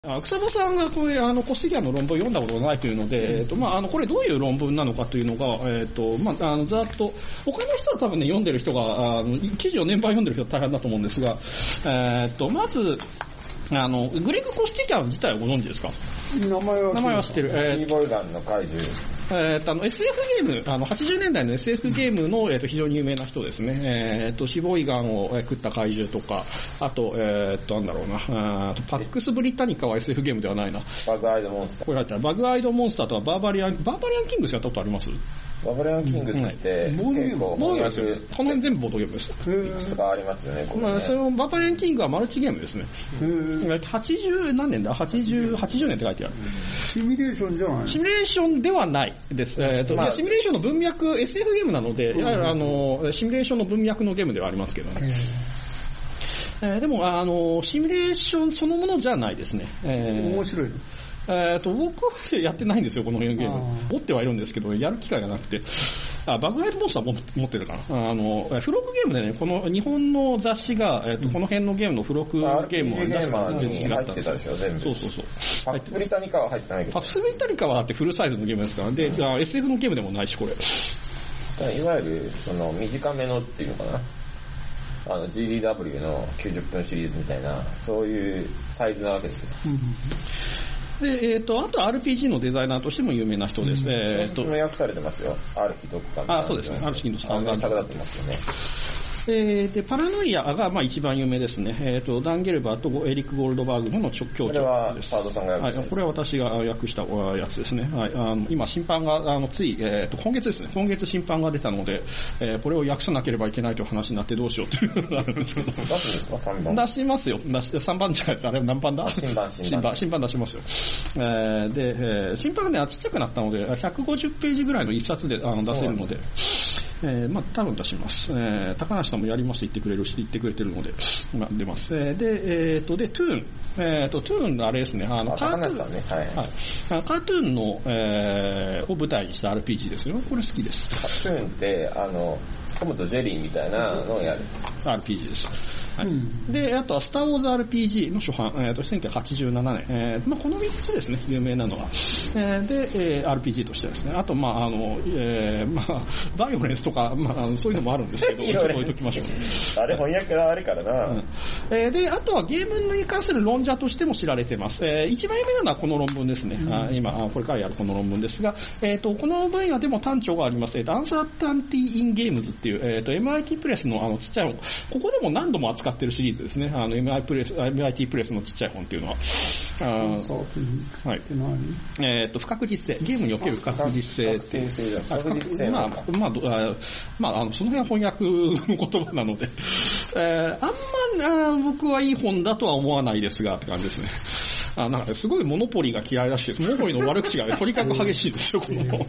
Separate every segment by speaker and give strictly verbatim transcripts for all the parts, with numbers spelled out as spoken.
Speaker 1: あ、草場さんがこれ、あの、コスティギアの論文を読んだことがないというので、うん、えっと、まあ、あの、これどういう論文なのかというのが、えっと、まあ、あの、ざっと、他の人は多分ね、読んでる人が、あの、記事を年配読んでる人は大変だと思うんですが、えっと、まず、あの、グレッグ・コスティギア自体はご存知ですか？
Speaker 2: 名前は
Speaker 1: 名前は知ってる。
Speaker 3: えー、キーボルガンの怪獣。
Speaker 1: えー、っと、あの、エスエフ ゲーム、あの、はちじゅうねんだいの エスエフ ゲームの、えー、っと、非常に有名な人ですね。えー、っと、シボイガンを食った怪獣とか、あと、えー、っと、なんだろうな、あと、パックス・ブリタニカは エスエフ ゲームではないな。
Speaker 3: バグアイドモンスター。
Speaker 1: これ入ったら、バグアイドモンスターとはバーバリアン、バーバリアンキングスやったことあります？
Speaker 3: バーバリアンキングスって、うん、
Speaker 2: ボードゲーム
Speaker 1: ボードゲームですよ。この辺全部ボードゲームです。
Speaker 3: いくつかありますよね、これね。
Speaker 1: まあ、そのバーバリアンキングはマルチゲームですね。はちじゅう何年だ ?はちじゅう、はちじゅうねんって書いてある。
Speaker 2: シミュレーションじゃない？
Speaker 1: シミュレーションではないです。えーとまあ、シミュレーションの文脈、エスエフ ゲームなので、いわゆるあの、シミュレーションの文脈のゲームではありますけどね。えー、でも、あの、シミュレーションそのものじゃないですね。えー、
Speaker 2: 面白いの？
Speaker 1: えっと、僕はやってないんですよ、このゲーム。持ってはいるんですけど、やる機会がなくて。あ、バグアイドモンスターも持ってるかな。あの、付録ゲームでね、この日本の雑誌が、えっと、この辺のゲームの付録ゲームを
Speaker 3: 出した時に入ってたでしょ、全部。
Speaker 1: そうそうそう。
Speaker 3: パックスブリタニカは入ってないけど。
Speaker 1: パックスブリタニカはだってフルサイズのゲームですから。で、うん、エスエフ のゲームでもないし、これ。
Speaker 3: いわゆる、その、短めのっていうのかな。あの ジーディーダブリュー のきゅうじゅっぷんシリーズみたいな、そういうサイズなわけですよ。
Speaker 1: で、えっ、ー、と、あと アールピージー のデザイナーとしても有名な人です。うん、
Speaker 3: えっと、訳されてますよ。ある日どこか
Speaker 1: あ、そうですね。ある日の
Speaker 3: スタンダードだってますよね。
Speaker 1: えー、で、パラノイアが、まあ、一番有名ですね。えっ、ー、と、ダン・ゲルバーとエリック・ゴールドバーグの協調です。
Speaker 3: これは、パードさんが訳した、
Speaker 1: はい。これは私が訳したやつですね。はい。あの今、審判が、あの、つい、えっ、ー、と、今月ですね。今月審判が出たので、えー、これを訳さなければいけないという話になってどうしようっていうのがあるんですけど。
Speaker 3: 出すんですか ?さん 番。
Speaker 1: 出しますよ。出し、さんばんじゃないです。あれ何番だ
Speaker 3: 審判、
Speaker 1: 審判。審判出しますよ。えー、で、えー、審判がね、ちっちゃくなったので、ひゃくごじゅっページぐらいの一冊であの出せるので、えー、まあ、多分出します。えー、高梨さんもやりますと言ってくれるし、言ってくれてるので、まあ、出ます。えー、で、えっ、ー、と、で、トゥーン。えっ、ー、と、トゥーンのあれですね、あの、
Speaker 3: あ、
Speaker 1: カートゥーン、
Speaker 3: ね、はい
Speaker 1: はい。カートゥーンの、えー、を舞台にした アールピージー ですよ。これ好きです。
Speaker 3: カートゥーンって、あの、トムとジェリーみたいなのをやる。
Speaker 1: アールピージー です。はい。うん、で、あとは、スターウォーズ アールピージー の初版、えっ、ー、と、せんきゅうひゃくはちじゅうななねん。えー、まあ、このみっつですね、有名なのは。えー、で、えー、アールピージー としてですね。あと、まあ、あの、えー、まあ、バイオレンスとか、まあ、そういうのもあるんですけど、置いときましょう。
Speaker 3: あれ翻訳があれからな、うん
Speaker 1: えー。で、あとはゲームに関する論者としても知られています。えー、一番有名なのはこの論文ですね。うん、あ今、これからやるこの論文ですが、えっ、ー、と、この分野でも単調があります。えっ、ー、と、アンサータンティインゲームズっていう、えっ、ー、と、エムアイティー プレスのあの、ちっちゃい本。ここでも何度も扱ってるシリーズですね。あの、エムアイティー プレスのちっちゃい本っていうのは。あはい。えっ、ー、と、不確実性。ゲームにおける不確実性っていう。
Speaker 3: 不確実性
Speaker 1: まあ、まあ、まあ、あの、その辺は翻訳の言葉なので、えー、あんまあ僕はいい本だとは思わないですがって感じですね。あ、なんかすごいモノポリーが嫌いらしいです。モノポリーの悪口が、ね、とにかく激しいですよ、この本。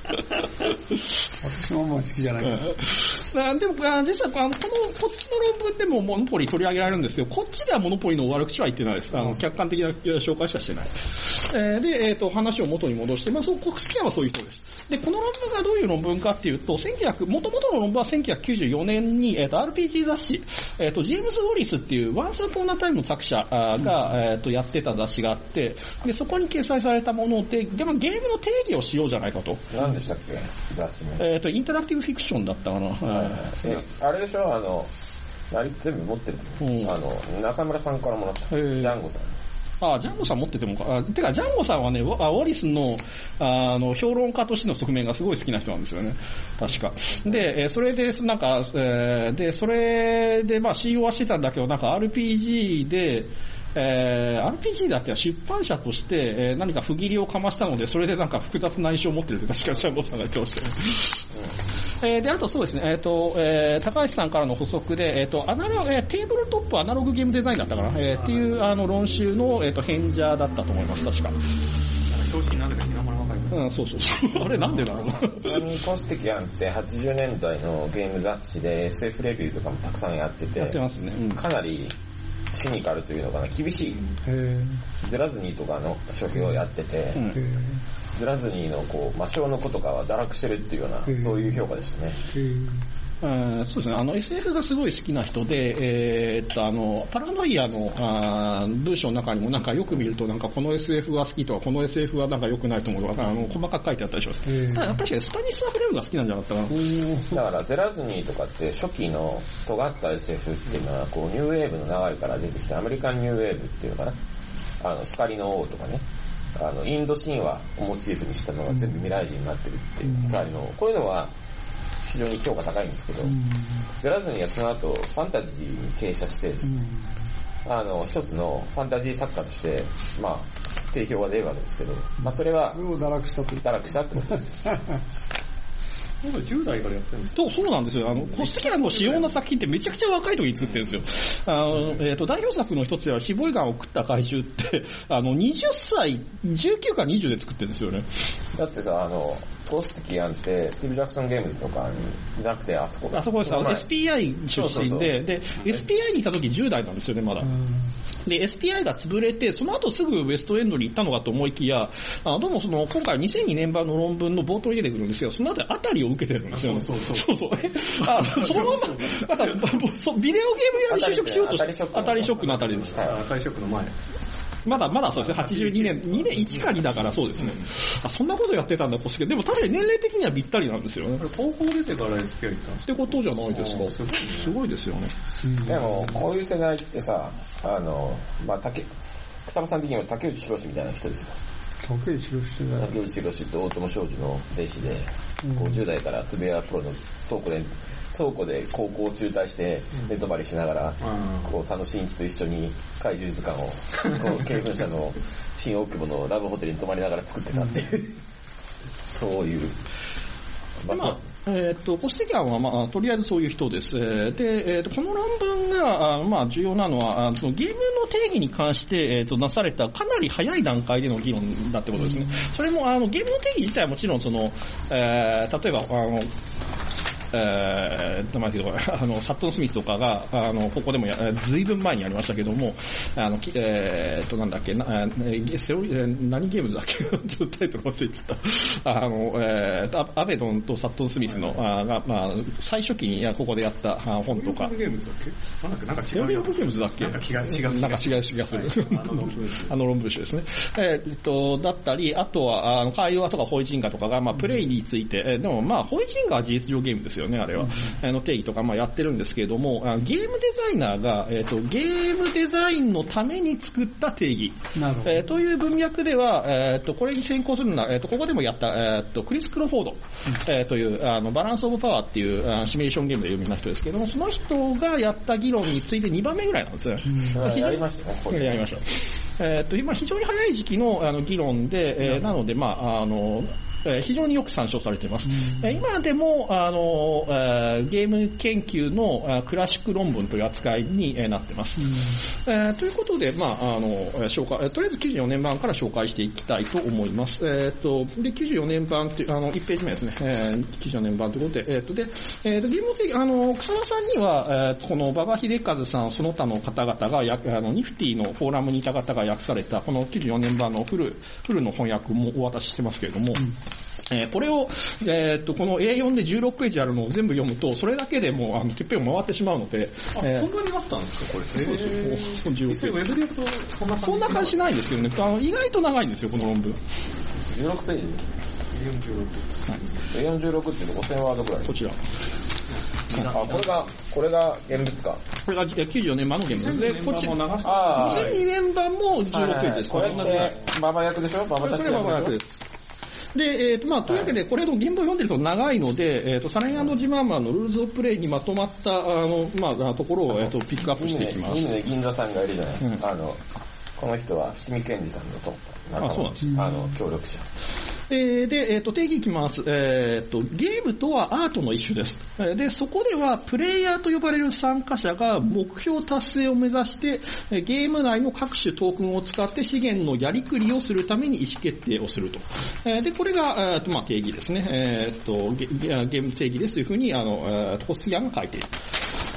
Speaker 2: 私もあんまり好きじゃない。
Speaker 1: うん、でも、実はあの、この、こっちの論文でもモノポリー取り上げられるんですよ。こっちではモノポリーの悪口は言ってないです。あの、客観的な紹介しかしてない。えー、で、えっ、ー、と、話を元に戻して、まあ、そう、国スキャンはそういう人です。で、この論文がどういう論文かっていうと、せんきゅうひゃく、元々の論文はせんきゅうひゃくきゅうじゅうよねんに、えっ、ー、と、アールピージー 雑誌、えっ、ー、と、ジェームズ・ウォリスっていう、ワンス・アポーナ・タイムの作者が、うん、えっ、ー、と、やってた雑誌があって、で、そこに掲載されたもので、で、まあ、ゲームの定義をしようじゃないかと。
Speaker 3: 何でしたっけ雑誌の。
Speaker 1: えっ、ー、と、インタラクティブフィクションだったかな。
Speaker 3: え、あれでしょあの、あれ全部持ってる、うん、あの、中村さんからもらった。ジャンゴさん。
Speaker 1: ああ、ジャンゴさん持っててもか。あ、てか、ジャンゴさんはね、ウォリスの、あの、評論家としての側面がすごい好きな人なんですよね。確か。で、それで、なんか、えー、で、それで、まあ、信用はしてたんだけど、なんか アールピージー で、えー、アールピージー だっては出版社として、えー、何か不義理をかましたので、それでなんか複雑な印象を持ってるって確かジャンゴさんが言ってましたよね。えー、で、あとそうですね、えっ、ー、と、えー、高橋さんからの補足で、えっ、ー、と、アナログ、えー、テーブルトップアナログゲームデザインだったかな、えー、っていう、あの、論集の、えっ、ー、と、返者だったと思います、確か。
Speaker 4: 表紙になんでかひなまらわかる。
Speaker 1: うん、そうそうそう。あれなんでだろうな。
Speaker 3: ちなみにコスティキアンってはちじゅうねんだいのゲーム雑誌で エスエフ レビューとかもたくさんやってて、
Speaker 1: やってますね。うん、
Speaker 3: かなり、シニカルというのかな、厳しい。へゼラズニーとかの書評をやってて、うん、ゼラズニーのこう魔性の子とかは堕落してるっていうような、そういう評価でしたね。
Speaker 1: えー、そうですね、あの エスエフ がすごい好きな人で、えー、っとあのパラノイアのあ文章の中にもなんかよく見るとなんかこの エスエフ が好きとかこの エスエフ はなんか良くないと思うとかあの細かく書いてあったりします。ただ確かにスタニスラフ・レムが好きなんじゃなかったかな。
Speaker 3: だからゼラズニーとかって初期の尖った エスエフ っていうのはこうニューウェーブの流れから出てきてアメリカンニューウェーブっていうのかな、あの光の王とかね、あのインド神話をモチーフにしたのが全部未来人になってるっていう光の王、こういうのは非常に評価高いんですけど、ゼラズニーはその後ファンタジーに傾斜してですね、あの一つのファンタジー作家としてまあ定評が出るわけですけど、まあそれは
Speaker 2: 堕落したと
Speaker 3: 堕落したってことです。
Speaker 4: 僕じゅう代からやってるんです
Speaker 1: そう、そうなんですよ。あの、コステキアの主要な作品ってめちゃくちゃ若い時に作ってるんですよ。あの、えっ、ー、と、代表作の一つでは、死亡ガンを食った怪獣って、あの、はたち、じゅうきゅうかにじゅうで作ってるんですよね。
Speaker 3: だってさ、あの、コステキアンって、スティーブ・ジャクソン・ゲームズとかになくて、あそこ
Speaker 1: あそこです。あの、エスピーアイ 出身で、そうそうそうで、エスピーアイ にいた時じゅう代なんですよね、まだ。で、エスピーアイ が潰れて、その後すぐウエストエンドに行ったのかと思いきや、あどうもその、今回にせんにねん版の論文の冒頭に出てくるんですよ。その後あたりを受けてるんですよ。そうそうそう。そうそう。あ、そのまま、なんか、ビデオゲーム屋に就職しようとして、当たりショックのあたりです。
Speaker 4: はい、当たりショックの前。
Speaker 1: まだ、まだそうですね、はちじゅうにねん、にねんいちかにだからそうですね。あ、そんなことやってたんだ、コスケ。でも確かに年齢的にはぴったりなんですよね。
Speaker 4: 高校出てから エスピーアイ 行ったんです
Speaker 1: ってことじゃないですか。すごいですよね。
Speaker 3: でも、こういう世代ってさ、あの、まあ、竹、草間さん的には竹内宏みたいな人ですよ。
Speaker 2: 竹内宏って
Speaker 3: 竹内宏って大友商事の弟子で、うん、ごじゅう代からつぶやプロの倉庫で、倉庫で高校を中退して寝泊まりしながら、うん、こう佐野真一と一緒に怪獣図鑑を、こう、経文社の新大久保のラブホテルに泊まりながら作ってたっていう、うん、そういう。
Speaker 1: まあ、えっ、ー、と、コステキャンは、まあ、とりあえずそういう人です。で、えっ、ー、と、この論文が、あまあ、重要なのは、あのゲームの定義に関して、えっ、ー、と、なされたかなり早い段階での議論だってことですね。それも、あの、ゲームの定義自体はもちろん、その、えー、例えば、あの、えー、名前で言うと、あの、サットン・スミスとかが、あの、ここでもや、ずいぶん前にやりましたけども、あの、えー、と、なんだっけ、な、えセオリー、何ゲームズだっけちょっとタイトル忘れちゃった。あの、えー、アベドンとサットン・スミスの、あが、まあ、最初期にここでやった本とか。
Speaker 4: ゲームズだっけなんだっけなんか違う。
Speaker 1: セオリー・オブ・ゲームズだっけ
Speaker 4: なんか違う、違う。
Speaker 1: なんか違う気がする。あの論文集ですね。えー、っと、だったり、あとは、あの、カイオワとかホイジンガとかが、まあ、プレイについて、えー、でもまあ、ホイジンガは事実上ゲームですよね、あれは。うん、あの定義とかまあやってるんですけれども、ゲームデザイナーが、えー、とゲームデザインのために作った定義、えー、という文脈では、えー、とこれに先行するのは、えー、とここでもやった、えー、とクリス・クロフォード、うんえー、というあのバランス・オブ・パワーっていうあシミュレーションゲームで有名な人ですけれども、その人がやった議論についてにばんめぐらいなんですよ。
Speaker 3: うん、やりましたね。
Speaker 1: やりました。えー、と今非常に早い時期のあの議論で、えー、なのでまああの非常によく参照されています。うん、今でも、あの、ゲーム研究のクラシック論文という扱いになっています。うんえー、ということで、まあ、あの、紹介、とりあえずきゅうじゅうよねん版から紹介していきたいと思います。えっ、ー、と、で、きゅうじゅうよねん版っていう、あの、いちページ目ですね。えー、きゅうじゅうよねん版ということで、えっ、ー、と、で、えっ、ー、と、ゲーム的、あの、草間さんには、えー、この馬場秀和さん、その他の方々が、やあの、ニフティのフォーラムにいた方が訳された、このきゅうじゅうよねん版のフル、フルの翻訳もお渡ししてますけれども、うんえー、これを、えー、っと、この エーよん でじゅうろくページあるのを全部読むと、それだけでもう、あの、てっぺんを回ってしまうので。
Speaker 4: あ、えー、そんなにあったんですかこれ。そうですよ。じゅうろくページ。ウェブで言うと、そんな感じ
Speaker 1: そんな感じしないんですけどね。あの、意外と長いんですよ、この論文。
Speaker 3: じゅうろくページ エーよんじゅうろく。はい。エーよんじゅうろく っていうとごせんワードくらい。
Speaker 1: こちら。
Speaker 3: あ、これが、これが現物か。
Speaker 1: これがきゅうじゅうよねん版の現物で、こっち、
Speaker 3: あ
Speaker 1: にせんにねん版もじゅうろくページです。
Speaker 3: これって、ババ役でしょババタッチ役でしょ。
Speaker 1: これババ役です。で、えっ、ー、と、まあ、というわけで、これの原文を読んでると長いので、えっ、ー、と、サレン&ジマーマンのルールズオブプレイにまとまった、あの、まあ、ところを、えっ、ー、と、ピックアップしていきます。
Speaker 3: いいね、銀座さんがいるじゃない。うん、あの、この人は、伏見健二さんのトップ。
Speaker 1: あ、そうなんです。
Speaker 3: あの、協力者。
Speaker 1: えー、で、えっ、ー、と、定義いきます。えっ、ー、と、ゲームとはアートの一種です。で、そこでは、プレイヤーと呼ばれる参加者が目標達成を目指して、ゲーム内の各種トークンを使って資源のやりくりをするために意思決定をすると。えー、で、これが、えーと、まあ、定義ですね。えっ、ー、とゲ、ゲーム定義ですというふうに、あの、コスティアンが書いている。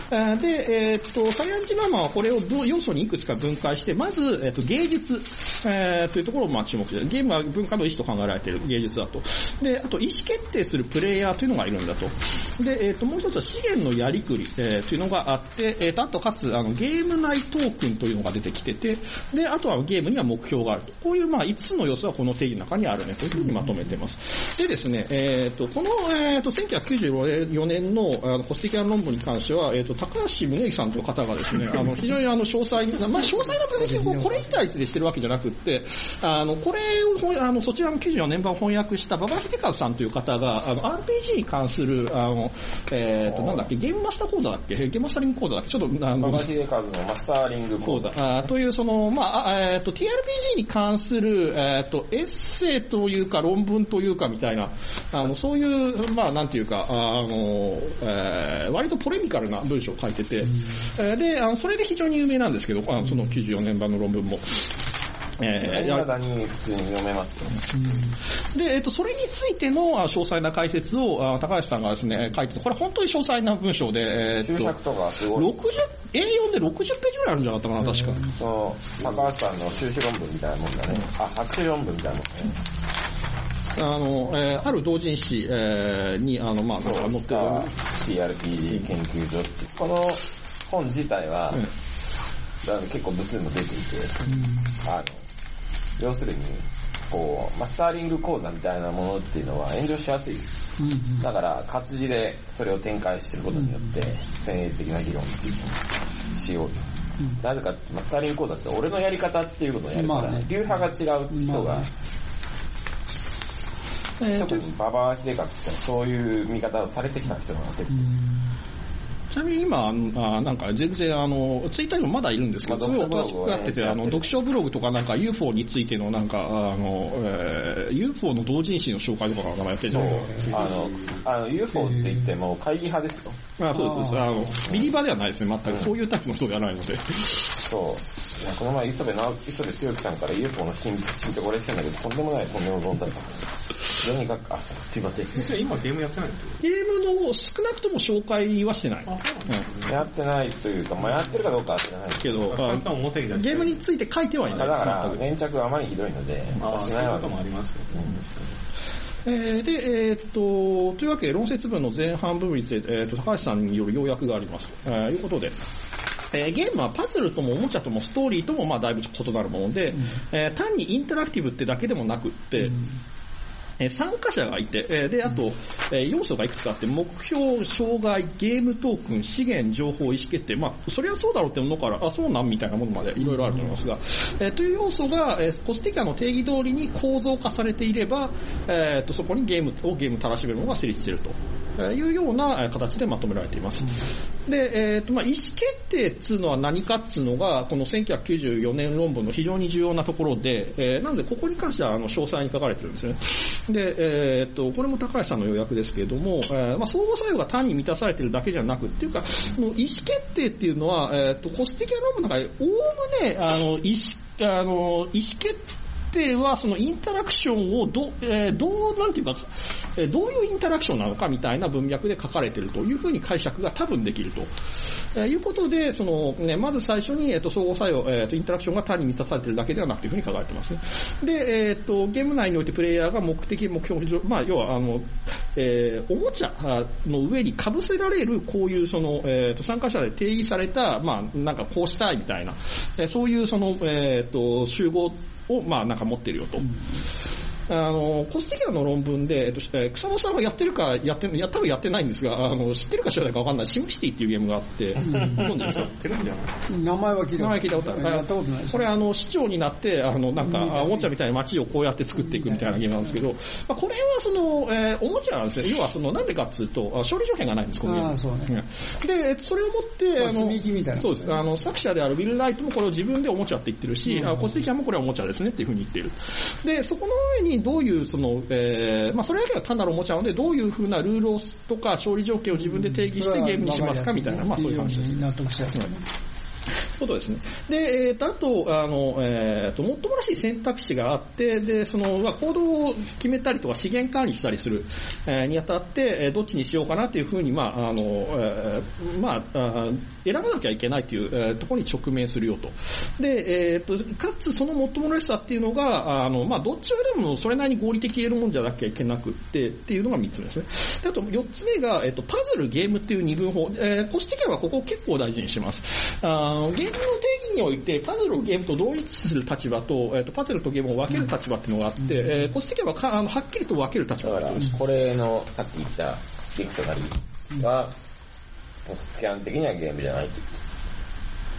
Speaker 1: で、えっと、サイアンジママはこれを要素にいくつか分解して、まず、えっと、芸術、えー、というところをまあ注目して、ゲームは文化の意思と考えられている芸術だと。で、あと、意思決定するプレイヤーというのがいるんだと。で、えっと、もう一つは資源のやりくり、えー、というのがあって、えっと、あと、かつ、あの、ゲーム内トークンというのが出てきてて、で、あとはゲームには目標があると。こういう、まあ、いつつの要素はこの定義の中にあるね、というふうにまとめています。でですね、えっと、この、えっと、せんきゅうひゃくきゅうじゅうよねんの、あの、コスティキャン論文に関しては、えっと、高橋宗之さんという方がですね、あの、非常にあの、詳細な、まあ、詳細な分析をこれ自体でしてるわけじゃなくって、あの、これを、あの、そちらのきゅうじゅうよねん版を翻訳した馬場秀和さんという方が、あの、アールピージー に関する、あの、えっと、なんだっけ、ゲームマスター講座だっけ、ゲームマスターリング講座だっけ、ちょっと、あの、
Speaker 3: 馬場秀和のマスターリング講座。
Speaker 1: あという、その、まあ、えっと、ティーアールピージー に関する、えっと、エッセイというか、論文というか、みたいな、あの、そういう、まあ、なんていうか、あの、えー、割とポレミカルな文章を書いてて、うん、で、あの、それで非常に有名なんですけど、あのそのきゅうじゅうよねん版の論文も。
Speaker 3: えー、未だに普通に読めますよね。
Speaker 1: うん、で、えっと、それについての詳細な解説を、高橋さんがですね、書いてて、これ本当に詳細な文章で、えー、っと、
Speaker 3: 注釈とかすごい。
Speaker 1: ろくじゅう、エーよん でろくじゅっページぐらいあるんじゃなかったかな、確か。
Speaker 3: その、高橋さんの修士論文みたいなもんだね。うん、あ、博士論文みたいなもんね。
Speaker 1: あの、えー、ある同人誌、えー、に、あの、まあ、なんか載ってる。
Speaker 3: ティーアールピージー 研究所って。この本自体は、うん、結構部数も出ていて、うん、あの、要するに、こう、マスターリング講座みたいなものっていうのは炎上しやすい。うんうん、だから、活字でそれを展開していることによって、先鋭的な議論っていうのをしようと。うん、なぜか、マスターリング講座って俺のやり方っていうことをやるから、まあね、流派が違う人が、まあね、特に馬場秀和ってそういう見方をされてきた人なわけですよ。
Speaker 1: ちなみに今、あなんか全然あの、ツイッターにもまだいるんですけど、すごいおとなしくやってて、あの、読書ブログとかなんか ユーフォー についてのなんか、あの、えー、ユーフォー の同人誌の紹介とかがやってるじゃないですか。
Speaker 3: あの、あの ユーフォー って言っても会議派ですよ。
Speaker 1: あそうです。あの、ビリバではないですね、全く。そういうタイプの人ではないので。
Speaker 3: そう。いやこの前、磯部直、磯部剛樹さんから ユーフォー の進捗これしてんだけど、とんでもない、とんでもないだった。とにかく、あ、すいません。
Speaker 4: 今ゲームやってないんですよ。
Speaker 1: ゲームの少なくとも紹介はしてない。
Speaker 3: あ、そうなんですね。やってないというか、まあやってるかどうかは知らないけど、
Speaker 1: ゲームについて書いてはいないです。
Speaker 3: だから、粘着があまりひどいので、
Speaker 4: あそういうこともありますよね。
Speaker 1: えー、で、えー、っと、というわけで論説文の前半部分について、えー、っと高橋さんによる要約があります。と、えー、いうことで、えー、ゲームはパズルともおもちゃともストーリーともまあだいぶ異なるもので、うんえー、単にインタラクティブってだけでもなくって、うんえー、参加者がいて、えー、で、あと、えー、要素がいくつかあって、目標、障害、ゲームトークン、資源、情報、意思決定、まあ、それはそうだろうってものから、あ、そうなんみたいなものまでいろいろあると思いますが、えー、という要素が、えー、コスティカの定義通りに構造化されていれば、えー、とそこにゲームをゲームたらしめるものが成立しているというような形でまとめられています。で、えー、と、まあ、意思決定っつうのは何かっつうのが、このせんきゅうひゃくきゅうじゅうよねん論文の非常に重要なところで、えー、なので、ここに関しては、あの、詳細に書かれてるんですね。で、えー、っと、これも高橋さんの要約ですけれども、えー、まあ、相互作用が単に満たされているだけじゃなく、っていうか、この意思決定っていうのは、えー、っと、コスティキャ論文の中で、おおむね、あの、意思、あの、意思決定はそのインタラクションをど、えー、どう、なんていうか、えー、どういうインタラクションなのかみたいな文脈で書かれているというふうに解釈が多分できると、えー、いうことで、その、ね、まず最初に、えっ、ー、と、相互作用、えっ、ー、と、インタラクションが単に満たされているだけではなくというふうに書かれていますね。で、えっ、ー、と、ゲーム内においてプレイヤーが目的、目標、まあ、要は、あの、えー、おもちゃの上に被せられる、こういうその、えっ、ー、と、参加者で定義された、まあ、なんかこうしたいみたいな、えー、そういうその、えっ、ー、と、集合を、まあ、なんか持ってるよと。うんあの、コスティキャの論文で、えっと、草野さんはやってるか、やって、やったらやってないんですが、あの、知ってるか知らないかわかんない、シムシティっていうゲームがあって、ご存知ですか？
Speaker 4: テレビじゃない？
Speaker 2: 名前は聞いたことない。
Speaker 1: 名前聞いたことない。
Speaker 2: やったことない。
Speaker 1: これ、あの、市長になって、あの、なんか、おもちゃみたいな街をこうやって作っていくみたいなゲームなんですけど、まあ、これはその、えー、おもちゃなんですね。要は、その、なんでかっつうと、勝利条件がないんです、このゲーム。
Speaker 2: ああ、そうね。
Speaker 1: で、それをもって、あの、
Speaker 2: 積み木みたいな。
Speaker 1: そうです。あの、作者であるビル・ライトもこれを自分でおもちゃって言ってるし、うん、コスティキャもこれはおもちゃですねっていうふうに言ってる。で、そこの上にどういう、その、えー、まあそれだけは単なるおもちゃなので、どういう風なルールをとか勝利条件を自分で定義してゲームにしますかみたいな、まあそういう話です。
Speaker 2: 納得しやすい。
Speaker 1: ことですね。で、えっと、あと、あの、えっと、もっともらしい選択肢があって、で、その、まあ、行動を決めたりとか資源管理したりする、えー、にあたって、えー、どっちにしようかなというふうに、まあ、あの、えー、まあ、あ選ばなきゃいけないという、えー、ところに直面するよと。で、えっと、かつそのもっともらしさっていうのが、あの、まあ、どっちを選ぶのそれなりに合理的に言えるもんじゃなきゃいけなくって、っていうのがみっつめですね。で、あとよっつめが、えっと、パズル、ゲームっていう二分法。えー、コスティケンはここを結構大事にします。あゲームの定義において、パズルをゲームと同一する立場と、えっと、パズルとゲームを分ける立場っていうのがあって、うん、えー、コスティケンはかあのはっきりと分ける立場
Speaker 3: だから、これのさっき言ったビクトナリーは、コスティケン的にはゲームじゃないということ。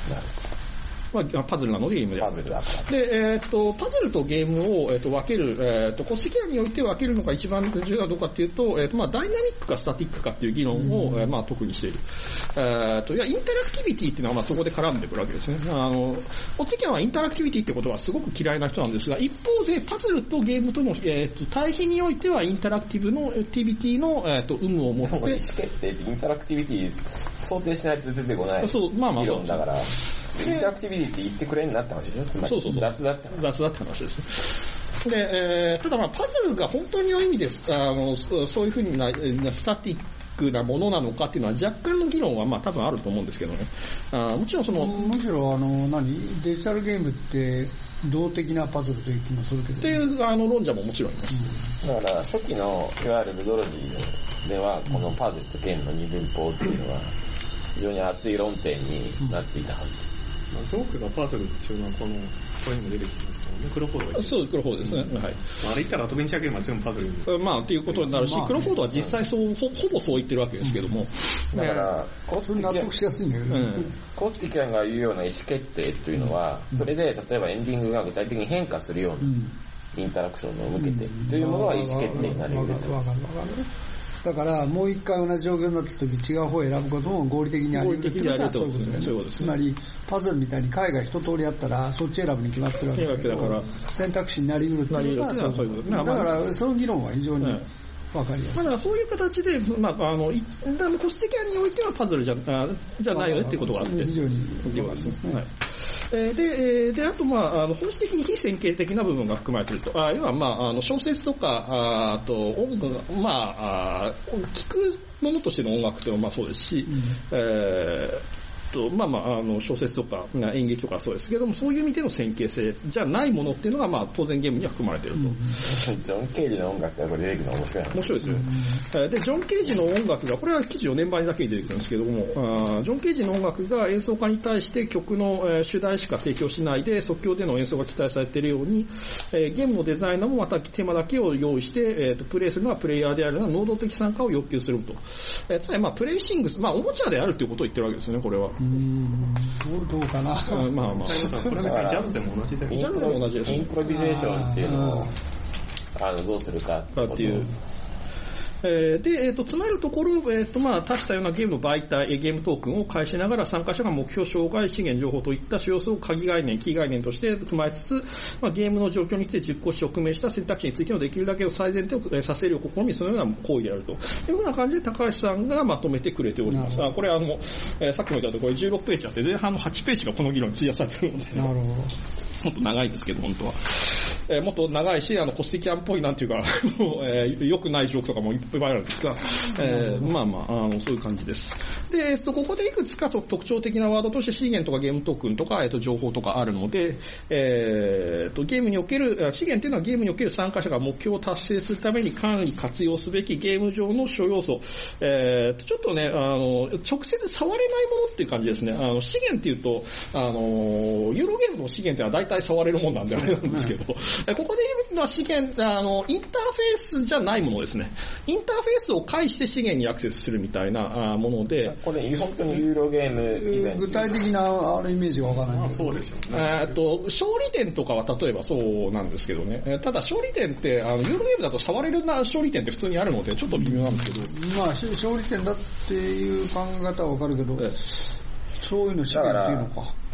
Speaker 3: なるほど。
Speaker 1: まあ、パズルなのでゲームである。
Speaker 3: パズルだから。
Speaker 1: で、えっ、ー、と、パズルとゲームを、えー、と分ける、えっ、ー、と、コスティケアにおいて分けるのが一番重要かどうかっていうと、えっ、ー、と、まあ、ダイナミックかスタティックかっていう議論を、うん、えー、まあ、特にしている。えっ、ー、と、いや、インタラクティビティっていうのは、まあ、そこで絡んでくるわけですね。あの、コスティケアはインタラクティビティってことはすごく嫌いな人なんですが、一方で、パズルとゲームとの、えっ、ー、と、対比においては、インタラクティブの、アクティビティの、えっ、ー、と、有無を持って。意思
Speaker 3: 決定ってインタラクティビティ想定しないと出てこない。
Speaker 1: そう、まあまあ、
Speaker 3: 議論だから。インタラクティビティって言ってくれんなって話でしょ、つまり。そうそうそう。雑だって話。
Speaker 1: 雑だって話ですね。で、えー、ただまあ、パズルが本当にの意味です。あの、そういうふうにな、スタティックなものなのかっていうのは若干の議論はまあ多分あると思うんですけどね。あもちろんその、
Speaker 2: むしろあの、何デジタルゲームって、動的なパズルという気もするけど、ね。
Speaker 1: っていうあの論者ももちろんいます。
Speaker 3: うん、だから初期のいわゆるルドロジーでは、このパズルとゲームの二分法っていうのは、非常に熱い論点になっていたはず。うん
Speaker 4: まあ、ジョークがパズルっていうのはこの、これにも出てきますよね。クロフォードが言って
Speaker 1: そう、クロフォードですね。うん、はい。
Speaker 4: まあ、あれ言ったらアドベンチャーゲームは全部パズル。
Speaker 1: まあ、っていうことになるし、まあ、クロフォードは実際そう、ほ、ほぼそう言ってるわけですけども。
Speaker 3: うん、だから、コスティ
Speaker 2: 納得しやすいんだよね。うん、
Speaker 3: コスティキャンが言うような意思決定というのは、それで、例えばエンディングが具体的に変化するようなインタラクションを向けて、というものは意思決定になり得ると思います。
Speaker 2: だからもう一回同じ状況になった時違う方を選ぶことも合理的にあり得るってことはそういうことだよね。つまりパズルみたいに海外一通りあったらそっち選ぶに決まってるわけだけど選択肢になり得るってことはそういうことだからその議論は非常にわかりやすい。
Speaker 1: だからそういう形で、まあ、あの、コスティケアにおいてはパズルじゃ、あじゃないよねっていうことがあって。
Speaker 2: 非常に理解しますね。
Speaker 1: はい。えー、で、で、あと、まあ、あの、本質的に非線形的な部分が含まれていると。あ要は、まあ、あの、小説とか、ああと、音楽が、まあ、あ聞くものとしての音楽っていうのはまあそうですし、うん、えーとまあまあ、あの小説とか演劇とかそうですけどもそういう意味での線形性じゃないものっていうのがまあ当然ゲームには含まれていると、うん、
Speaker 3: ジョン・ケージの音楽がこれ出てくるの面白い
Speaker 1: 面白いですね、うん、でジョン・ケージの音楽がこれは記事よねんばいだけに出てくるんですけどもあジョン・ケージの音楽が演奏家に対して曲の、えー、主題しか提供しないで即興での演奏が期待されているように、えー、ゲームのデザイナーもまたテーマだけを用意して、えー、とプレイするのはプレイヤーであるのは能動的参加を要求すると、えー、つまりまあプレイシングスまあおもちゃであるということを言ってるわけですねこれは
Speaker 2: うんどうかな
Speaker 1: まあまあ
Speaker 4: これはジャズでも同じだよね。
Speaker 1: ジャズでも同じですね。
Speaker 3: インプロビゼーションっていうのをあのどうするかっていう。
Speaker 1: えー、で、えっ、ー、と、つまるところ、えっ、ー、と、まあ、多種多様なゲームの媒体、ゲームトークンを介しながら参加者が目標、障害、資源、情報といった主要素を鍵概念、キー概念として踏まえつつ、まあ、ゲームの状況について実行し直面した選択肢についてのできるだけの最善点をさせる試み、そのような行為であるというふうな感じで高橋さんがまとめてくれております。あこれあの、えー、さっきも言ったところじゅうろくページあって、前半のはちページがこの議論に費やされているので、なるほど。もっと長いんですけど、本当は。えー、もっと長いし、あの、コスティキャンっぽいなんていうか、えー、良くないジョークとかもいっぱいあるんですが、えー、まあまあ、あの、そういう感じです。で、えっと、ここでいくつかと特徴的なワードとして資源とかゲームトークンとか、えっと、情報とかあるので、えー、と、ゲームにおける、資源というのはゲームにおける参加者が目標を達成するために管理活用すべきゲーム上の諸要素。えー、と、ちょっとね、あの、直接触れないものっていう感じですね。あの、資源っていうと、あの、ユーロゲームの資源ってのは大体触れるもんなんであれなんですけど、うん、ここで言うのは資源、あの、インターフェースじゃないものですね。インターフェースを介して資源にアクセスするみたいなもので。
Speaker 3: これ本当にユーロゲームイベント。
Speaker 2: 具体的なあれイメージがわからないけど。
Speaker 4: そうでしょう
Speaker 1: ね。えっと、勝利点とかは例えばそうなんですけどね。ただ勝利点って、あの、ユーロゲームだと触れるな勝利点って普通にあるので、ちょっと微妙なんですけど。
Speaker 2: まあ、勝利点だっていう考え方はわかるけど、そういうの資源っていうのか。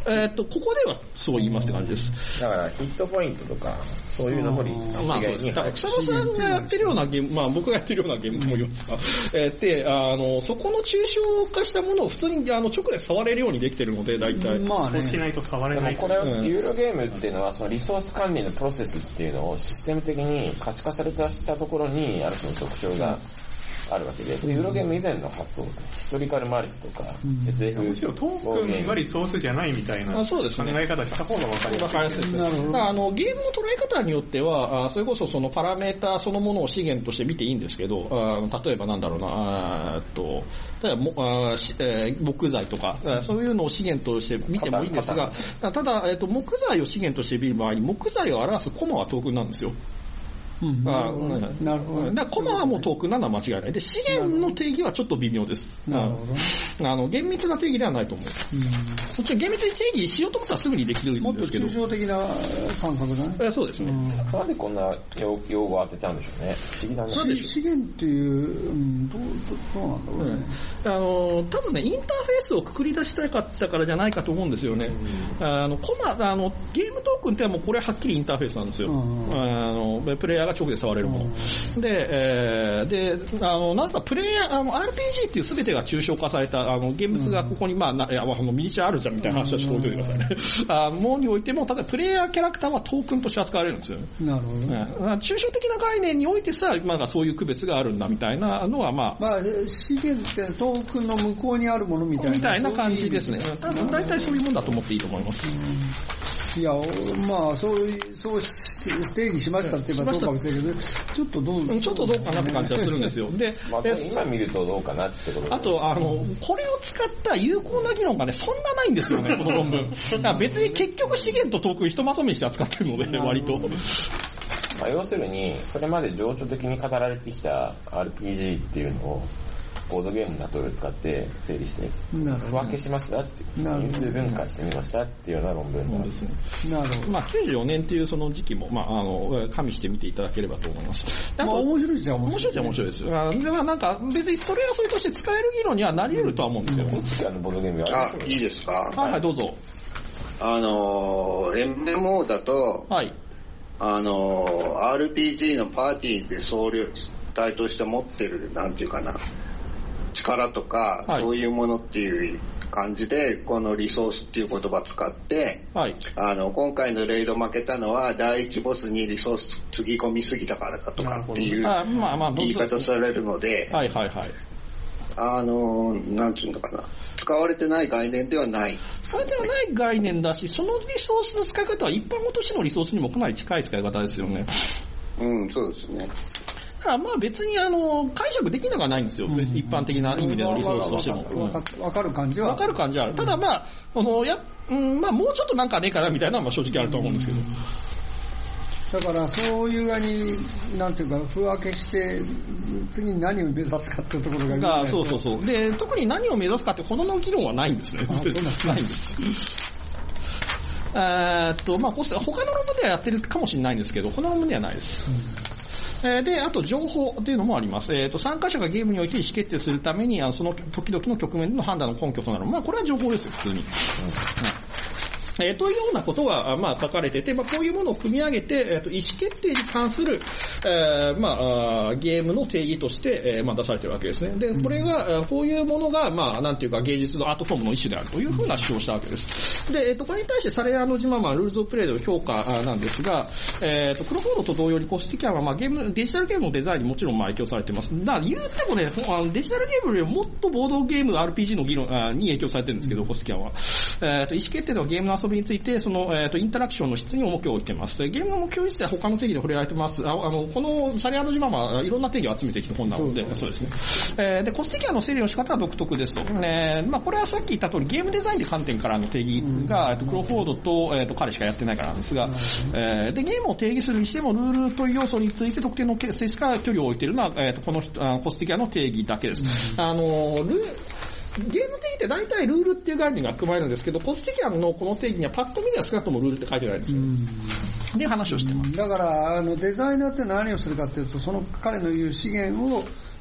Speaker 1: えっと、ここではそう言いますって感じです。
Speaker 3: だからヒットポイントとか、そういうのも理
Speaker 1: まあそうです。だから草野さんがやってるようなゲーム、まあ僕がやってるようなゲームと思いますが、えー、で、あの、そこの抽象化したものを普通にあの直で触れるようにできてるので、大体。
Speaker 4: まあね。そうしないと触れない。
Speaker 3: これ、ユーロゲームっていうのは、そのリソース管理のプロセスっていうのをシステム的に可視化されたところに、ある種の特徴が、あるわけで、ユーロゲーム以前の発想、ヒストリカルマルチとか、うん、エスエフ。
Speaker 4: むしろトークンがリソースじゃないみたいな考え方した方が分かりやすい。
Speaker 1: ですね。なるほど。あの、ゲームの捉え方によっては、それこそそのパラメータそのものを資源として見ていいんですけど、あ例えばなんだろうな、あと例えばもあ、えー、木材とか、そういうのを資源として見てもいいんですが、ただ、えーと、木材を資源として見る場合に、木材を表すコマはトークンなんですよ。うん、なるほど。なるほど。だからコマはもうトークンなのは間違いない。で、資源の定義はちょっと微妙です。
Speaker 2: なるほど。
Speaker 1: あの、厳密な定義ではないと思う。うん、そっち厳密に定義しようと思ったらすぐにできるんですけど。
Speaker 2: もっと抽象的な感覚だね。
Speaker 1: えそうですね。
Speaker 3: なんでこんな用語を当てちゃうんでしょうね。不思議だね。
Speaker 2: 資源っていう、うん、どう、どうなんだろうね。
Speaker 1: うん、あの、多分ね、インターフェースをくくり出したかったからじゃないかと思うんですよね。うん、あの、コマ、あの、ゲームトークンってもうこれはっきりインターフェースなんですよ。うん、あの、プレイヤーが直で触れるもの。うんで、えー、で、あの、なんかプレイヤー、あの、アールピージー っていう全てが抽象化された、あの、現物がここに、まあ、なあのミニチュアあるじゃんみたいな話はしておいてくださいね。あものにおいても、ただプレイヤーキャラクターはトークンとして扱われるんですよね。
Speaker 2: なるほど。ね、
Speaker 1: 抽象的な概念においてさ、まあ、そういう区別があるんだみたいなのは、まあ。
Speaker 2: まあ、資源ってトークンの向こうにあるものみたいな。
Speaker 1: みたいな感じですね。多分大体そういうもんだと思っていいと思います。
Speaker 2: いや、まあ、そう、そう定義しましたって言えばそうかもしれないけど、ちょっとどう、
Speaker 1: ちょっとどうかなって感じはするんですよ。で、
Speaker 3: まあ、今見るとどうかなってことで。
Speaker 1: あと、あの、これを使った有効な議論がね、そんなないんですよね、この論文。だから別に結局資源とトークンひとまとめにして扱ってるので、割と。
Speaker 3: まあ、要するに、それまで情緒的に語られてきた アールピージー っていうのを、ボードゲームの例えを使って整理して、区分けしましたって、因数分解してみましたっていうような論文なんですね。
Speaker 2: なるほど。
Speaker 1: まあ、きゅうじゅうよねんっていうその時期も、まあ、あの、加味してみていただければと思います。
Speaker 2: まあ、面白いじゃ面
Speaker 1: 白い。面白いじゃ面白いです。あでまあ、なんか、別にそれはそれとして使える議論にはなり得るとは思うんですよ。
Speaker 3: あのボードゲーム
Speaker 5: あ、いいですか？
Speaker 1: はいはい、どうぞ。
Speaker 5: あの、エムエムオー だと、
Speaker 1: はい。
Speaker 5: あの、アールピージー のパーティーで総体として持ってる、なんていうかな、力とか、はい、そういうものっていう感じで、このリソースっていう言葉使って、はい、あの、今回のレイド負けたのは、第一ボスにリソースつぎ込みすぎたからだとかっていう言い方されるので、
Speaker 1: はいはいはい。
Speaker 5: あの、なんていうのかな。使われてない概念ではない。
Speaker 1: それではない概念だし、そのリソースの使い方は一般の都市のリソースにもかなり近い使い方ですよね。
Speaker 5: うん、そうですね。
Speaker 1: まあ別にあの解釈できなくはないんですよ、うん、一般的な意味でのリソースとしても。
Speaker 2: わか, かる感じは。
Speaker 1: わかる感じはある。ただまあ、あのやうんまあ、もうちょっとなんかねえかなみたいなのは正直あると思うんですけど。
Speaker 2: だからそういう具合に、なんていうか、ふ分けして、次に何を目指すかっていうところがいい、
Speaker 1: ね。そうそうそう。で、特に何を目指すかってほどの議論はないんですね。ないんです。えーっと、まあ、他の論文ではやってるかもしれないんですけど、この論文ではないです。うんで、あと情報というのもあります。えっと、参加者がゲームにおいて意思決定するために、あのその時々の局面での判断の根拠となる。まあ、これは情報ですよ、普通に。うんえー、というようなことが、まあ、書かれてて、まあ、こういうものを組み上げて、えー、と意思決定に関する、えーまあ、ゲームの定義として、えーまあ、出されているわけですね。で、これが、こういうものが、まあ、なんていうか、芸術のアートフォームの一種であるというふうな主張をしたわけです。で、えー、とこれに対してサレアの島は、ルールズオブプレイの評価なんですが、えー、とクロフォードと同様にコスティキャンは、まあ、ゲーム、デジタルゲームのデザインにもちろんまあ影響されています。だから言ってもね、デジタルゲームよりもっとボードゲーム アールピージー の議論に影響されてるんですけど、コスティキャンは。えー、と意思決定のゲームの遊びについて、そのえー、とインタラクションの質に重きを置いています。ゲームの目標については他の定義で触れられてます。ああのこのサリアの島はいろんな定義を集めてきた本なので、そうですね。えー、でコスティキャンの整理の仕方は独特ですと。ねまあ、これはさっき言った通りゲームデザインの観点からの定義が、うん、クロフォードと、えー、と彼しかやってないからなんですが、うんえー、でゲームを定義するにしてもルールという要素について特定の性質から距離を置いているのは、えー、とこのあコスティキャンの定義だけです。うん、あのルゲーム定義って大体ルールっていう概念が含まれるんですけど、コスティキャンのこの定義にはパッと見では少なくともルールって書いてないんですよ。っていう話をしてます。
Speaker 2: だから、あの、デザイナーって何をするかっていうと、その彼の言う資源を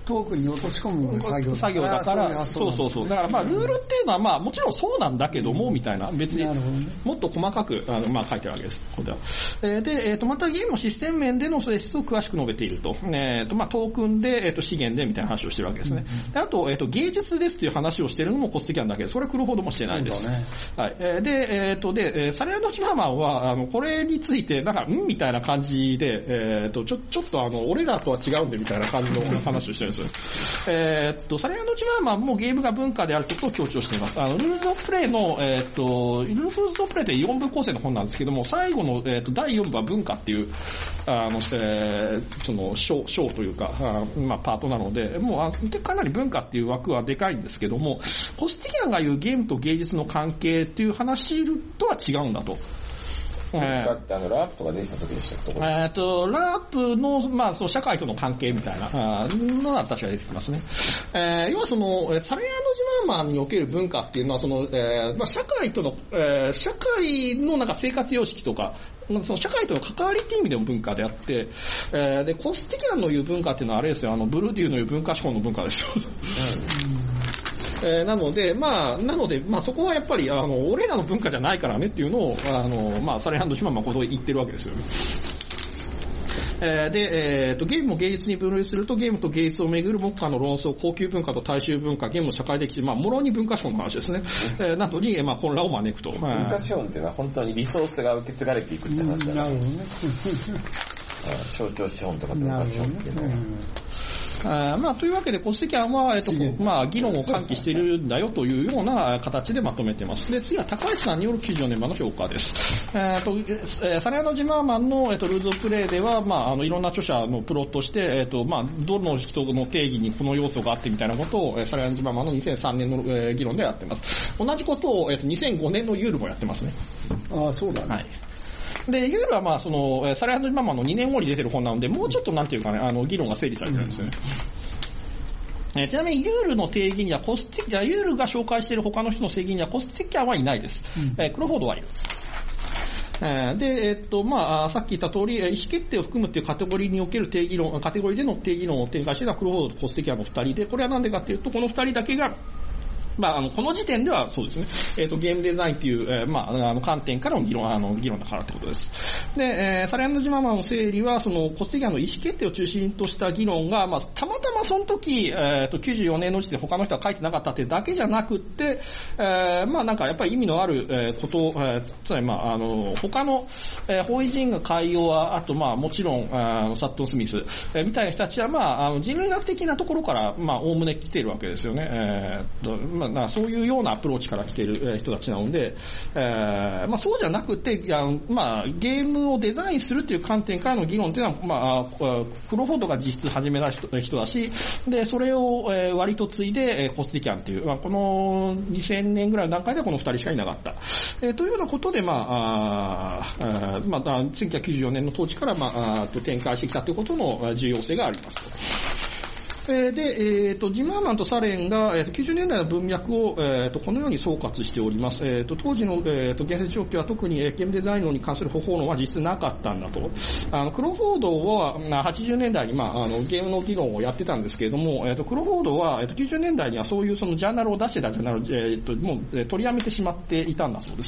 Speaker 2: トークンに落とし込む作業
Speaker 1: 作業だから、そうそうそう。だからまあルールっていうのはまあもちろんそうなんだけども、みたいな、別にもっと細かくあのまあ書いてあるわけです。ここでは。えー、で、えっ、ー、とまたゲームのシステム面での性質を詳しく述べていると。えっ、ー、とまあトークンで、えっ、ー、と資源でみたいな話をしてるわけですね。うん、であと、えっ、ー、と芸術ですっていう話をしてるのもコスティキャンだけです。それはクロフォードもしてないです。ね、はい。えー、で、えっ、ー、とで、サレアンド・チマーマンはあのこれについてなんかんみたいな感じで、えっ、ー、とちょちょっとあの俺らとは違うんでみたいな感じの話をしてるんですよ。えっと、サレアンド・チマーマンもゲームが文化であることを強調しています。あの、ルールズ・オブ・プレイの、えっと、ルールズ・オブ・プレイってよんぶ構成の本なんですけども、最後の、えっと、だいよんぶは文化っていう、あの、えー、その、章、章というか、あまあ、パートなので、もう、あかなり文化っていう枠はでかいんですけども、コスティキャンが言うゲームと芸術の関係っていう話とは違うんだと。
Speaker 3: だってあのラープとか出てた時でしたっけ？
Speaker 1: えっと、ラープの、まあ、そう、社会との関係みたいなのは確かに出てきますね。えー、要はその、サレアンド・ジマーマンにおける文化っていうのは、その、えー、まあ、社会との、えー、社会のなんか生活様式とか、その社会との関わりっていう意味でも文化であって、えー、で、コスティキャンの言う文化っていうのはあれですよ、あの、ブルデューの言う文化資本の文化ですよ。うんえー、なので、まあ、なので、まあそこはやっぱり、あの、俺らの文化じゃないからねっていうのを、あの、まあ、サレハンド・ヒマンマことを言ってるわけですよね。えー、で、えー、と、ゲームも芸術に分類すると、ゲームと芸術をめぐる目下の論争、高級文化と大衆文化、ゲームの社会的、まあ、もろに文化資本の話ですね。えー、などに、まあ、混乱を招くと。
Speaker 3: 文化資本っていうのは本当にリソースが受け継がれていくって話だな。なるほどね。象徴資本とか文化資本っていうのは。
Speaker 1: あまあ、というわけで、コスティキャンは、えっと、まあ、議論を喚起しているんだよというような形でまとめています。で、次は高橋さんによるきゅうじゅうよねん版の評価です。えっと、サレアンド・ジマーマンの、えっと、ルールズ・プレイでは、まあ、あの、いろんな著者のプロとして、えっと、まあ、どの人の定義にこの要素があってみたいなことを、サレアンド・ジマーマンのにせんさんねんの、えー、議論でやっています。同じことを、えっと、にせんごねんのユールもやってますね。
Speaker 2: ああ、そうだね。
Speaker 1: はい。で、ユールはまあ、その、サレアンド・ジマーマンのにねんごに出てる本なので、もうちょっとなんていうかね、あの、議論が整理されてるんですよね。うん、えちなみにユールの定義にはコスティキャン、ユールが紹介している他の人の定義にはコスティキャンはいないです。うん、えー、クロフォードはいる。えー、で、えっと、まあ、さっき言った通り、意思決定を含むっていうカテゴリーにおける定義論、カテゴリーでの定義論を展開しているのはクロフォードとコスティキャンの二人で、これはなんでかっていうと、この二人だけが、まあ、あの、この時点ではそうですね。えっ、ー、と、ゲームデザインっていう、えー、まあ、あの、観点からの議論、あの、議論だからってことです。で、えー、サレアンド・ジマーマンの整理は、その、コスティキャンの意思決定を中心とした議論が、まあ、たまたまその時、えっ、ー、と、きゅうじゅうよねんの時点で他の人は書いてなかったっていうだけじゃなくって、えー、まあ、なんかやっぱり意味のある、えー、ことを、えー、つまり、まあ、あの、他の、えー、法医人が海洋は、あと、まあ、もちろん、あの、サットン・スミス、えー、みたいな人たちは、まあ、あの、人類学的なところから、まあ、おおむね来ているわけですよね。えー、と、まあ、そういうようなアプローチから来ている人たちなので、えー、まあそうじゃなくて、まあゲームをデザインするという観点からの議論というのは、まあクロフォードが実質始めた人だし、でそれを割と継いでコスティキャンという、まあ、このにせんねんぐらいの段階ではこのふたりしかいなかった、えー、というようなことで、まああ、まあ、せんきゅうひゃくきゅうじゅうよねんの統治から、まあ、と展開してきたということの重要性がありますと。で、えっ、ー、と、ジマーマンとサレンが、えー、きゅうじゅうねんだいの文脈を、えー、とこのように総括しております。えー、と当時の、えー、と言説状況は特に、えー、ゲームデザイン論に関する方法論は実質なかったんだと。あのクロフォードははちじゅうねんだいに、まあ、あのゲームの議論をやってたんですけれども、えー、とクロフォードは、えー、ときゅうじゅうねんだいにはそういうそのジャーナルを出してたジャーナルを、えー、ともう、えー、取りやめてしまっていたんだそうです。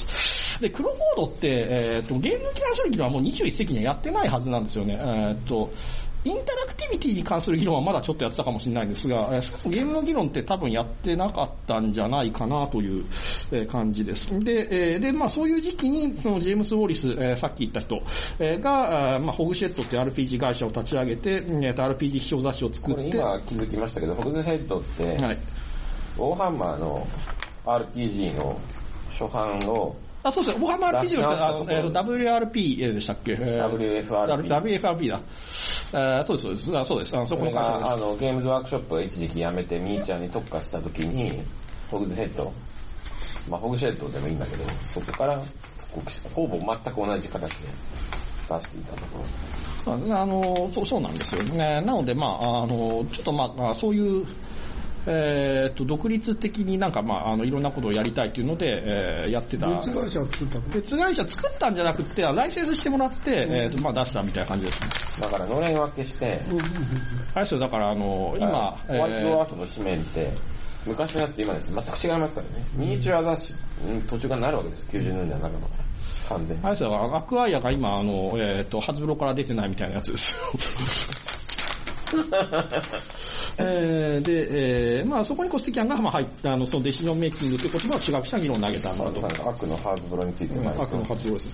Speaker 1: で、クロフォードって、えー、とゲームに関する議論はもうにじゅういっせいきにはやってないはずなんですよね。えー、とインタラクティビティに関する議論はまだちょっとやってたかもしれないんですが、ゲームの議論って多分やってなかったんじゃないかなという感じです。で、で、まあそういう時期に、そのジェームス・ウォリス、えー、さっき言った人が、まあホグシェッドっていう アールピージー 会社を立ち上げて、アールピージー 批評雑誌を作って。これ
Speaker 3: 今気づきましたけど、ホグズヘッドって、はい、ウォーハンマーの アールピージー の初版の
Speaker 1: あ、そうですね。ウォーハンマー アールピージー の、えー、ダブリューアールピー でしたっけ
Speaker 3: ダブリューエフアールピー。
Speaker 1: ダブリューエフアールピー だ。えー、そうです、そうです。あ、そうです。あそこの会社です。
Speaker 3: あの、ゲームズワークショップが一時期辞めてミーチャーに特化した時に、ホグズヘッド、まあ、ホグシェッドでもいいんだけど、そこから、ほぼ全く同じ形で出していたところ。
Speaker 1: あの、そう、そうなんですよね。なので、まあ、あの、ちょっとまあ、そういう、 えー、と独立的になんか、まあ、あのいろんなことをやりたいというので、えー、やってた。
Speaker 2: 別会社を作ったの？
Speaker 1: 別会社作ったんじゃなくて、ライセンスしてもらって、うん、えーとまあ、出したみたいな感じですね。
Speaker 3: だからのれん分けして、うん、
Speaker 1: あれですよ、だからあの今、
Speaker 3: ホワイトアートの紙面って、昔のやつと今のやつ全く違いますからね。ミニチュア雑誌、途中からなるわけですよ、きゅうじゅうねんだいの中だから。完全に。
Speaker 1: あれですよ、アクアイアが今、あの、えっと、ハズブロから出てないみたいなやつですよ。えー、で、えー、まあそこにコスティキャンが、まあ、入った、あの、そのデシジョンメイキングという言葉を違くした議論を投げたんだと。
Speaker 3: 悪のハズブロについて、
Speaker 1: うん、悪のハズブロです。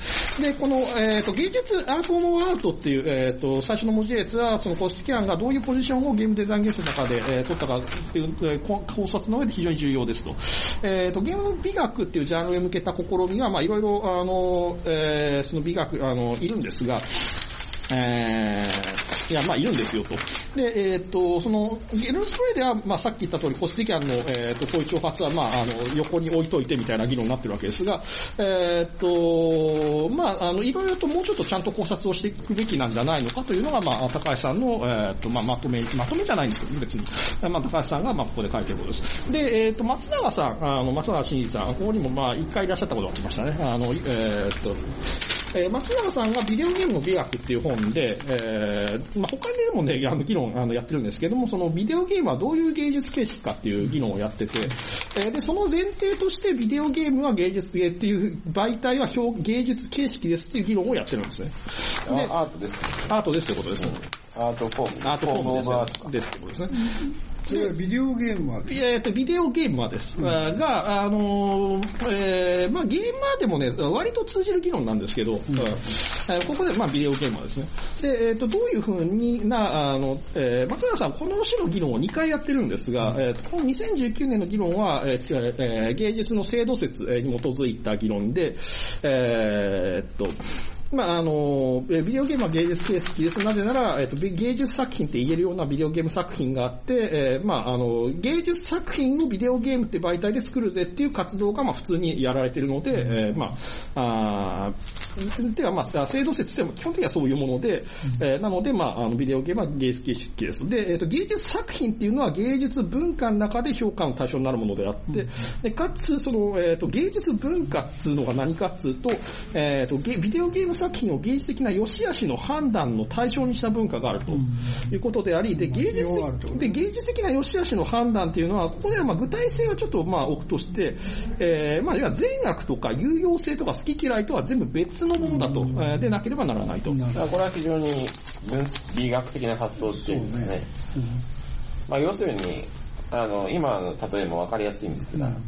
Speaker 1: で、この、えっ、ー、と、芸術、アートのアートっていう、えっ、ー、と、最初の文字列は、そのコスティキャンがどういうポジションをゲームデザイン技術の中で、えー、取ったかっていう、えー、考察の上で非常に重要ですと。えっ、ー、と、ゲームの美学っていうジャンルへ向けた試みは、まあいろいろ、あの、えー、その美学、あの、いるんですが、えー、いや、まあ、いるんですよと。で、えっ、ー、と、その、ゲルストレイでは、まあ、さっき言った通り、コスティキャンの、えっ、ー、と、こういう挑発は、まあ、あの、横に置いといてみたいな議論になってるわけですが、えっ、ー、と、まあ、あの、いろいろともうちょっとちゃんと考察をしていくべきなんじゃないのかというのが、まあ、高橋さんの、えっ、ー、と、まあ、まとめ、まとめじゃないんですけど、別に。まあ、高橋さんが、まあ、ここで書いてることです。で、えっ、ー、と、松永さん、あの、松永真司さん、ここにも、まあ、一回いらっしゃったことがありましたね。あの、えっ、と、えー、松永さんがビデオゲームの美学っていう本で、えー、まあ、他にもね、あの、議論、あの、やってるんですけども、そのビデオゲームはどういう芸術形式かっていう議論をやってて、えー、で、その前提としてビデオゲームは芸術芸っていう媒体は表芸術形式ですっていう議論をやってるんですね。
Speaker 3: で、アートですか？
Speaker 1: アートですってことです。うん、
Speaker 3: アートフォーム。
Speaker 1: アートフォームです。ですってことですね。
Speaker 2: で、ビデオゲームは
Speaker 1: えっと、ビデオゲームはです。うん、が、あのー、えー、まあ、ゲーマーでもね、割と通じる議論なんですけど、うん、ここで、まあ、ビデオゲームはですね。で、えっと、どういうふうにな、あの、えー、松永さん、この種の議論をにかいやってるんですが、うん、えっと、このにせんじゅうきゅうねんの議論は、えーえー、芸術の制度説に基づいた議論で、えー、っと、まあ、あの、ビデオゲームは芸術形式です。なぜなら、えっと、芸術作品って言えるようなビデオゲーム作品があって、えー、まあ、あの、芸術作品をビデオゲームって媒体で作るぜっていう活動が、まあ、普通にやられているので、えー、まあ、あてか、まあ、制度説でも基本的にはそういうもので、うん、えー、なので、まあ、あの、ビデオゲームは芸術形式です。で、えっと、芸術作品っていうのは芸術文化の中で評価の対象になるものであって、うん、で、かつ、その、えっと、芸術文化っつうのが何かっつうと、えっと、ビデオゲーム作品を芸術的な良し悪しの判断の対象にした文化があるということであり、で、芸術的、で、芸術的な良し悪しの判断っていうのは、ここではまあ具体性はちょっとまあ置くとして、えー、まあ、要は善悪とか有用性とか好き嫌いとは全部別のものだと、えー、でなければならないと。
Speaker 3: だからこれは非常に美学的な発想っていうんですかね。ね、うん、まあ、要するに、あの、今の例えもわかりやすいんですが、うん、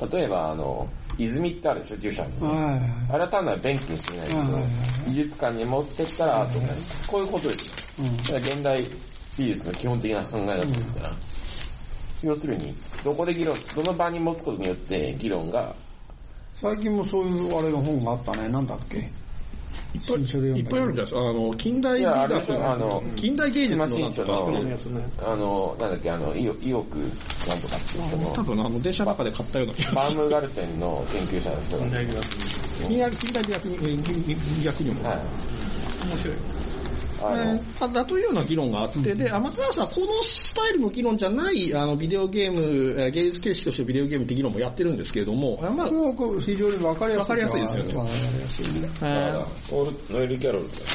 Speaker 3: 例えば、あの、泉ってあるでしょ、従者に、ね。あれは単なる便器に過ぎないけど、美術館に持ってったらアートになる。こういうことですよ。うん、それは現代美術の基本的な考え方ですから、うん、要するに、どこで議論、どの場に持つことによって議論が、
Speaker 2: 最近もそういうあれの本があったね、なんだっけ。
Speaker 1: いっぱい、いっぱいあるんです。あの、近代美学、あの、近代芸術の
Speaker 3: 新書の、あの、なんだっけ、あの、意欲なんとかっていう人の、
Speaker 1: 多分あの、電車の中で買ったような気がする。
Speaker 3: バームガルテンの研究者の人が。近代美学。
Speaker 1: 近代美学に、美学にも。はい。面白い。えー、だというような議論があって、うん、で、松永さんはこのスタイルの議論じゃない、あの、ビデオゲーム、芸術形式としてビデオゲームって議論もやってるんですけれども、
Speaker 2: まあ、これは非常に分かりやすい。
Speaker 1: 分かりやすいですよね。分かりやすい。
Speaker 3: えー、オールノエル・ギャロルとか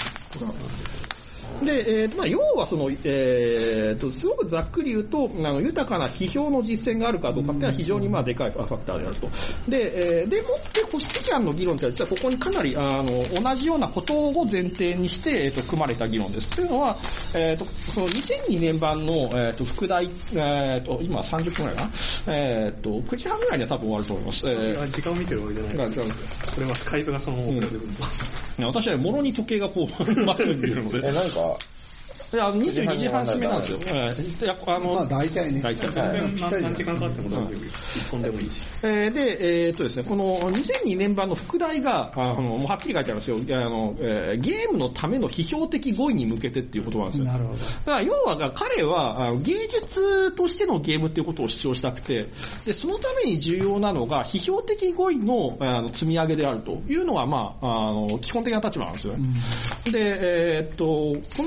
Speaker 1: で、えー、まあ、要はその、えー、と、すごくざっくり言うと、あの、豊かな批評の実践があるかどうかっていうのは非常にまあ、でかいファクターであると。で、えー、でもって、コスティキャンの議論って実はここにかなり、あの、同じようなことを前提にして、えー、と、組まれた議論です。というのは、えー、と、そのにせんにねん版の、えー、と、副題、えー、と、今さんじゅっぷんくらいかな。えー、と、くじはんぐらいには多分終わると思います。え
Speaker 4: ー、時間を見てるわけじゃないですか。これはスカイプがそのまま送られてくる
Speaker 1: と。私はもろに時計がこう、まっすぐ見えるので。
Speaker 3: え、なんか、
Speaker 1: いや、にじゅうにじはん締めなんですよ。えー、いや、あの、
Speaker 2: まあ大体ね。
Speaker 1: 大体。
Speaker 4: 全然何時間かかっても大丈夫。一本でもいいし。
Speaker 1: えー、で、えー、っとですね、このにせんにねん版の副題が、あの、もうはっきり書いてあるんですよ。あの、えー、ゲームのための批評的語彙に向けてっていう言葉なんですよ。
Speaker 2: なるほど。
Speaker 1: だから要は、彼は、あの芸術としてのゲームっていうことを主張したくて、で、そのために重要なのが、批評的語彙の、あの積み上げであるというのが、まあ、あの、基本的な立場なんですよね。うん、で、えー、っと、この、ち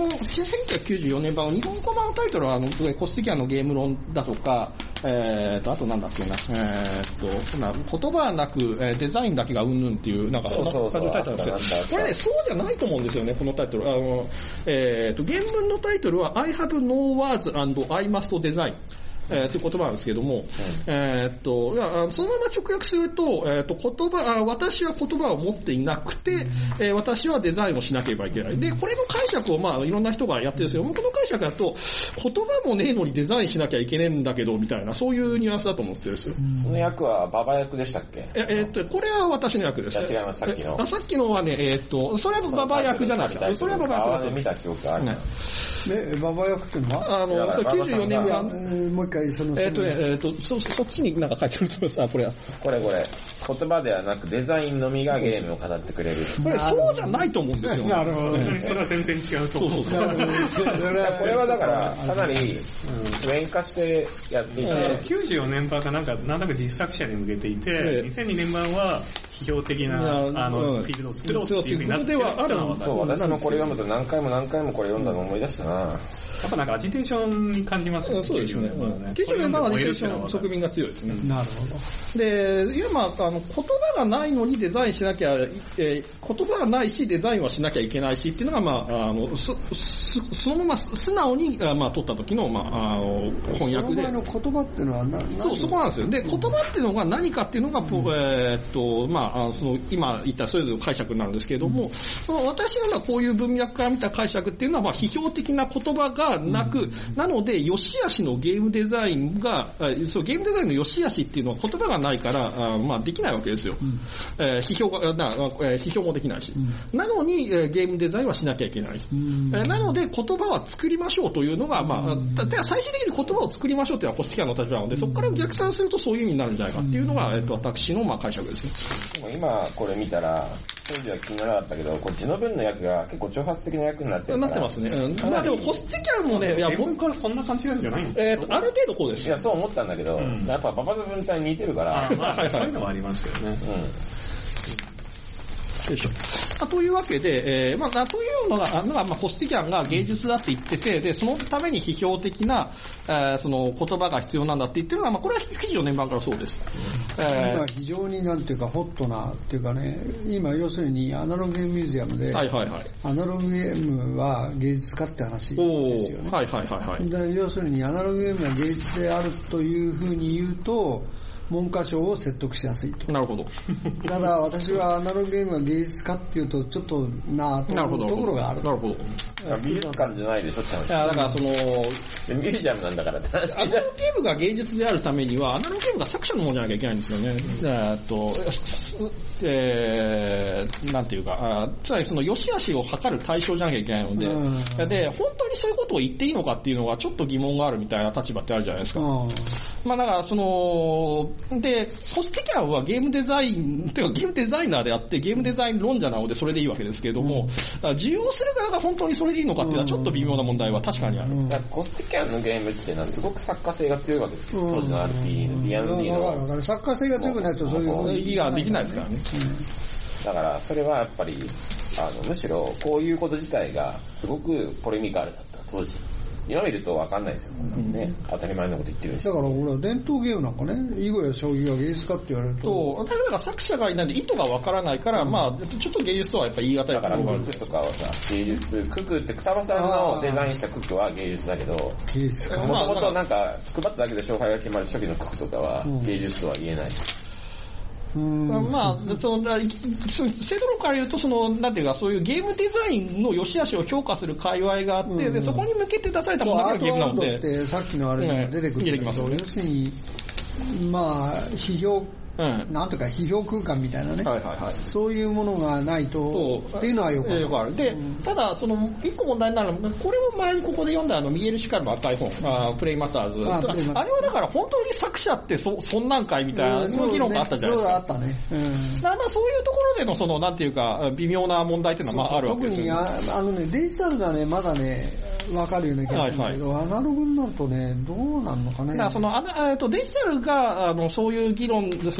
Speaker 1: せんきゅうひゃくきゅうじゅうよねん版の日本語版のタイトルは、あの、コスティキャンのゲーム論だとか、えーと、あとなんだっけな、えーと、な言葉はなく、えー、デザインだけがうんぬんっていう、なんかそんな感じのタイトルなんですけど、これね、そうじゃないと思うんですよね、このタイトル。あの、えーと、原文のタイトルは I have no words and I must design。えー、という言葉なんですけども、うん、えー、っと、いや、そのまま直訳すると、えー、っと、言葉、あ、私は言葉を持っていなくて、うん、えー、私はデザインをしなければいけない。で、これの解釈をまあ、いろんな人がやってるんですけど、僕の解釈だと、言葉もねえのにデザインしなきゃいけねえんだけど、みたいな、そういうニュアンスだと思ってるんですよ。
Speaker 3: うん、その役はババ役でしたっけ？
Speaker 1: え、えー、っと、これは私の役です。
Speaker 3: 違います、さっきの。
Speaker 1: あ、さっきのはね、えー、っと、それはババ役じゃないですか。それはババ役だと。
Speaker 3: 見た記憶がある。ね、
Speaker 2: え、ババ役っていうのは
Speaker 1: あの、それきゅうじゅうよねん版。
Speaker 2: もう一回、その、
Speaker 1: えー、っとね、えー、っと、そ、そっちになんか書いてると思います。あ、これは。
Speaker 3: これこれ。言葉ではなくデザインのみがゲームを語ってくれる。
Speaker 1: これそうじゃないと思うんですよ。
Speaker 4: なるほどね。それは全然違うと思う。そうそうそう
Speaker 3: これはだから、かなり、普遍化してやっていて。
Speaker 4: きゅうじゅうよねん版がなんか、なんだか実作者に向けていて、にせんにねん版は批評的な、あの、フィールドを作ろうっていう風になってはあるのは
Speaker 3: そう、私もこれ読むと何回も何回もこれ読んだの思い出したな。
Speaker 4: やっぱなんかアジテーションに感じますよね。
Speaker 1: そうですね。きゅうじゅうよねん版はアジテーションの側面が強いですね。
Speaker 2: なるほど。
Speaker 1: で、今、あの、言葉がないのにデザインしなきゃ、えー、言葉がないしデザインはしなきゃいけないしっていうのが、まあ、あの、そ、そのまま素直に、まあ、取った時の、まあ、あの、翻訳で。
Speaker 2: その前の言葉っていうのは何？
Speaker 1: そう、そこなんですよ。で、言葉っていうのが何かっていうのが、うん、えー、っと、まあ、その、今言ったそれぞれの解釈になるんですけれども、うん、その私のこういう文脈から見た解釈っていうのは、まあ、批評的な言葉がなく、うん、なので、良し悪しのゲームデザインが、そう、ゲームデザインの良し悪しっていうのは言葉がないから、あまあ、できないわけですよ。うんえー、批評が、な、えー、批評もできないし。うん、なのに、えー、ゲームデザインはしなきゃいけない。うんえー、なので、言葉は作りましょうというのが、まあ、だから最終的に言葉を作りましょうというのはコスティキャンの立場なので、そこから逆算するとそういう意味になるんじゃないかっていうのが、えっと、私のまあ解釈ですね。
Speaker 3: 今、これ見たら、当時は気にならなかったけど、これ字の文の役が結構挑発的な役になってるから。
Speaker 1: なってますね。うん、まあでもコスティキャンもね、いや、
Speaker 4: 僕からこんな感じなんじゃないんですか？
Speaker 1: えっと、ある程度こうです。
Speaker 3: いや、そう思ったんだけど、うん、やっぱババブ文体に似てるから。
Speaker 4: あまあ、そういうのもありますよね。うん
Speaker 1: よいしょ。というわけで、えー、まあ、というのが、まあ、コスティキャンが芸術だって言ってて、で、そのために批評的な、えー、その言葉が必要なんだって言ってるのは、まあ、これはきゅうじゅうよねん版からそうです。
Speaker 2: えー、今非常になんていうか、ホットな、っていうかね、今要するにアナログゲームミュージアムで、はいはいはい、アナログゲームは芸術かって話ですよね。
Speaker 1: はいはいはいはい。
Speaker 2: で要するにアナログゲームは芸術であるというふうに言うと、文科省を説得しやすいと。
Speaker 1: なるほど。
Speaker 2: ただ私はアナログゲームは芸術家っていうとちょっとなぁと思うところがある。
Speaker 1: なるほど。
Speaker 3: 美術館じゃないでしょって話。
Speaker 1: いやだからその、ミ
Speaker 3: ュージアムなんだからって話。
Speaker 1: アナログゲームが芸術であるためには、アナログゲームが作者のものじゃなきゃいけないんですよね。えっと、えー、なんていうか、つまりその良し悪しを測る対象じゃなきゃいけないので、で、本当にそういうことを言っていいのかっていうのはちょっと疑問があるみたいな立場ってあるじゃないですか。まあだからその、で、コスティキャンはゲームデザイン、ていうかゲームデザイナーであってゲームデザイン論者なのでそれでいいわけですけれども、うん、受容する側が本当にそれでいいのかっていうのはちょっと微妙な問題は確かにある。うん、
Speaker 3: だからコスティキャンのゲームっていうのはすごく作家性が強いわけですよ。当時の アールピーディー の ディーアンドディー の。
Speaker 2: だからだから作家性が強くないとそういう
Speaker 1: 意義ができないですからね。
Speaker 3: だからそれはやっぱりあのむしろこういうこと自体がすごくポレミカルだった当時。今見ると分かんないですよ、こんなのね、うん。当たり前のこと言ってるし。
Speaker 2: だから俺は伝統ゲームなんかね、囲碁や将棋が芸術家って言われると。
Speaker 1: そう。だから作者がいないんで意図が分からないから、うん、まあ、ちょっと芸術とはやっぱ言い難い。
Speaker 3: だからククとかはさ、芸術、ククって草場さんのデザインしたククは芸術だけど、
Speaker 2: 芸術か。
Speaker 3: もともとなんか、配っただけで勝敗が決まる初期のククとかは芸術とは言えない。うん
Speaker 1: うんまあ、その、セドロから言うと、その、なんていうか、そういうゲームデザインの良し悪しを評価する界隈があって、うん、で、そこに向けて出されたものがゲームなので。
Speaker 2: アートワールドってさっきのあれにも出てくるんだけど、
Speaker 1: 出てきますよね。
Speaker 2: 要するに、まあ、批評、うん、なんとか批評空間みたいなね、はいはいはい、そういうものがないとっていうのはよくある。よくある。
Speaker 1: で、うん、ただその一個問題になるのは、これも前にここで読んだあのミゲル・シカルの赤い本、あプレイマターズ。あ, あれはだから本当に作者ってそそんなんかいみたいな、うん、その議論があったじゃないですか。
Speaker 2: そうあったね。うん、
Speaker 1: だからまあそういうところでのそのなんていうか微妙な問題っていうのはまああるわけですよね。
Speaker 2: 特にああのねデジタルがねまだねわかるような気がするんだけど、はいはい、アナログになるとねどうなんのかね。
Speaker 1: だからそのあのえっとデジタルがあのそういう議論その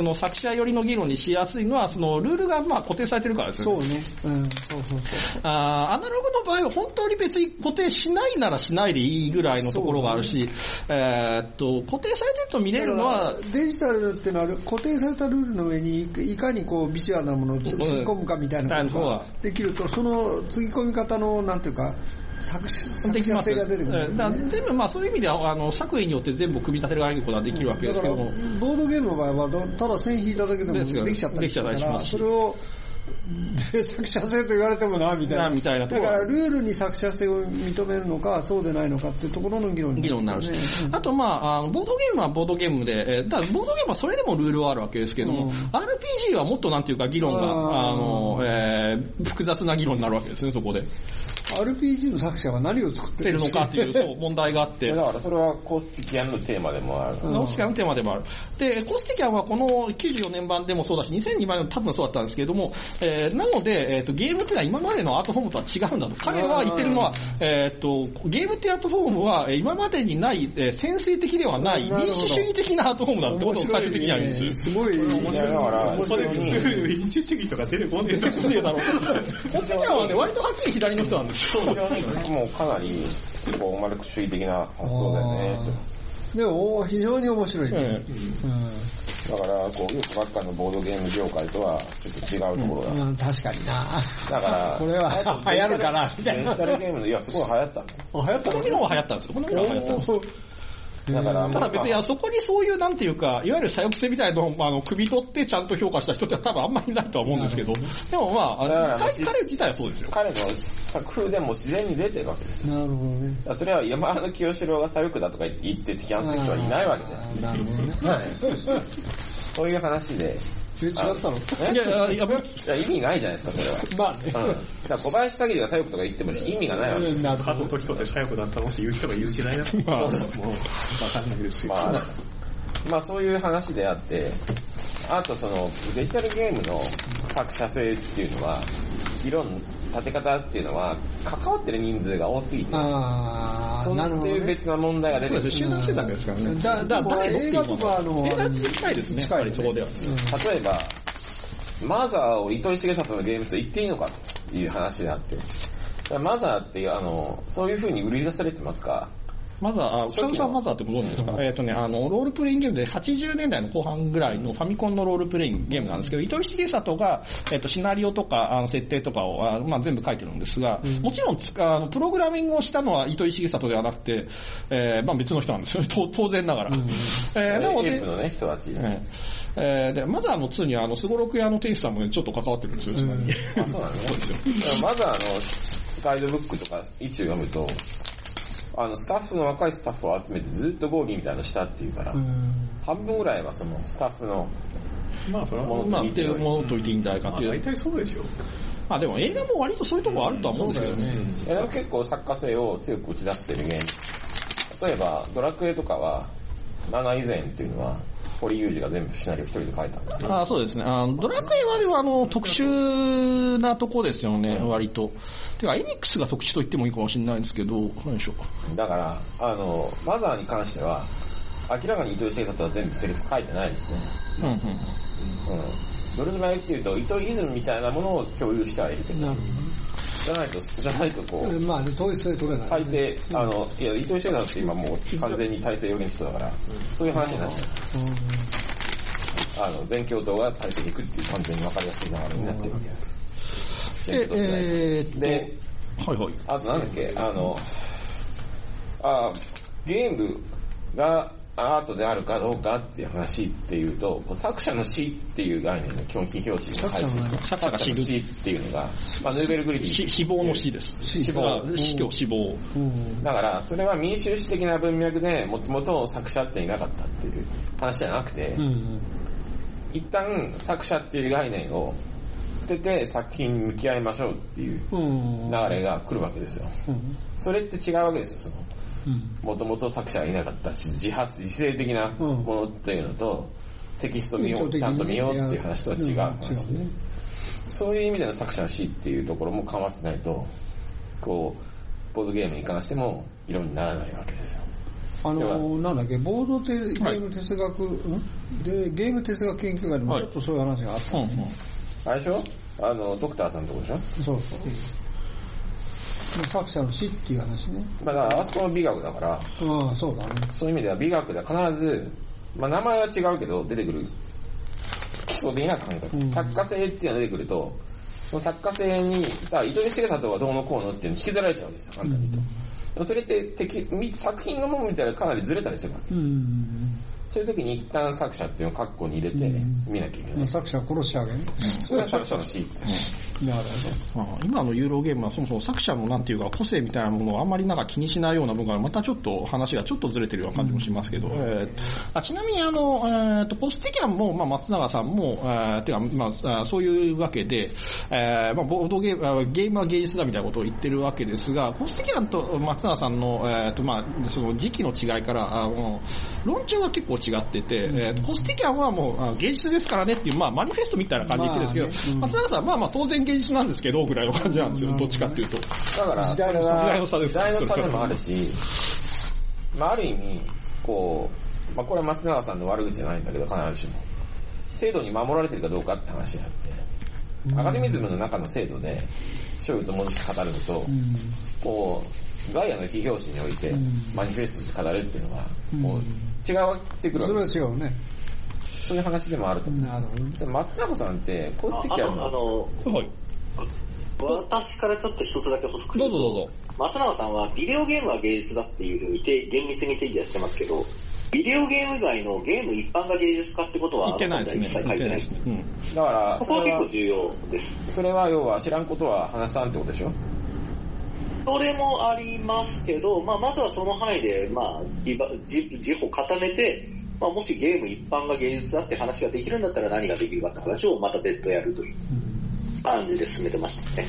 Speaker 1: の作者寄りの議論にしやすいのは、そのルールがまあ固定されてるからですよね。
Speaker 2: そうね。うん、そうそうそう。
Speaker 1: あアナログの場合は本当に別に固定しないならしないでいいぐらいのところがあるし、ねえー、っと固定されてると見れるのは
Speaker 2: デジタルってのは固定されたルールの上にいかにこうビジュアルなものをつぎ込むかみたいなことができると、そのつぎ込み方のなんていうか作作者性が出てくる、ね、
Speaker 1: だ全部まあそういう意味ではあの作為によって全部組み立てられることができるわけですけども、
Speaker 2: ボードゲームの場合はただ線引いただけでもできちゃったりするから、それをで作者性と言われてもなみたいな、
Speaker 1: みたいな
Speaker 2: だからルールに作者性を認めるのかそうでないのかっていうところの議論に、
Speaker 1: ね、議論になるし、うん、あとまああのボードゲームはボードゲームで、えー、だからボードゲームはそれでもルールはあるわけですけども、うん、アールピージー はもっとなんていうか議論がああの、えー、複雑な議論になるわけですね。そこで
Speaker 2: アールピージー の作者は何を作ってる
Speaker 1: のかっていうそう問題があって
Speaker 3: だからそれはコースティキャンのテーマでもある、
Speaker 1: コースティキャンのテーマでもある。でコースティキャンはこのきゅうじゅうよねん版でもそうだしにせんにばんでも多分そうだったんですけれども、えー、なのでえー、とゲームっていうのは今までのアートフォームとは違うんだと彼は言ってるのは、えー、とゲームっていうアートフォームは今までにない、えー、先制的ではない民主主義的なアートフォームだってことを最終的には言うんですよ。
Speaker 2: すごい面白い。
Speaker 3: だから
Speaker 4: それ普通民主主義とか出てこねえだろう。
Speaker 1: だろう。コンテナはね割とはっきり左の人なんですよ。
Speaker 3: もうかなりこうマルクス主義的な発想だよね。
Speaker 2: でも非常に面白いね。うん
Speaker 3: うんだからこうよくばっかのボードゲーム業界とはちょっと違うところだ、
Speaker 2: うんうん、確かにな
Speaker 3: だから
Speaker 2: これは流行るかなみたいな
Speaker 3: デジタルゲームのいやすごい流行ったんですよ。
Speaker 2: 流行った
Speaker 1: この議論は流行ったんですよ。この議論は流行ったんですよ。
Speaker 3: だから
Speaker 1: ただ別にあそこにそういうなんていうかいわゆる左翼性みたいなのをあの首取ってちゃんと評価した人って多分あんまりいないとは思うんですけど、でもまあ彼, 彼自体はそうですよ。
Speaker 3: 彼の作風でも自然に出てるわけですよ。
Speaker 2: なるほどね。
Speaker 3: だそれは山田清志郎が左翼だとか言って批判する人はいないわけで。
Speaker 2: なるほどね。
Speaker 3: はい。そういう話で。
Speaker 2: え、違ったの？
Speaker 1: いやいやいや
Speaker 3: いや意味ないじゃないですかそれは。
Speaker 2: まあね。うん。だ
Speaker 3: から小林武史が左翼とか言っても意味がないわけです。
Speaker 4: 加藤時子って左翼だったのって言う人が言う時代だと。
Speaker 3: まあ、そうそう
Speaker 4: もうわかんないですよ。
Speaker 3: まあ、まあそういう話であって、あとそのデジタルゲームの作者性っていうのは議論立て方っていうのは関わってる人数が多すぎて、
Speaker 2: あ
Speaker 3: そういう別な問題が出てくる。
Speaker 1: 集団制作ですからね。
Speaker 2: だだだ映画とかの
Speaker 1: 映画に近いですね。
Speaker 2: 近い
Speaker 1: そこでは。
Speaker 3: 例えばマザーを糸井重里のゲームと言っていいのかという話であって、マザーっていうあのそういう風に売り出されてますか。
Speaker 1: マザー、あ、北野さんマザーってご存知ですか、うん、えっ、ー、とね、あの、ロールプレイングゲームではちじゅうねんだいの後半ぐらいのファミコンのロールプレイングゲームなんですけど、糸井重里が、えっ、ー、と、シナリオとか、あの、設定とかを、あまあ、全部書いてるんですが、うん、もちろん、あの、プログラミングをしたのは糸井重里ではなくて、えー、まあ、別の人なんですよね、当然ながら。うん、
Speaker 3: えー、なので、のね、人たち。
Speaker 1: えー、で、マザーのツーには、あの、スゴロク屋のテイスさんもちょっと関わってるんですよ、ちなみに。あ、
Speaker 3: そうなんですね。そうですよ。マザーのガイドブックとか、一応読むと、あのスタッフの若いスタッフを集めてずっと講義みたいなのしたっていうから、半分ぐらいはそのスタッフの
Speaker 1: まあそれはものと言ってものと言っていいんじゃないかっていう。
Speaker 4: 大体そうでしょ。
Speaker 1: まあでも映画も割とそういうところあるとは思うんですけどね。
Speaker 3: いやでも結構作家性を強く打ち出してるゲーム。例えばドラクエとかはなな以前っていうのは堀裕二が全部シナリオ一人で書いたんだ、ね。
Speaker 1: ああそうですね。あのドラクエはではあの特殊なとこですよね、うん、割と。てかエニックスが特殊と言ってもいいかもしれないんですけど、何でしょう。
Speaker 3: だからあのマザーに関しては明らかに糸井重里は全部セリフ書いてないんですね。うんうん。うん。どれぐらいっていうと糸井イズムみたいなものを共有してはいるけど。なるほど。じゃないと、じゃないとこう、
Speaker 2: まあ、統一性取れない。
Speaker 3: 最低、あの、いや、糸井重里って今もう完全に体制寄りの人だから、そういう話になっちゃう。あの、全教頭が体制に行くっていう完全に分かりやすい流れになってるわけです。
Speaker 1: えー、
Speaker 3: で、
Speaker 1: はいはい。
Speaker 3: あとなんだっけ、あの、あゲームがアートであるかどうかっていう話っていうと、作者の死っていう概念の基本非表示に入っている。
Speaker 1: 作者の死
Speaker 3: っていうのが、まあ、ヌーベルグリフィ
Speaker 1: 死亡の死です。
Speaker 3: 死亡。
Speaker 1: 死去死亡。
Speaker 3: だから、それは民主主義的な文脈でもともと作者っていなかったっていう話じゃなくて、うんうん、一旦作者っていう概念を捨てて作品に向き合いましょうっていう流れが来るわけですよ。うんうん、それって違うわけですよ、その。もともと作者がいなかったし自発自制的なものっていうのと、うん、テキスト見ようちゃんと見ようっていう話とは違う話、うん違うね、そういう意味での作者の死っていうところも緩和してないとこうボードゲームに関しても議論にならないわけですよ。
Speaker 2: あの、なんだっけ、ボードゲーム哲学、はい、で、ゲーム哲学研究会でもちょっとそういう話があった、ね。はいうんうん、
Speaker 3: あれでしょあの、ドクターさんのとこでしょ
Speaker 2: そうそう。うん、作者の死っていう話ね。
Speaker 3: まあ、だからあそこの美学だから、
Speaker 2: ああ、そうだね。
Speaker 3: そういう意味では美学では必ず、まあ名前は違うけど出てくる基礎的な感覚、うん、作家性っていうのが出てくると、その作家性に、だから糸井重里はどうのこうのっていうのに引きずられちゃうんですよ、簡単に言うと。うん、それって敵作品のものみたいなかなりずれたりするから、うん、そういう時に一旦作者っていうのを括弧に入れて見なきゃいけない。うん、
Speaker 2: 作者を殺してあげる。
Speaker 3: それは作者の死。
Speaker 1: なるほど。今のユーロゲームはそもそも作者のなんていうか個性みたいなものをあんまりなんか気にしないような部分がまたちょっと話がちょっとずれてるような感じもしますけど、うんえー、あちなみにあの、えー、とポステキャンも、まあ、松永さんも、えー、てかまあ、そういうわけで、えーまあ、ボードゲーム、ゲームは芸術だみたいなことを言ってるわけですが、ポステキャンと松永さんの、えーとまあ、その時期の違いからあの論調は結構違ってて、うんえー、ポステキャンはもう芸術ですからねっていう、まあ、マニフェストみたいな感じで言ってるんですけど、まあねうん、松永さんはまあまあ当然芸術なんですけどぐらいの感じなんですよ、どっちかっていうと。
Speaker 3: だから時代の差です。時代の差でもあるし、まあある意味こう、まあこれは松永さんの悪口じゃないんだけど必ずしも制度に守られてるかどうかって話があって、うん、アカデミズムの中の制度で勝利と文字語るのと、うん、こうガイアの非表紙においてマニフェストで語るっていうのはもう違ってくるわけです。
Speaker 2: それは違うね。
Speaker 3: そういう話でもあると思う。
Speaker 2: なるほど。
Speaker 3: で松永さんってコスティキャンの
Speaker 6: あのあの、はい私からちょっと一つだけ補足すると、
Speaker 1: どうぞどうぞ。
Speaker 6: 松永さんはビデオゲームは芸術だっていうふうに厳密に定義はしてますけど、ビデオゲーム外のゲーム一般が芸術化ってことは
Speaker 1: 言ってないですね。
Speaker 6: 一切書いてないです。
Speaker 3: うん、だから
Speaker 6: そこは結構重要です。
Speaker 3: それは要は知らんことは話さんってことでしょ。
Speaker 6: それもありますけど、まあまずはその範囲でまあ自歩固めて。まあ、もしゲーム一般が芸術だって話ができるんだったら何ができるかって話をまた別途やるという感じで進めてましたね。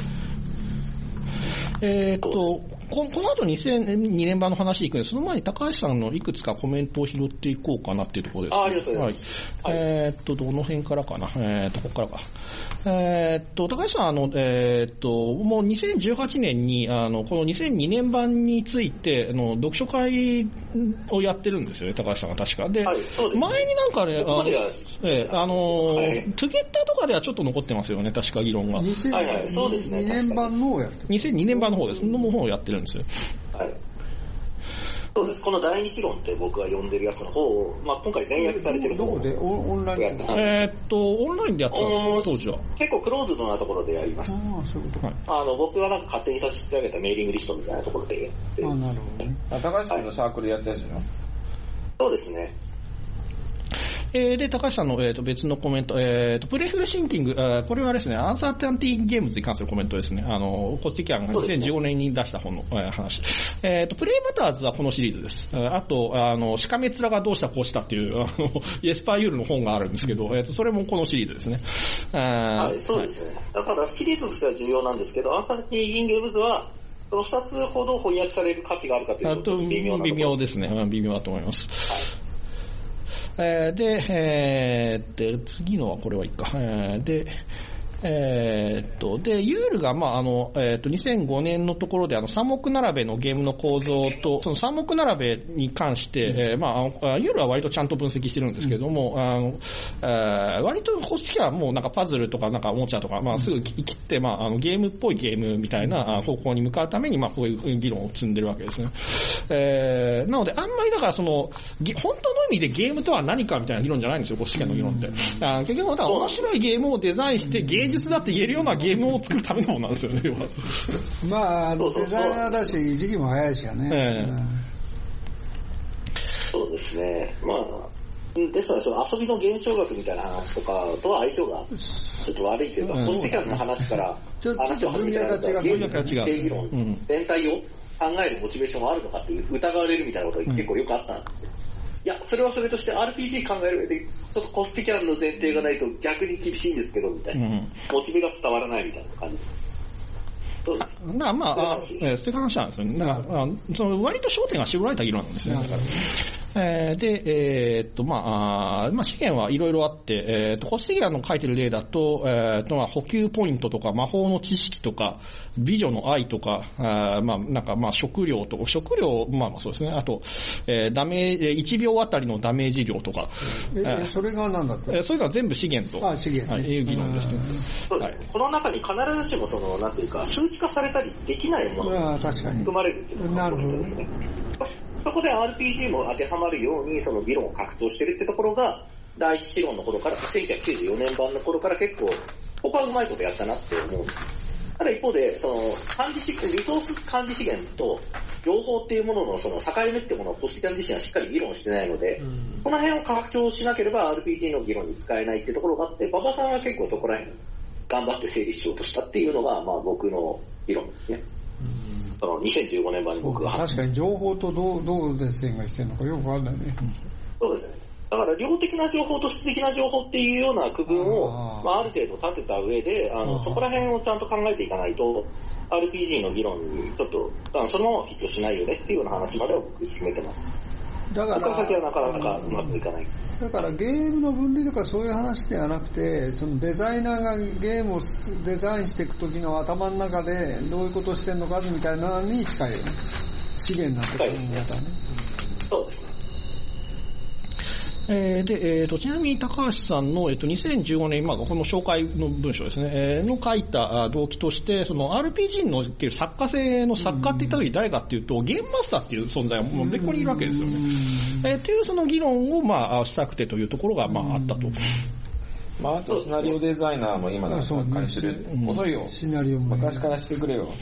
Speaker 1: えー、っとこ、この後にせんにねん版の話に行くんで、その前に高橋さんのいくつかコメントを拾っていこうかなっていうところです、ね。
Speaker 6: あ、ありがとうございます。
Speaker 1: はい。はい、えー、っと、どの辺からかな。えー、っと、ここからか。えー、っと、高橋さん、あの、えー、っと、もうにせんじゅうはちねんに、あの、このにせんにねん版について、あの、読書会をやってるんですよね、高橋さんが確か。で、はい、そうですね、前になんかね、あの、えー、あの、はい、トゥゲッターとかではちょっと残ってますよね、確か議論が。
Speaker 2: にせんにねん版のをやってる。
Speaker 1: にせんにねん版の方です。の方をやってるんですよ。
Speaker 6: はい。そうです。この第二次論って僕が読んでるやつの方を、まあ今回全訳されてる
Speaker 2: どこでオンラインで
Speaker 1: えー、っと、オンラインでやってたんです当時は。
Speaker 6: 結構クローズドなところでやりました。
Speaker 2: ああ、そういうこと。
Speaker 6: はい、あの、僕がなんか勝手に立ち上げたメーリングリストみたいなところでやって。
Speaker 2: ああ、なるほどね。
Speaker 3: あ、高橋さんのサークルやったやつよ。
Speaker 6: そうですね。
Speaker 1: えー、で、高橋さんの、えー、と別のコメント、えー、とプレイフルシンキング、えー、これはですね、アンサーティティゲームズに関するコメントですね。あの、コスティキャンがにせんじゅうごねんに出した本の、えー、話。えー、と、プレイマターズはこのシリーズです。あと、あの、しかめ面がどうしたこうしたっていう、あの、イエスパーユールの本があるんですけど、えー、と、それもこのシリーズですね。
Speaker 6: はい、そうですね。はい、だからシリーズとしては重要なんですけど、アンサーティティゲームズは、その二つほど翻訳される価値があるかというと微妙なところ。
Speaker 1: 微妙ですね。微妙だと思います。はいえー、で、えー、で、次のはこれはいいか。えー、で、えー、っと、で、ユールが、まあ、あの、えー、っと、にせんごねんのところで、あの、三目並べのゲームの構造と、その三目並べに関して、うん、えー、まあ、ユールは割とちゃんと分析してるんですけども、うん、あの、えー、割とこっちはもうなんかパズルとかなんかおもちゃとか、まあ、すぐ切って、まあ、あの、ゲームっぽいゲームみたいな方向に向かうために、まあ、こういう議論を積んでるわけですね。えー、なので、あんまりだからその、本当の意味でゲームとは何かみたいな議論じゃないんですよ、こっちの議論って。うん、あ結局、面白いゲームをデザインして、芸術だって言えるようなゲームを作るためのものなんですよね。
Speaker 2: まあ、デザイナーだし、時期も早いしやね。えーうん、
Speaker 6: そうですね。まあ、ですからその遊びの現象学みたいな話とかとは相性がちょっと悪いというか、うん、そしてキャンの話から話を始めたらゲームの定義論全体を考えるモチベーションはあるのかっていう疑われるみたいなことが結構よくあったんですよ。いや、それはそれとして アールピージー 考える上で、ちょっとコスティキャンの前提がないと逆に厳しいんですけど、みたいな。うん、モチベが伝わらないみたいな感じ。そうです。
Speaker 1: だからまあ、そういう話なんですよね。だから、その割と焦点が絞られた議論なんですね。だからえー、で、えー、っと、まあ、あまあ、資源はいろいろあって、えー、っと、コスティギアの書いてる例だと、えー、っと、まあ、補給ポイントとか、魔法の知識とか、美女の愛とか、あまあ、なんか、まあ、食料と、食料、まあまあそうですね。あと、えー、ダメージ、いちびょうあたりのダメージ量とか。
Speaker 2: えー、えー、それが何だった？
Speaker 1: えー、それが全部資源と。
Speaker 2: あ、資源、ね。
Speaker 1: はい、いう議論ですね。
Speaker 6: そうですね。はい、この中に必ずしもその、なんていうか、数値化されたりできないものが含まれるっていうのがポイントですね。そこで アールピージー も当てはまるようにその議論を拡張してるってところが第一資論の頃からせんきゅうひゃくきゅうじゅうよねん版の頃から結構ここはうまいことやったなって思うんです。ただ一方でその管理資リソース管理資源と情報っていうもののその境目ってものをコスティギアン自身はしっかり議論してないので、うん、この辺を拡張しなければ アールピージー の議論に使えないってところがあって、馬場さんは結構そこら辺頑張って整理しようとしたっていうのがまあ僕の議論ですね。うんそのにせんじゅうごねん版に僕が
Speaker 2: 確かに情報とどう、どうで線が引けるのかよくわかんないね。
Speaker 6: そうですね。だから量的な情報と質的な情報っていうような区分をあ,、まあ、ある程度立てた上であのそこら辺をちゃんと考えていかないと アールピージー の議論にちょっとあのそのままヒットしないよねっていうような話までは僕進めてます。だからここから先はなかなかうまくいかない。
Speaker 2: だからゲームの分離とかそういう話ではなくて、そのデザイナーがゲームをデザインしていく時の頭の中でどういうことをしてるのかみたいなのに近いよね。資源なんて考え方ね。
Speaker 6: そうですね。
Speaker 1: えー、で、えーと、ちなみに高橋さんの、えっと、にせんじゅうごねん、まあ、この紹介の文章ですね、えー、の書いた動機として、その アールピージー の作家性の作家って言った時誰かっていうと、ゲームマスターっていう存在はもう別個にいるわけですよね。えー、っていうその議論を、まあ、したくてというところが、まあ、あったと。
Speaker 3: まあ、あとシナリオデザイナーも今の作家にする。遅いよ。
Speaker 2: シナリオも
Speaker 3: 昔からしてくれよ。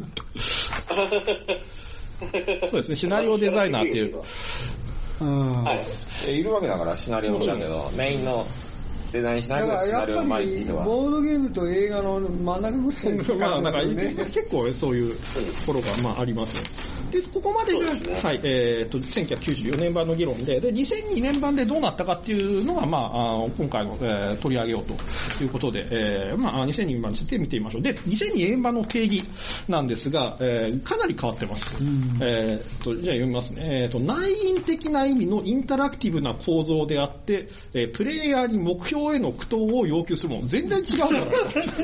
Speaker 1: そうですね、シナリオデザイナーっていう。
Speaker 3: はい、いるわけだからシナリオだけど、メインのデザインしないけどシナリオうまいって人は。
Speaker 2: ボードゲームと映画の真ん中ぐらいの感じですよね。
Speaker 1: まあ、結構そういうところがまあありますね。で、ここまでが、ね、はい、えー、と、せんきゅうひゃくきゅうじゅうよねん版の議論で、で、にせんにねん版でどうなったかっていうのが、まあ、あ今回の、えー、取り上げようということで、えー、まあ、にせんにねん版について見てみましょう。で、にせんにねん版の定義なんですが、えー、かなり変わってます。うん、えー、と、じゃあ読みますね。えー、と、内因的な意味のインタラクティブな構造であって、えー、プレイヤーに目標への苦闘を要求するもの。全然違うじゃないですか。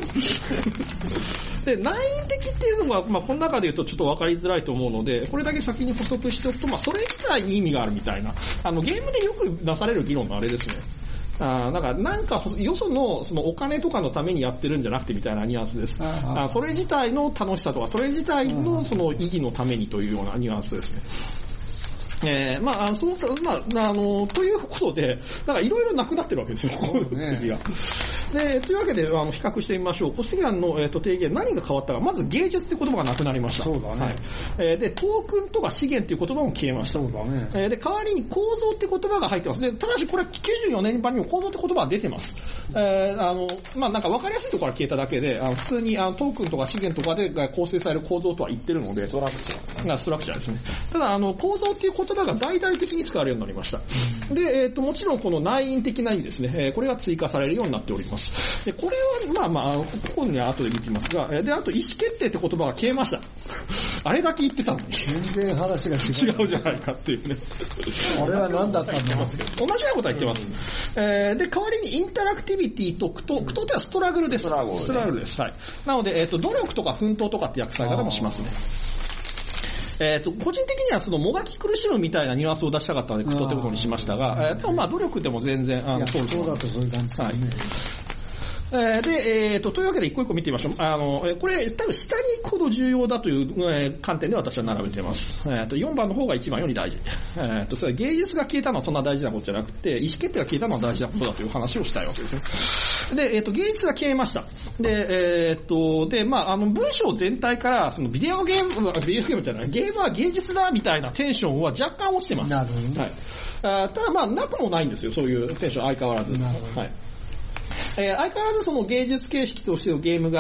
Speaker 1: で、内因的っていうのが、まあ、この中で言うとちょっと分かりづらいと思うので、これだけ先に補足しておくと、まあ、それ以外に意味があるみたいな、あの、ゲームでよく出される議論のあれですね。あなんか、なんか、よその、そのお金とかのためにやってるんじゃなくてみたいなニュアンスです。ああそれ自体の楽しさとか、それ自体のその意義のためにというようなニュアンスですね。えー、まあ、その、まあ、あの、ということで、なんかいろいろなくなってるわけですよ、この定義が。で、というわけで、あの、比較してみましょう。コスティギアンの、えー、と定義は何が変わったか。まず芸術って言葉がなくなりました。
Speaker 2: そうだね。はい。
Speaker 1: えー、で、トークンとか資源っていう言葉も消えました。
Speaker 2: そうだね。
Speaker 1: えー、で、代わりに構造って言葉が入ってます。で、ただしこれきゅうじゅうよねん版にも構造って言葉は出てます。えー、あの、まあ、なんか分かりやすいところから消えただけで、あの普通にあのトークンとか資源とかで構成される構造とは言ってるので、
Speaker 3: ストラクチャー。
Speaker 1: ストラクチャーですね。ただ、あの、構造っていう言葉が大々的に使われるようになりました。で、えっと、もちろんこの内因的な意味ですね、えー、これが追加されるようになっております。で、これは、まあまあ、ここには後で見てみますが、で、あと意思決定って言葉が消えました。あれだけ言ってたのに。
Speaker 2: 全然話が違
Speaker 1: う。違うじゃないかっていうね。
Speaker 2: あれは何だったんだろう。
Speaker 1: 同じようなことは言ってます。うん、えー、で、代わりにインタラクティビティと苦闘、苦闘ってはストラグルです。
Speaker 3: ストラグル、ね。
Speaker 1: ストラグルです。はい。なので、えっと、努力とか奮闘とかって訳され方もしますね。えっと、個人的にはそのもがき苦しむみたいなニュアンスを出したかったので苦闘ってことにしましたが、えー、でもまあ努力でも全然、
Speaker 2: あの、そうだとそういう感じですね。はい。
Speaker 1: えー、で、えーと、というわけで一個一個見てみましょう。あの、これ、多分下に行くほど重要だという、えー、観点で私は並べています。えーと、よんばんの方がいちばんより大事。えーと、それは芸術が消えたのはそんな大事なことじゃなくて、意思決定が消えたのは大事なことだという話をしたいわけですね。で、えーと、芸術が消えました。で、えーと、で、まあ、あの、文章全体から、そのビデオゲーム、ビデオゲームじゃない、ゲームは芸術だみたいなテンションは若干落ちてます。
Speaker 2: なるほど。
Speaker 1: はい。あただ、まあ、なくもないんですよ、そういうテンション相変わらず。
Speaker 2: なるほど。
Speaker 1: はい。えー、相変わらずその芸術形式としてのゲームがあっ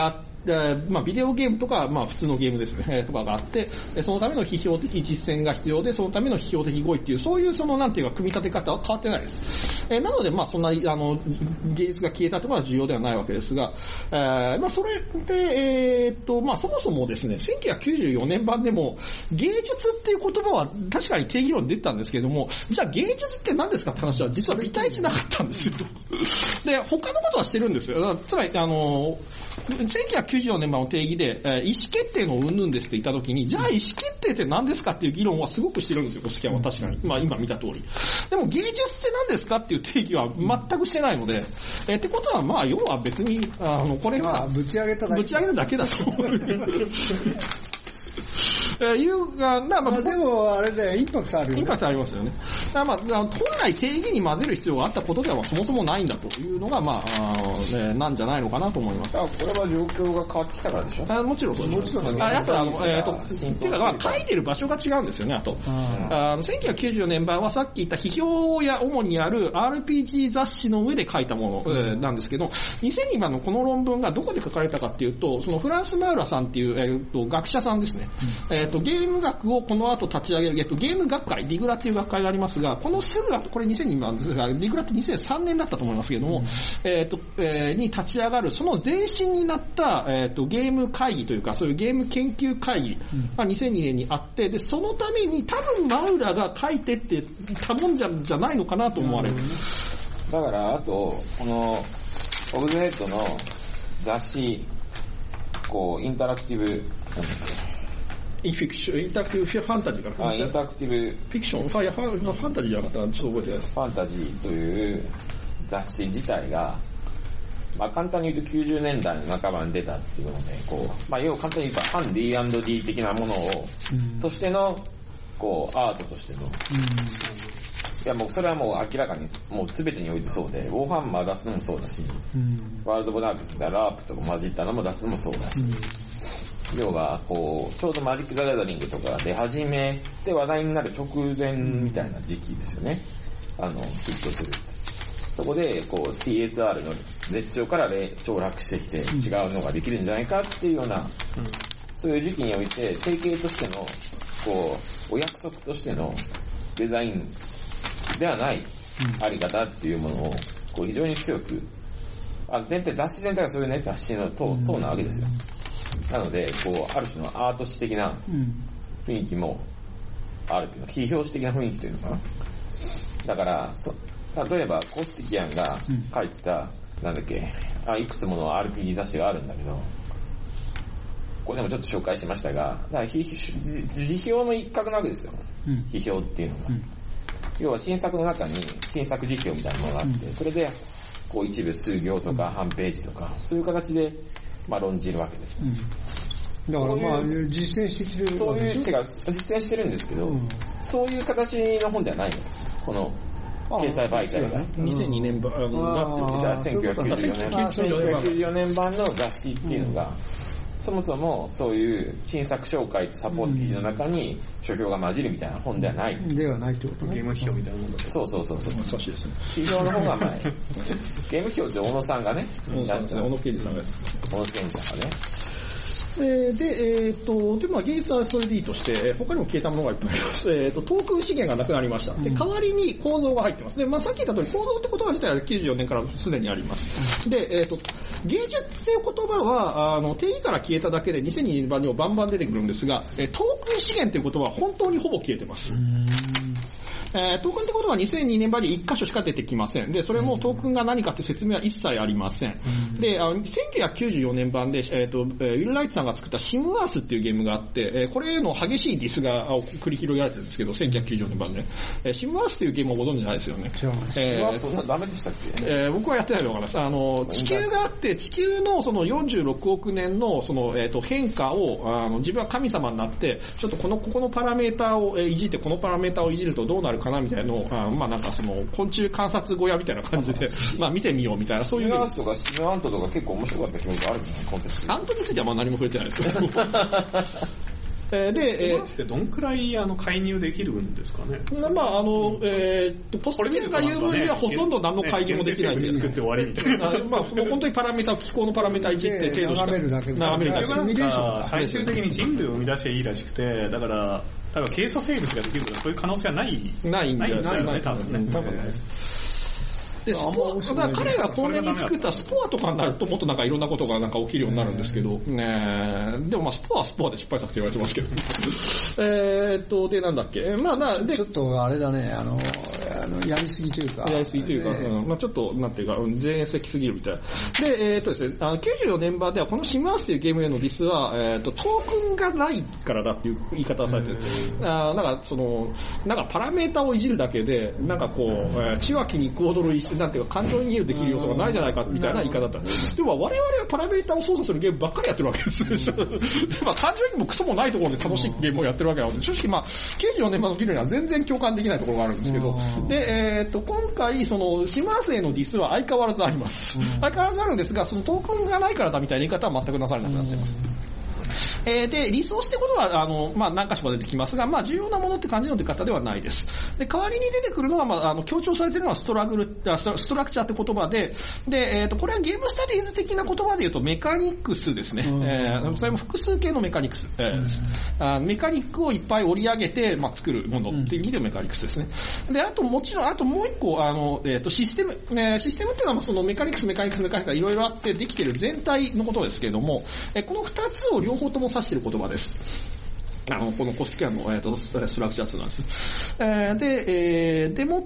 Speaker 1: まあ、ビデオゲームとか、まあ、普通のゲームですね、とかがあって、そのための批評的実践が必要で、そのための批評的語彙っていう、そういうその、なんていうか、組み立て方は変わってないです。えー、なので、まあ、そんな、あの、芸術が消えたというのは重要ではないわけですが、えー、まあ、それで、えー、っと、まあ、そもそもですね、せんきゅうひゃくきゅうじゅうよねん版でも、芸術っていう言葉は確かに定義論で出てたんですけれども、じゃあ芸術って何ですかって話は実は微体値なかったんですよ。で、他のことはしてるんですよ。つまり、あの、せんきゅうひゃくきゅうじゅうよねん版の定義で、えー、意思決定の云々ですって言ったときに、じゃあ意思決定って何ですかっていう議論はすごくしてるんですよ、コスキャンは確かに。まあ今見た通り。でも芸術って何ですかっていう定義は全くしてないので、えー、ってことはまあ要は別に、あの、これが、
Speaker 2: ぶち上げただけ。
Speaker 1: ぶち上げるだけだと思う。えー、いうが、まあ、まあ、
Speaker 2: でも、あれでインパクトあるよね。
Speaker 1: インパクトありますよね。だまあ、本来定義に混ぜる必要があったことではそもそもないんだというのが、まあ、あね、なんじゃないのかなと思います。
Speaker 3: あ、これは状況が変わってきたからでしょあ、
Speaker 1: もちろん、もちろん。あ、あと、あの、えっ、ー、と、っていうか、まあ、書いてる場所が違うんですよね、あと。あのせんきゅうひゃくきゅうじゅうよねん版はさっき言った批評や主にある アールピージー 雑誌の上で書いたもの、えー、なんですけど、にせんにばんのこの論文がどこで書かれたかっていうと、そのフランス・マウラさんっていう、えー、と学者さんですね。うん、えっ、ー、と、ゲーム学をこの後立ち上げる、えっと、ゲーム学会、リグラっていう学会がありますが、このすぐ後、これにせんにばんですが、リグラってにせんさんねんだったと思いますけれども、うん、えっと、えー、に立ち上がる、その前身になった、えっと、ゲーム会議というか、そういうゲーム研究会議がにせんにねんにあって、で、そのために多分マウラが書いてって頼んじゃんじゃないのかなと思われる。
Speaker 3: だから、あと、この、オグズヘッドの雑誌、こう、インタラクティブ、なんだっけ、
Speaker 1: インフィクション、インタラクティブファンタジーかな。
Speaker 3: あ、インタラクティブ。
Speaker 1: フィクション、ファイアファンタジーじゃなかったらちょっと覚えてないです。
Speaker 3: ファンタジーという雑誌自体が、まあ簡単に言うときゅうじゅうねんだいの半ばに出たっていうので、こう、まあ要は簡単に言うと反 ディーアンドディー 的なものを、うん、としての、こう、アートとしての、うん、いやもうそれはもう明らかに、もう全てにおいてそうで、ウォーハンマー出すのもそうだし、うん、ワールド・オブ・ダークスみたいなラープとか混じったのも出すのもそうだし、うん要は、こう、ちょうどマジック・ザ・ギャザリングとか出始めて話題になる直前みたいな時期ですよね。あの、ヒットする。そこで、こう、ティーエスアール の絶頂から凋落してきて違うのができるんじゃないかっていうような、そういう時期において、定型としての、こう、お約束としてのデザインではないあり方っていうものを、こう、非常に強く、あ全体、雑誌全体がそういうね、雑誌の塔なわけですよ。なので、こう、ある種のアート史的な雰囲気もあるというの、批評史的な雰囲気というのかな。だから、そ例えば、コスティキアンが書いてた、うん、なんだっけ、あ、いくつもの アールピージー 雑誌があるんだけど、これでもちょっと紹介しましたが、だから批批評の一角なわけですよ。うん、批評っていうのが、うん。要は新作の中に新作実況みたいなものがあって、うん、それで、こう一部数行とか半ページとか、そういう形で、まあ論じるわけです。うん、
Speaker 2: だからまあ実践してきてる
Speaker 3: そういう、違う、実践してるんですけど、うん、そういう形の本ではないんです。この、掲載媒体が。
Speaker 1: にせんにねん版が
Speaker 3: じゃあせんきゅうひゃくきゅうじゅうよねん版。せんきゅうひゃくきゅうじゅうよねん版の雑誌っていうのが、うん、そもそもそういう新作紹介とサポート記事の中に書評が混じるみたいな本ではない。
Speaker 2: ではないってことね。
Speaker 4: ゲーム批評みたいなもんだと。
Speaker 3: そうそうそうそう。
Speaker 1: 難しいですね。
Speaker 3: 批評の方が前。ゲーム批評って小野さんがね、
Speaker 1: 小野さんですね。小野健二さんがです。
Speaker 3: 小野健二さんがね。
Speaker 1: で、でえっ、ー、と、で、まあ、芸術はそれでいいとして、他にも消えたものがいっぱいあります。えっ、ー、と、トークン資源がなくなりました。で、代わりに構造が入ってます。で、まあ、さっき言った通り、構造って言葉自体はきゅうじゅうよねんからすでにあります。で、えっ、ー、と、芸術っていう言葉は、あの、定義から消えただけでにせんにねん版にもバンバン出てくるんですが、えトークン資源っていう言葉は本当にほぼ消えてます。えー、トークンってことはにせんにねん版にいっ箇所しか出てきません。で、それもトークンが何かって説明は一切ありません。で、あのせんきゅうひゃくきゅうじゅうよねん版で、えっ、ー、と、ウィル・ライトさんが作ったシムワースっていうゲームがあって、えー、これへの激しいディスが繰り広げられてるんですけど、せんきゅうひゃくきゅうじゅうよねん版で、えー。シムワースっていうゲームをご存知ないですよね。
Speaker 3: シムワースそんなダメでしたっけ？
Speaker 1: えー、僕はやってないのかな。あの、地球があって、地球のそのよんじゅうろくおくねんのその、えっ、ー、と、変化を、あの、自分は神様になって、ちょっとこの、ここのパラメーターを、えー、いじって、このパラメーターをいじるとどうなるかなみたいなのを、あまあなんかその昆虫観察小屋みたいな感じでまあ見てみようみたいなそういう。
Speaker 3: シムワースとかシムアントとか結構面白かった記憶があるんですね、コンセプト。
Speaker 1: アントについてはまあ何も触れてないですけど。
Speaker 4: えー、で、えー、どんくらいあの介入できるんですかね。
Speaker 1: まああの、えー、ポストケンが言う分にはほとんど何の介入もできないんです。
Speaker 4: 作って終わりみたいな。
Speaker 1: まあ本当にパラメータ、機構のパラメータいじって程度しか。
Speaker 2: 眺めるだけ。
Speaker 1: 眺めるだけ。
Speaker 4: シミュレーション最終的に人類を生み出していいらしくて、だから、だから警察生物ができるとかそういう可能性はない。
Speaker 1: ないんだよ
Speaker 4: ね、多分ね。
Speaker 1: 多分ね。で、スポア、だ彼がこれに作ったスポアとかになるともっとなんかいろんなことがなんか起きるようになるんですけど、ねでもまあスポアはスポアで失敗作って言われてますけど。えーっと、でなんだっけ、まあな、で、
Speaker 2: ちょっとあれだね、あの、あのやりすぎというか。
Speaker 1: やりすぎというか、ねうん、まあちょっとなんていうか、前績すぎるみたいな。で、えーっとですね、あのきゅうじゅうよねん版ではこのシムアースというゲームへのディスは、えーっと、トークンがないからだっていう言い方をされてる。あなんかその、なんかパラメータをいじるだけで、なんかこう、えー、血は気に行動類して、なんていうか感情にできる要素がないじゃないかみたいな言い方だった。でも我々はパラメータを操作するゲームばっかりやってるわけです。でまあ感情にもクソもないところで楽しいゲームをやってるわけなので、正直まあきゅうじゅうよねん版の議論には全然共感できないところがあるんですけど、で、えー、っと今回そのシマースへのディスは相変わらずあります。相変わらずあるんですが、そのトークンがないからだみたいな言い方は全くなされなくなっています。えー、で、リソースってことは、あの、まあ、何か所か出てきますが、まあ、重要なものって感じの出方ではないです。で、代わりに出てくるのは、まあ、あの、強調されているのはストラグル、ストラクチャーって言葉で、で、えっと、これはゲームスタディーズ的な言葉で言うと、メカニクスですね。えー、それも複数形のメカニクス、えー、です。あメカニックをいっぱい織り上げて、まあ、作るものっていう意味でメカニクスですね。で、あと、もちろん、あともう一個、あの、えっと、システム、ね、システムっていうのは、そのメカニクス、メカニクス、メカニクスがいろいろあってできている全体のことですけれども、えこの二つを両方とも指している言葉です。あの、このコスキャンの、えー、とストラクチャーツなんです。えー、で、えー、でもって、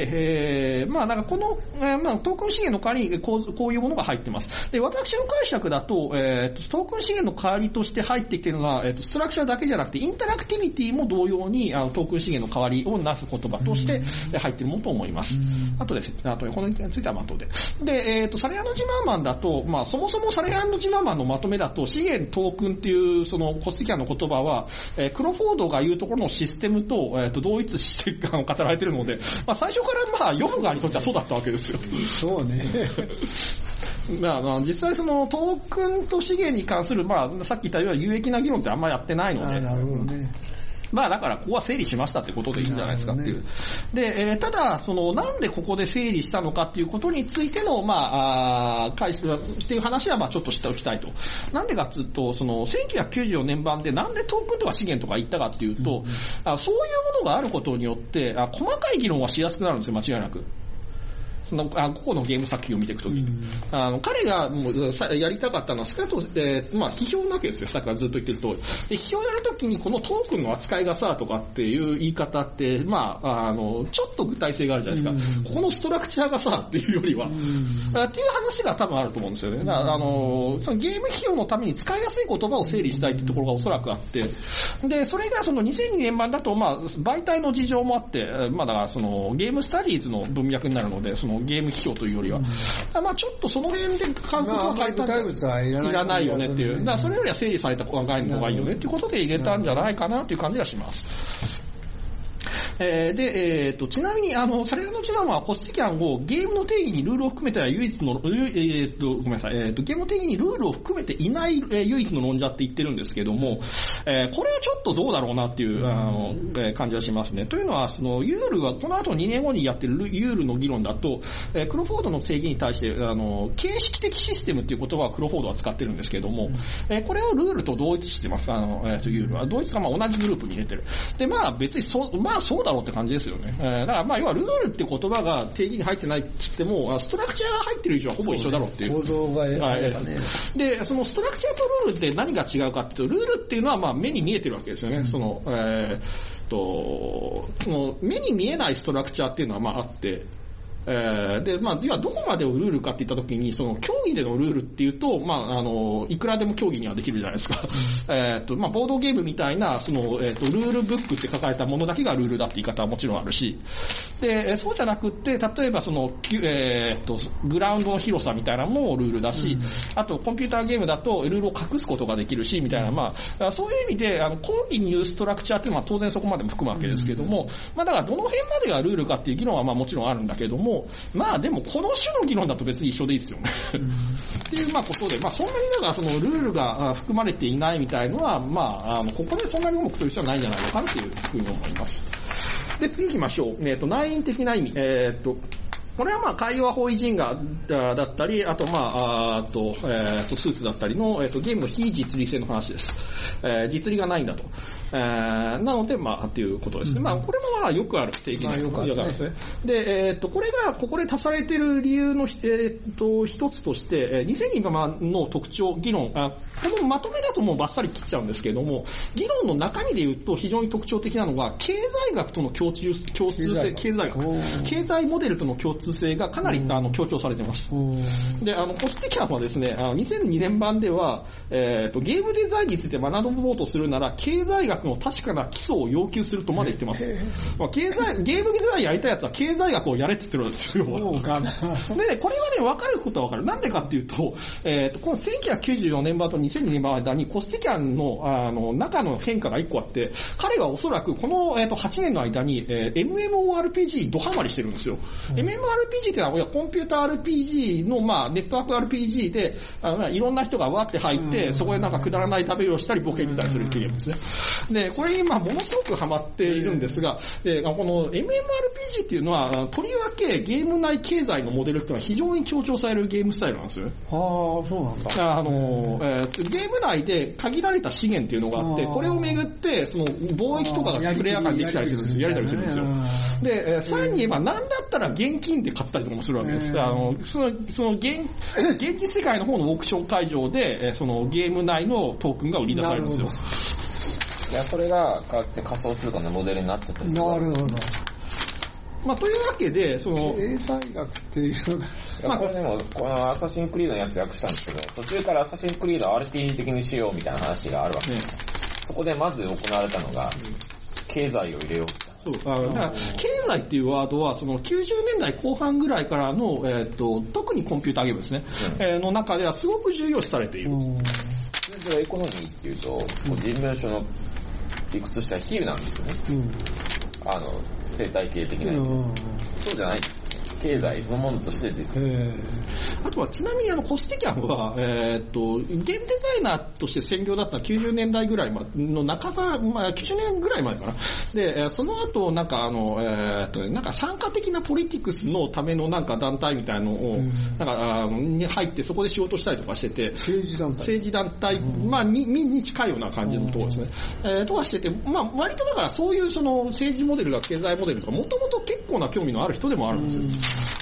Speaker 1: えー、まあなんかこの、えー、まあトークン資源の代わりにこう、こういうものが入ってます。で、私の解釈だと、えー、トークン資源の代わりとして入ってきているのは、えー、とストラクチャーだけじゃなくて、インタラクティビティも同様に、あのトークン資源の代わりをなす言葉として入っているものと思います。あとですね、あとこのについては後で。で、えっ、ー、と、サレアンドジマーマンだと、まあそもそもサレアンドジマーマンのまとめだと、資源トークンっていう、そのコスティキャンの言葉は、えー、クロフォードが言うところのシステムと、えっ、ー、と、同一して感を語られているので、まあ最初からまあ読む側にとってはそうだったわけですよ。
Speaker 2: そうね。
Speaker 1: まあ、まあ、実際そのトークンと資源に関する、まあさっき言ったような有益な議論ってあんまりやってないので。
Speaker 2: あ、なるほどね。
Speaker 1: まあだからここは整理しましたってことでいいんじゃないですかっていう。ね、で、えー、ただ、そのなんでここで整理したのかっていうことについての、まあ、あ解説っていう話はまあちょっとしておきたいと。なんでかっていうと、そのせんきゅうひゃくきゅうじゅうよねん版でなんでトークンとか資源とか言ったかっていうと、うん、あそういうものがあることによってあ、細かい議論はしやすくなるんですよ、間違いなく。そのあここのゲーム作品を見ていくときに、うん、あの彼がもうやりたかったのは、少なくとも、えーまあ、批評なわけですよ、さっきからずっと言ってる通り。で、批評やるときに、このトークンの扱いがさ、とかっていう言い方って、まあ、あの、ちょっと具体性があるじゃないですか。うん、ここのストラクチャーがさ、っていうよりは、うん、っていう話が多分あると思うんですよね。だからあの、そのゲーム費用のために使いやすい言葉を整理したいっていうところがおそらくあって、で、それがそのにせんにねん版だと、まあ、媒体の事情もあって、まあ、だからその、ゲームスタディーズの文脈になるので、その、ゲーム費用というよりは、うん、まあちょっとその辺で買うことは変えたんじゃ、まあ、いらないよねっていう、だからそれよりは整理された概念の方がいいよねっていうことで入れたんじゃないかなっていう感じがします。えー、で、えーと、ちなみに、あの、サレアのジマーマンはコスティキャンをゲームの定義にルールを含めては唯一の、えーと、ごめんなさい、えーと、ゲームの定義にルールを含めていない、えー、唯一の論者って言ってるんですけども、えー、これはちょっとどうだろうなっていう、あの、えー、感じはしますね。というのは、その、ユールは、この後にねんごにやってるユールの議論だと、えー、クロフォードの定義に対して、あの、形式的システムっていう言葉はクロフォードは使ってるんですけども、えー、これをルールと同一してます、あの、えーと、ユールは。同一がまあ同じグループに入れてる。で、まあ別にそう、まあそうだろうって感じですよね。えー、だからまあ要はルールって言葉が定義に入ってないって言っても、ストラクチャーが入ってる以上はほぼ一緒だろうっていう。
Speaker 2: 構造があればね。
Speaker 1: で、そのストラクチャーとルールって何が違うかっていうと、ルールっていうのはまあ目に見えてるわけですよね。うん、その、えー、と、その目に見えないストラクチャーっていうのはまああって、えー、で、まあ、要はどこまでをルールかって言ったときに、その競技でのルールっていうと、まあ、あの、いくらでも競技にはできるじゃないですか。うん、えっと、まあ、ボードゲームみたいな、その、えっと、ルールブックって書かれたものだけがルールだって言い方はもちろんあるし、で、そうじゃなくって、例えばその、えっと、グラウンドの広さみたいなのもルールだし、うん、あと、コンピューターゲームだと、ルールを隠すことができるし、みたいな、まあ、そういう意味で、あの、講義に言うストラクチャーっていうのは当然そこまでも含むわけですけども、うん、まあ、だからどの辺までがルールかっていう議論はまあもちろんあるんだけども、 も、まあでもこの種の議論だと別に一緒でいいですよね。っていうまあことで、まあそんなにだからそのルールが含まれていないみたいのは、まあ、あの、ここでそんなに重く取る必要はないんじゃないのかなというふうに思います。で、次行きましょう。えっと、内因的な意味。えっと、これはまあ、海洋法維人画だったり、あとまあ、あと、えっと、スーツだったりの、えっと、ゲームの非実利性の話です。えー、実利がないんだと。えー、なので、まあ、っていうことですね。うん、まあ、これもまあ、よくある定義のことですね。で、えっと、これが、ここで足されている理由の、えっと、一つとして、にせんにばんの特徴、議論、あ、このまとめだともうバッサリ切っちゃうんですけれども、議論の中身で言うと非常に特徴的なのが、経済学との共通、共通性、経済学。経済モデルとの共通性がかなり、あの、強調されています。で、あの、コステキャンはですね、あのにせんにねん版では、えっと、ゲームデザインについて学ぼうとするなら、経済学の確かな基礎を要求するとまで言ってます。まあ、経済、ゲームデザインやりたいやつは経済学をやれって言ってるんですよ。で、ね、これはね、分かることは分かる。なんでかっていうと、えっと、このせんきゅうひゃくきゅうじゅうよねん版とにせんにねん版の間にコステキャンの、あの、中の変化がいっこあって、彼はおそらくこの、えっと、はちねんの間に、えー、エムエムオーアールピージー ドハマりしてるんですよ。うん、エムエムオーアールピージー ってのは、コンピューター アールピージー の、まあ、ネットワーク アールピージー で、あの、いろんな人がわって入って、うん、そこでなんかくだらない旅をしたり、ボケみたりするっていうゲームですね。で、これ今、ものすごくハマっているんですが、で、この エムエムオーアールピージー っていうのは、とりわけゲーム内経済のモデルっていうのは非常に強調されるゲームスタイルなんですよ。
Speaker 2: ああ、そうなんだ。
Speaker 1: あの、えー、ゲーム内で限られた資源っていうのがあって、これをめぐって、その、貿易とかがプレイヤー間でできたりするんですよ。やりたりするんですよ。で、さらに言えば、なんだったら現金で買ったりとかもするわけです。あの、その、その現、現実世界の方のオークション会場で、そのゲーム内のトークンが売り出されるんですよ。
Speaker 3: いや、それが変わって仮想通貨のモデルになってたりする。
Speaker 2: なるほど。
Speaker 1: まあ、というわけで、その、
Speaker 2: 経済学っていうのが、
Speaker 3: まあ、これでも、このアサシンクリードのやつ訳したんですけど、途中からアサシンクリードを アールピージー 的にしようみたいな話があるわけです。ね、そこでまず行われたのが、経済を入れよう。
Speaker 1: そう、あの、だから、経済っていうワードは、そのきゅうじゅうねんだいこう半ぐらいからの、えっと、特にコンピューターゲームですね、うん、えー、の中ではすごく重要視されている。
Speaker 3: 通常エコノミーっていうと、うん、人文書の理屈としては比喩なんですよね。うん、あの、生態系的な、うん。そうじゃないです。経済そのものとして出てくる。
Speaker 1: あとはちなみにあのコステキャンは、えー、っと、ゲームデザイナーとして専業だったきゅうじゅうねんだいぐらいの半ば、まあきゅうじゅうねんぐらい前かな。で、その後なんかあの、えー、っと、なんか参加的なポリティクスのためのなんか団体みたいなのを、うん、なんかあのに入ってそこで仕事したりとかしてて、
Speaker 2: 政治団体
Speaker 1: 政治団体、うん、まあに、に近いような感じのところですね。うん、えー、とかしてて、まあ割とだからそういうその政治モデルが経済モデルとか、もともと結構な興味のある人でもあるんですよ。うん、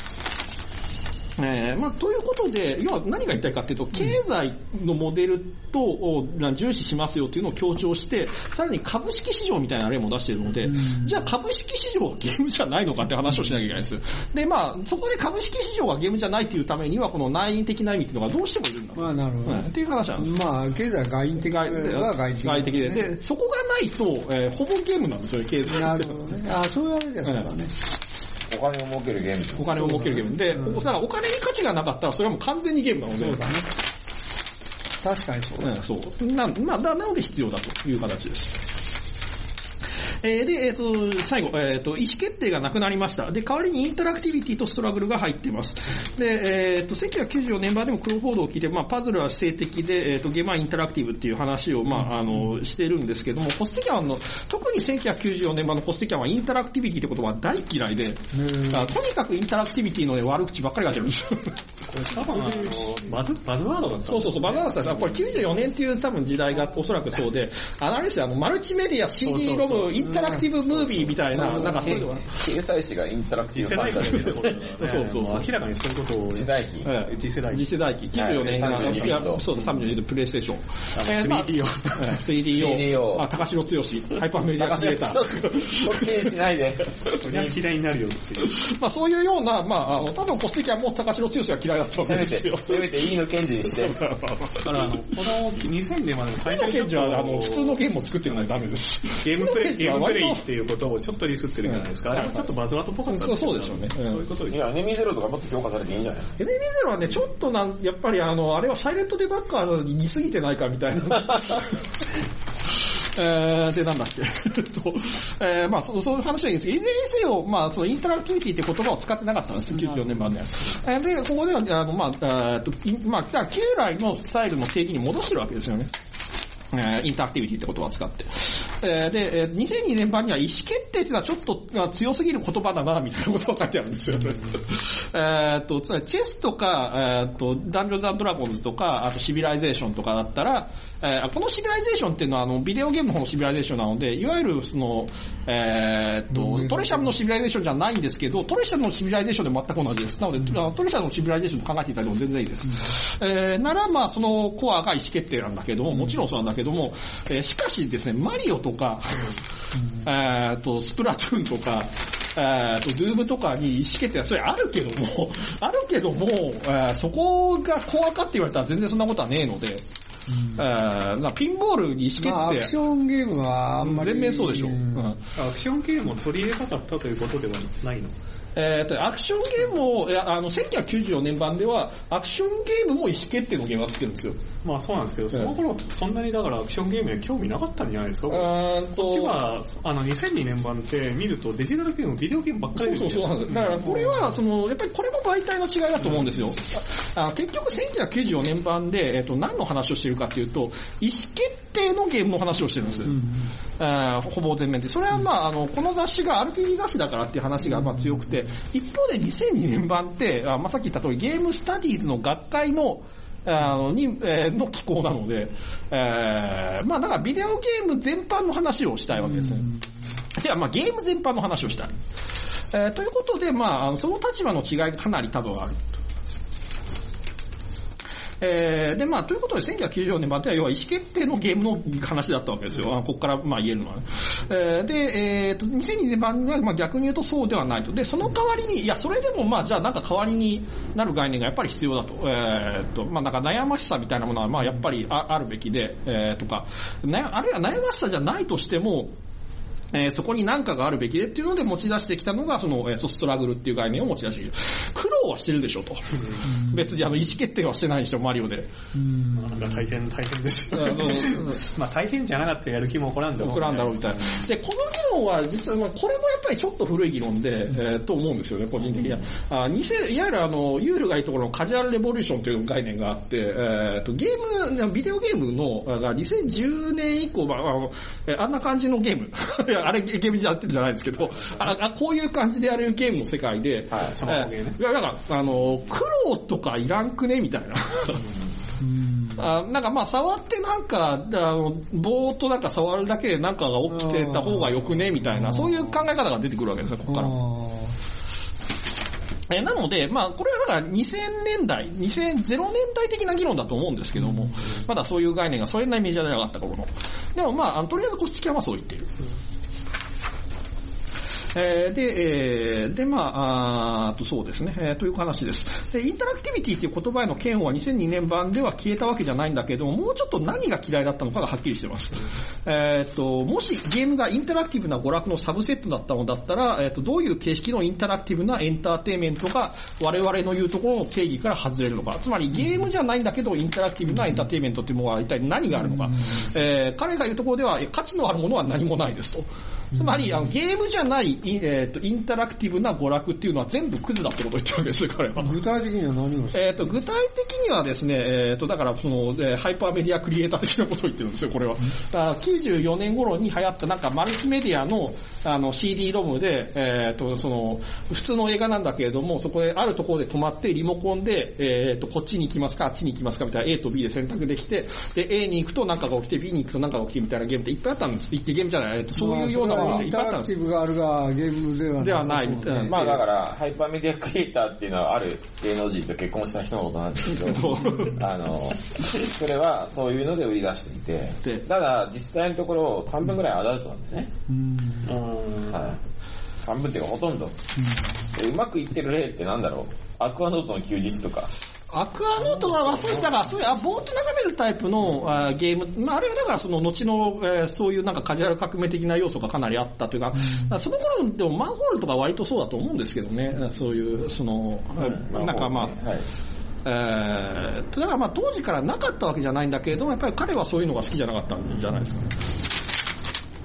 Speaker 1: えー、まあ、ということで、要は何が言いたいかっていうと、経済のモデルと、を重視しますよっていうのを強調して、さらに株式市場みたいな例も出しているので、うん、じゃあ株式市場はゲームじゃないのかって話をしなきゃいけないです。で、まあ、そこで株式市場がゲームじゃないっていうためには、この内因的な意味っていうのがどうしてもいるんだ。
Speaker 2: まあ、なるほど。うん、
Speaker 1: っていう話なんです。
Speaker 2: まあ、経済は外因的は外因的、ね。
Speaker 1: 外的で。で、そこがないと、えー、ほぼゲームなんですよね、経済。
Speaker 2: なるほどね。あ、そう言われるやつだね。
Speaker 3: お金を儲けるゲーム。
Speaker 1: お金を儲けるゲーム。で、うん、だからお金に価値がなかったらそれはもう完全にゲームなので。
Speaker 2: そうだね。確かにそうだ、ね。
Speaker 1: うん、そう。な、まあ、なので必要だという形です。えー、で、えっ、ー、と、最後、えっ、ー、と、意思決定がなくなりました。で、代わりにインタラクティビティとストラグルが入っています。で、えっ、ー、と、せんきゅうひゃくきゅうじゅうよねん版でもクロフォードを聞いて、まあ、パズルは性的で、えっ、ー、と、ゲームはインタラクティブっていう話を、まあ、あの、してるんですけども、コステキャンの、特にせんきゅうひゃくきゅうじゅうよねん版のコステキャンはインタラクティビティってことは大嫌いで、あとにかくインタラクティビティの、ね、悪口ばっかりが出るんですよ。
Speaker 4: これ多分あの、バズ、バズワードだった
Speaker 1: そうそうそう、バズワードだったんです。これきゅうじゅうよねんっていう多分時代がおそらくそうで、あのあれですよ、あの、マルチメディア、シーディー ロム、インタラクティブムービーみたいな、なんかそういうのは。
Speaker 3: 掲載誌がインタラクティブファンタジー
Speaker 1: で。そうそうそう。
Speaker 4: 明らかにそういうことを。
Speaker 3: 次世代機。
Speaker 4: 次世代機。
Speaker 1: 次世代機。きゅうじゅうよねんが、いや、そうだ、さんじゅうにビットプレイステーション。
Speaker 4: スリーディーオー。
Speaker 1: スリーディーオー。あ、高城剛、ハイパーメディアクリエイタ
Speaker 3: ー。特定しないで。
Speaker 4: そりゃ嫌いになるよっていう。
Speaker 1: まあそういうような、まあ、あの、多分コステキャンも高城剛が嫌いだったわけですよ。
Speaker 3: せめて、いいの検事にして。
Speaker 4: だからあの、このにせんねんまでの
Speaker 1: タイトル検事は、あの、普通のゲームを作ってるのはダメです。
Speaker 4: ゲームプレイ、ゲームプレイっていうことをちょっとリスってるじゃないですか。あれもちょっとバズワードっぽかったんです
Speaker 1: そうですよね。
Speaker 4: そういうこと
Speaker 3: いや、エネミーゼロとかもっと評価されていいんじゃない
Speaker 1: エネミーゼロはね、ちょっとなん、やっぱりあの、あれはサイレントデバッカーに似すぎてないかみたいな。 えー、で、なんだっけ。とえー、まあそ、そういう話はいいんですけど、いずれにせよ、まあ、そのインタラクティビティって言葉を使ってなかったんです、きゅうじゅうよねん版で。えー、で、ここでは、あの、まあ、えー、と、まあ、旧来のスタイルの定義に戻してるわけですよね。えー、インタラクティビティって言葉を使って。えー、で、えー、にせんにねん版には意思決定っていうのはちょっと強すぎる言葉だな、みたいなことが書いてあるんですよ。えっと、つまりチェスとか、えー、っと、ダンジョンズ&ドラゴンズとか、あとシビライゼーションとかだったら、えー、このシビライゼーションっていうのはあの、ビデオゲームの方のシビライゼーションなので、いわゆるその、えー、っと、トレシャムのシビライゼーションじゃないんですけど、トレシャムのシビライゼーションで全く同じです。なので、トレシャムのシビライゼーションと考えていただいても全然いいです。えー、ならまあ、そのコアが意思決定なんだけども、もちろんそうなんだけども、えー、しかしですね、マリオとか、えー、とスプラトゥーンとか、えー、とズームとかに意思決定はそれあるけども、あるけども、えー、そこがコアかって言われたら全然そんなことはねえので、うんえー、ピンボールに意思決定、まあ、
Speaker 2: アクションゲームはあんまり
Speaker 1: 全面そうでしょ、うん、
Speaker 4: アクションゲームを取り入れたかったということではないの？
Speaker 1: えー、とアクションゲームをいやあのせんきゅうひゃくきゅうじゅうよねん版ではアクションゲームも意思決定のゲームがつけるんですよ。
Speaker 4: まあそうなんですけど、その頃そんなにだからアクションゲームに興味なかったんじゃないですか。こっちはあのにせんにねん版って見るとデジタルゲーム、ビデオゲームばっかり
Speaker 1: そうそうそうなんです。だからこれはそのやっぱりこれも媒体の違いだと思うんですよ。あ結局せんきゅうひゃくきゅうじゅうよねん版で、えー、と何の話をしているかというと意思決定のゲームの話をしてるんです。うんあほぼ全面で。それはまああのこの雑誌が アールピージー 雑誌だからっていう話がまあ強くて、一方でにせんにねん版って、あまあ、さっき言った通りゲームスタディーズの学会のあのに、えー、の機構なので、えー、まあだからビデオゲーム全般の話をしたいわけですね。いやまあゲーム全般の話をしたい。えー、ということでまあその立場の違いがかなり多分ある。えー、で、まあ、ということで、せんきゅうひゃくきゅうじゅうよねん版では、要は意思決定のゲームの話だったわけですよ。ここから、まあ、言えるのはね。えー、で、えーと、にせんにねん版は、まあ、逆に言うとそうではないと。で、その代わりに、いや、それでも、まあ、じゃあ、なんか代わりになる概念がやっぱり必要だと。えーと、まあ、なんか悩ましさみたいなものは、まあ、やっぱり あ, あるべきで、えー、とか、あるいは悩ましさじゃないとしても、えー、そこに何かがあるべきでっていうので持ち出してきたのが、その、えー、ストラグルっていう概念を持ち出してきる。苦労はしてるでしょと。別にあの、意思決定はしてないでしょ、マリオで。
Speaker 4: うん。なんか大変、大変ですよ。あのまあ大変じゃなかったらやる気も起こらんだろう、ね。
Speaker 1: 起こらんだろうみたいな。で、この議論は実は、まあこれもやっぱりちょっと古い議論で、えー、と思うんですよね、個人的には。あにせいわゆるあの、ユールがいいところのカジュアルレボリューションという概念があって、えー、とゲーム、ビデオゲームの、がにせんじゅうねん以降、まあ、あの、あんな感じのゲーム。あれゲームでやってるじゃないですけど、ああこういう感じでやれるゲームの世界で、
Speaker 4: はい、そのゲームね。
Speaker 1: いや、だから、あの、苦労とかいらんくねみたいな。あなんかまあ触ってなんか、あの、ぼーっとなんか触るだけでなんかが起きてた方がよくねみたいな、そういう考え方が出てくるわけですよ、ここから。えなので、まあ、これはだからにせんねんだい、にせんねんだい的な議論だと思うんですけども、まだそういう概念がそれなりにメジャーじゃなかった頃の。でもまあ、あのとりあえずコスチキはまあそう言っている。えー、で、えー、で、まあ、あとそうですね、えー、という話です。で、インタラクティビティという言葉への嫌悪はにせんにねん版では消えたわけじゃないんだけども、もうちょっと何が嫌いだったのかがはっきりしてます。えっと、もしゲームがインタラクティブな娯楽のサブセットだったのだったら、えっと、どういう形式のインタラクティブなエンターテインメントが我々の言うところの定義から外れるのか。つまりゲームじゃないんだけど、インタラクティブなエンターテインメントっていうものは一体何があるのか。えー、彼が言うところでは、価値のあるものは何もないですと。つまり、あのゲームじゃない、えっと、インインタラクティブな娯楽っていうのは全部クズだってことを言ってるわけですよ、彼は。
Speaker 2: 具体的には何を
Speaker 1: えっと、具体的にはですね、えっと、だからその、えー、ハイパーメディアクリエイター的なことを言ってるんですよ、これは。だきゅうじゅうよねん頃に流行ったなんかマルチメディアの、あの、シーディー ロムで、えっと、その、普通の映画なんだけれども、そこであるところで止まって、リモコンで、えっと、こっちに行きますか、あっちに行きますかみたいな A と B で選択できて、で、A に行くと何かが起きて、B に行くと何かが起きてみたいなゲームっていっぱいあったんです。言ってゲームじゃない、えっと、そういうようなものっていっぱいあったんです。
Speaker 2: インタラクティブがあるが、ゲームではない。
Speaker 1: ではない。うん
Speaker 3: まあだから、ハイパーメディアクリエイターっていうのはある芸能人と結婚した人のことなんですけど、あの、それはそういうので売り出していて、ただ実際のところ半分ぐらいアダルトなんですね。うんはい、半分っていうかほとんど。うん、うまくいってる例ってなんだろう、アクアノートの休日とか。
Speaker 1: アクアノートは、そうしたら、そういう、あ、ぼーっと眺めるタイプのあゲーム、まあ、あれはだからその後の、えー、そういうなんかカジュアル革命的な要素がかなりあったというか、うん、その頃でもマンホールとか割とそうだと思うんですけどね、そういう、その、うん、なんかまあ、はいえー、だからまあ当時からなかったわけじゃないんだけれども、やっぱり彼はそういうのが好きじゃなかったんじゃないですかね。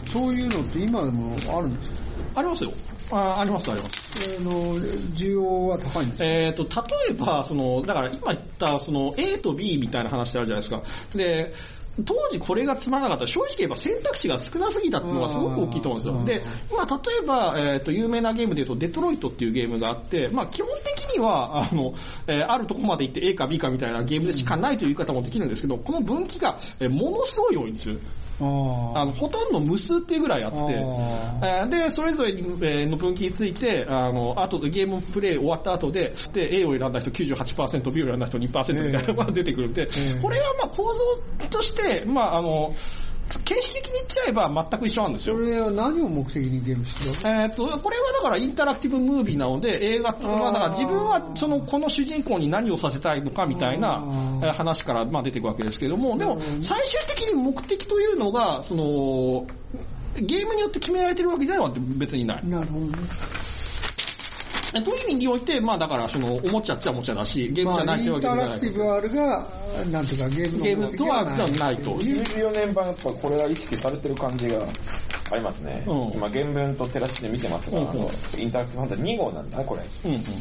Speaker 2: そういうのって今でもあるんですか？
Speaker 1: ありますよ。あ, ありますあります。
Speaker 2: あの需要は高いんですか？
Speaker 1: えっ、ー、と例えばそのだから今言ったその A と B みたいな話ってあるじゃないですか。で。当時これがつまらなかった正直言えば選択肢が少なすぎたっていうのがすごく大きいと思うんですよ。で、まあ例えば、えっ、ー、と、有名なゲームで言うとデトロイトっていうゲームがあって、まあ基本的には、あの、えー、あるとこまで行って A か B かみたいなゲームでしかないという言い方もできるんですけど、この分岐が、えー、ものすごい多いんですよ。あのほとんど無数っていうぐらいあって、えー、で、それぞれの分岐について、あの、後でゲームプレイ終わった後で、で、A を選んだ人 きゅうじゅうはちパーセント、B を選んだ人 にパーセント みたいなのが出てくるんで、えー、これはまあ構造として、まああの、形式的に言っちゃえば全く一緒なんですよ。
Speaker 2: それは何を目的にゲームしてるの？
Speaker 1: えー、っと、これはだからインタラクティブムービーなので、映画とか、だから自分はその、この主人公に何をさせたいのかみたいな話からまあ出てくるわけですけども、でも最終的に目的というのが、その、ゲームによって決められてるわけでは別にない。
Speaker 2: なるほどね。
Speaker 1: という意味において、まあだからその、おもちゃっちゃおもちゃだし、ゲームじゃないってわけじゃない。
Speaker 2: まあ、インタラクティブあるが、なんていうかゲームの
Speaker 1: ゲームとはないと。
Speaker 3: きゅうじゅうよねん版やっぱこれが意識されてる感じがありますね。うん、今原文と照らして見てますが、うん、あのインタラクティブハンターに号なんだね、これ。うんうん。はい。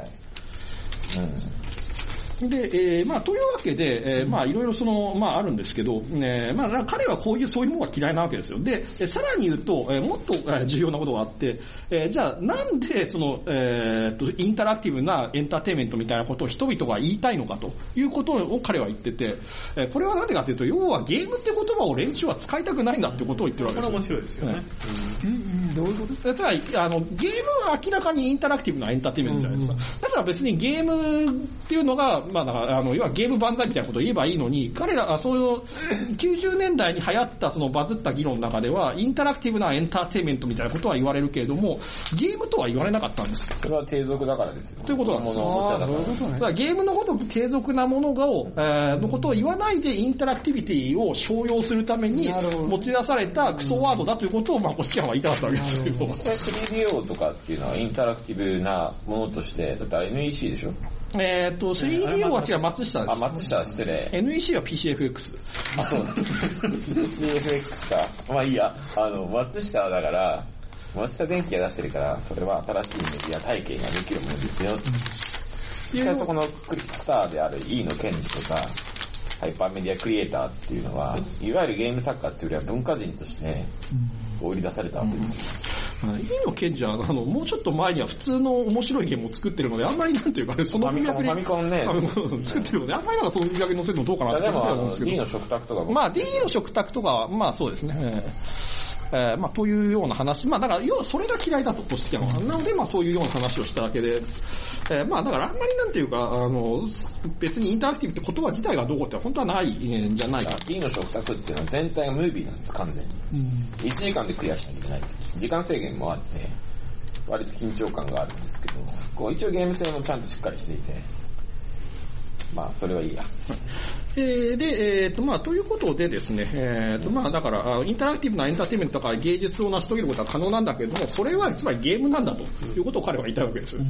Speaker 1: うん。で、えー、まあ、というわけで、えー、まあ、いろいろその、まあ、あるんですけど、ね、まあ、彼はこういう、そういうものが嫌いなわけですよ。で、さらに言うと、えー、もっと重要なことがあって、えー、じゃあ、なんで、その、えー、と、インタラクティブなエンターテインメントみたいなことを人々が言いたいのかということを彼は言ってて、えー、これはなんでかというと、要はゲームって言葉を連中は使いたくないんだってことを言ってるわけですよ。
Speaker 4: これ面白いですよね。
Speaker 2: うん。うん、どういうこと？
Speaker 1: つまり、あの、ゲームは明らかにインタラクティブなエンターテインメントじゃないですか。うんうん、だから別にゲームっていうのが、まあ、だからあの、要はゲーム万歳みたいなことを言えばいいのに、彼らはそういうきゅうじゅうねんだいに流行ったそのバズった議論の中では、インタラクティブなエンターテインメントみたいなことは言われるけれども、ゲームとは言われなかったんです。
Speaker 3: それは低俗だからですよ。
Speaker 1: ということなんです。
Speaker 3: ああ、そういう
Speaker 1: ことね。だからゲームのこと、低俗なものがを、えー、のことを言わないでインタラクティビティを商用するために持ち出されたクソワードだということを、まあ、コシキャンは言いたかったわけですよ。
Speaker 3: 実際 スリーディーオー とかっていうのはインタラクティブなものとして、だって エヌイーシー でしょ？
Speaker 1: えーっと、スリーディーオー は違う、松下です。
Speaker 3: あ、松下、失礼。
Speaker 1: エヌイーシー は ピーシーエフエックス。
Speaker 3: あ、そうだ。ピーシーエフエックス か。まあいいや。あの、松下はだから、松下電機が出してるから、それは新しいメディア体系ができるものですよ。実際そこのクリスターである E の検事とか、ハイパーメディアクリエイターっていうのは、いわゆるゲーム作家っていうよりは文化人として、売り出されたわけですよ。
Speaker 1: うん、E の検事は、あの、もうちょっと前には普通の面白いゲームを作ってるので、あんまりなんていうか、その
Speaker 3: ファミコン、ファミコンね。
Speaker 1: 作ってるので、あんまりなんかその見分け乗せるのどうかなって思うんですけど。
Speaker 3: D の食卓とか
Speaker 1: まあ D の食卓とかは、まあそうですね。えー、まあというような話。まあだから、要はそれが嫌いだと、コシキャンは。なので、まあそういうような話をしただけで、えー、まあだからあんまりなんていうか、あの、別にインタラクティブって言葉自体がどうこうって本当はないんじゃないか。
Speaker 3: D の食卓っていうのは全体がムービーなんです、完全に。うん、いちじかんでクリアしなきゃいけない。時間制限もあって、割と緊張感があるんですけど、こう一応ゲーム性もちゃんとしっかりしていて、まあそれはいいや。
Speaker 1: えー、で、えっ、ー、と、まあ、ということでですね、えっ、ー、と、まあ、だから、インタラクティブなエンターテインメントとか芸術を成し遂げることは可能なんだけれども、それはつまりゲームなんだということを彼は言いたいわけです。うん、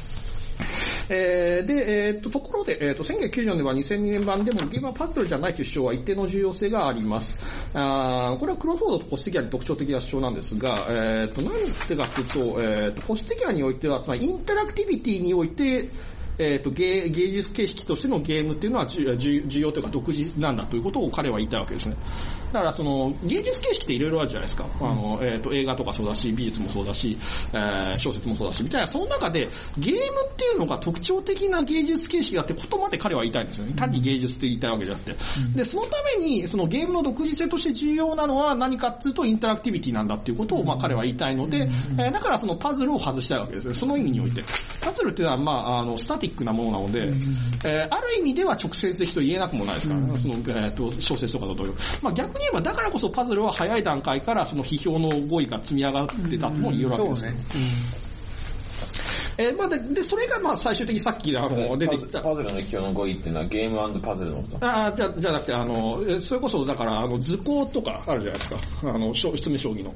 Speaker 1: えー、で、えっ、ー、と、ところで、えっ、ー、と、せんきゅうひゃくきゅうじゅうよねんはにせんにねん版でもゲームはパズルじゃないという主張は一定の重要性があります。あこれはクロフォードとコステキアに特徴的な主張なんですが、えっ、ー、と、何てかというと、えっ、ー、と、コステキアにおいては、つまりインタラクティビティにおいて、えっ、ー、と芸、芸術形式としてのゲームっていうのは重要というか独自なんだということを彼は言いたいわけですね。だからその芸術形式っていろいろあるじゃないですか。うん、あの、えっ、ー、と、映画とかそうだし、美術もそうだし、えー、小説もそうだし、みたいな、その中でゲームっていうのが特徴的な芸術形式だってことまで彼は言いたいんですよね。単に芸術って言いたいわけじゃなくて。うん、で、そのために、そのゲームの独自性として重要なのは何かっていうとインタラクティビティなんだっていうことを、まあ彼は言いたいので、えー、だからそのパズルを外したいわけですね。その意味において。パズルっていうのは、まあ、あの、スタティックなものなので、えー、ある意味では直接的と言えなくもないですから、ね、その、えー、と小説とかだと、まあ、逆に言えばだからこそパズルは早い段階からその批評の語彙が積み上がってたとも言えるわけです。うん、そうね。うん、えー、まあで、で、それがまあ最終的にさっきあの出てきた
Speaker 3: パズルの批評の語彙っていうのはゲーム&パズルのこと。
Speaker 1: ああ、じゃじゃなくてあのそれこそだからあの図工とかあるじゃないですか。あの質問将棋の。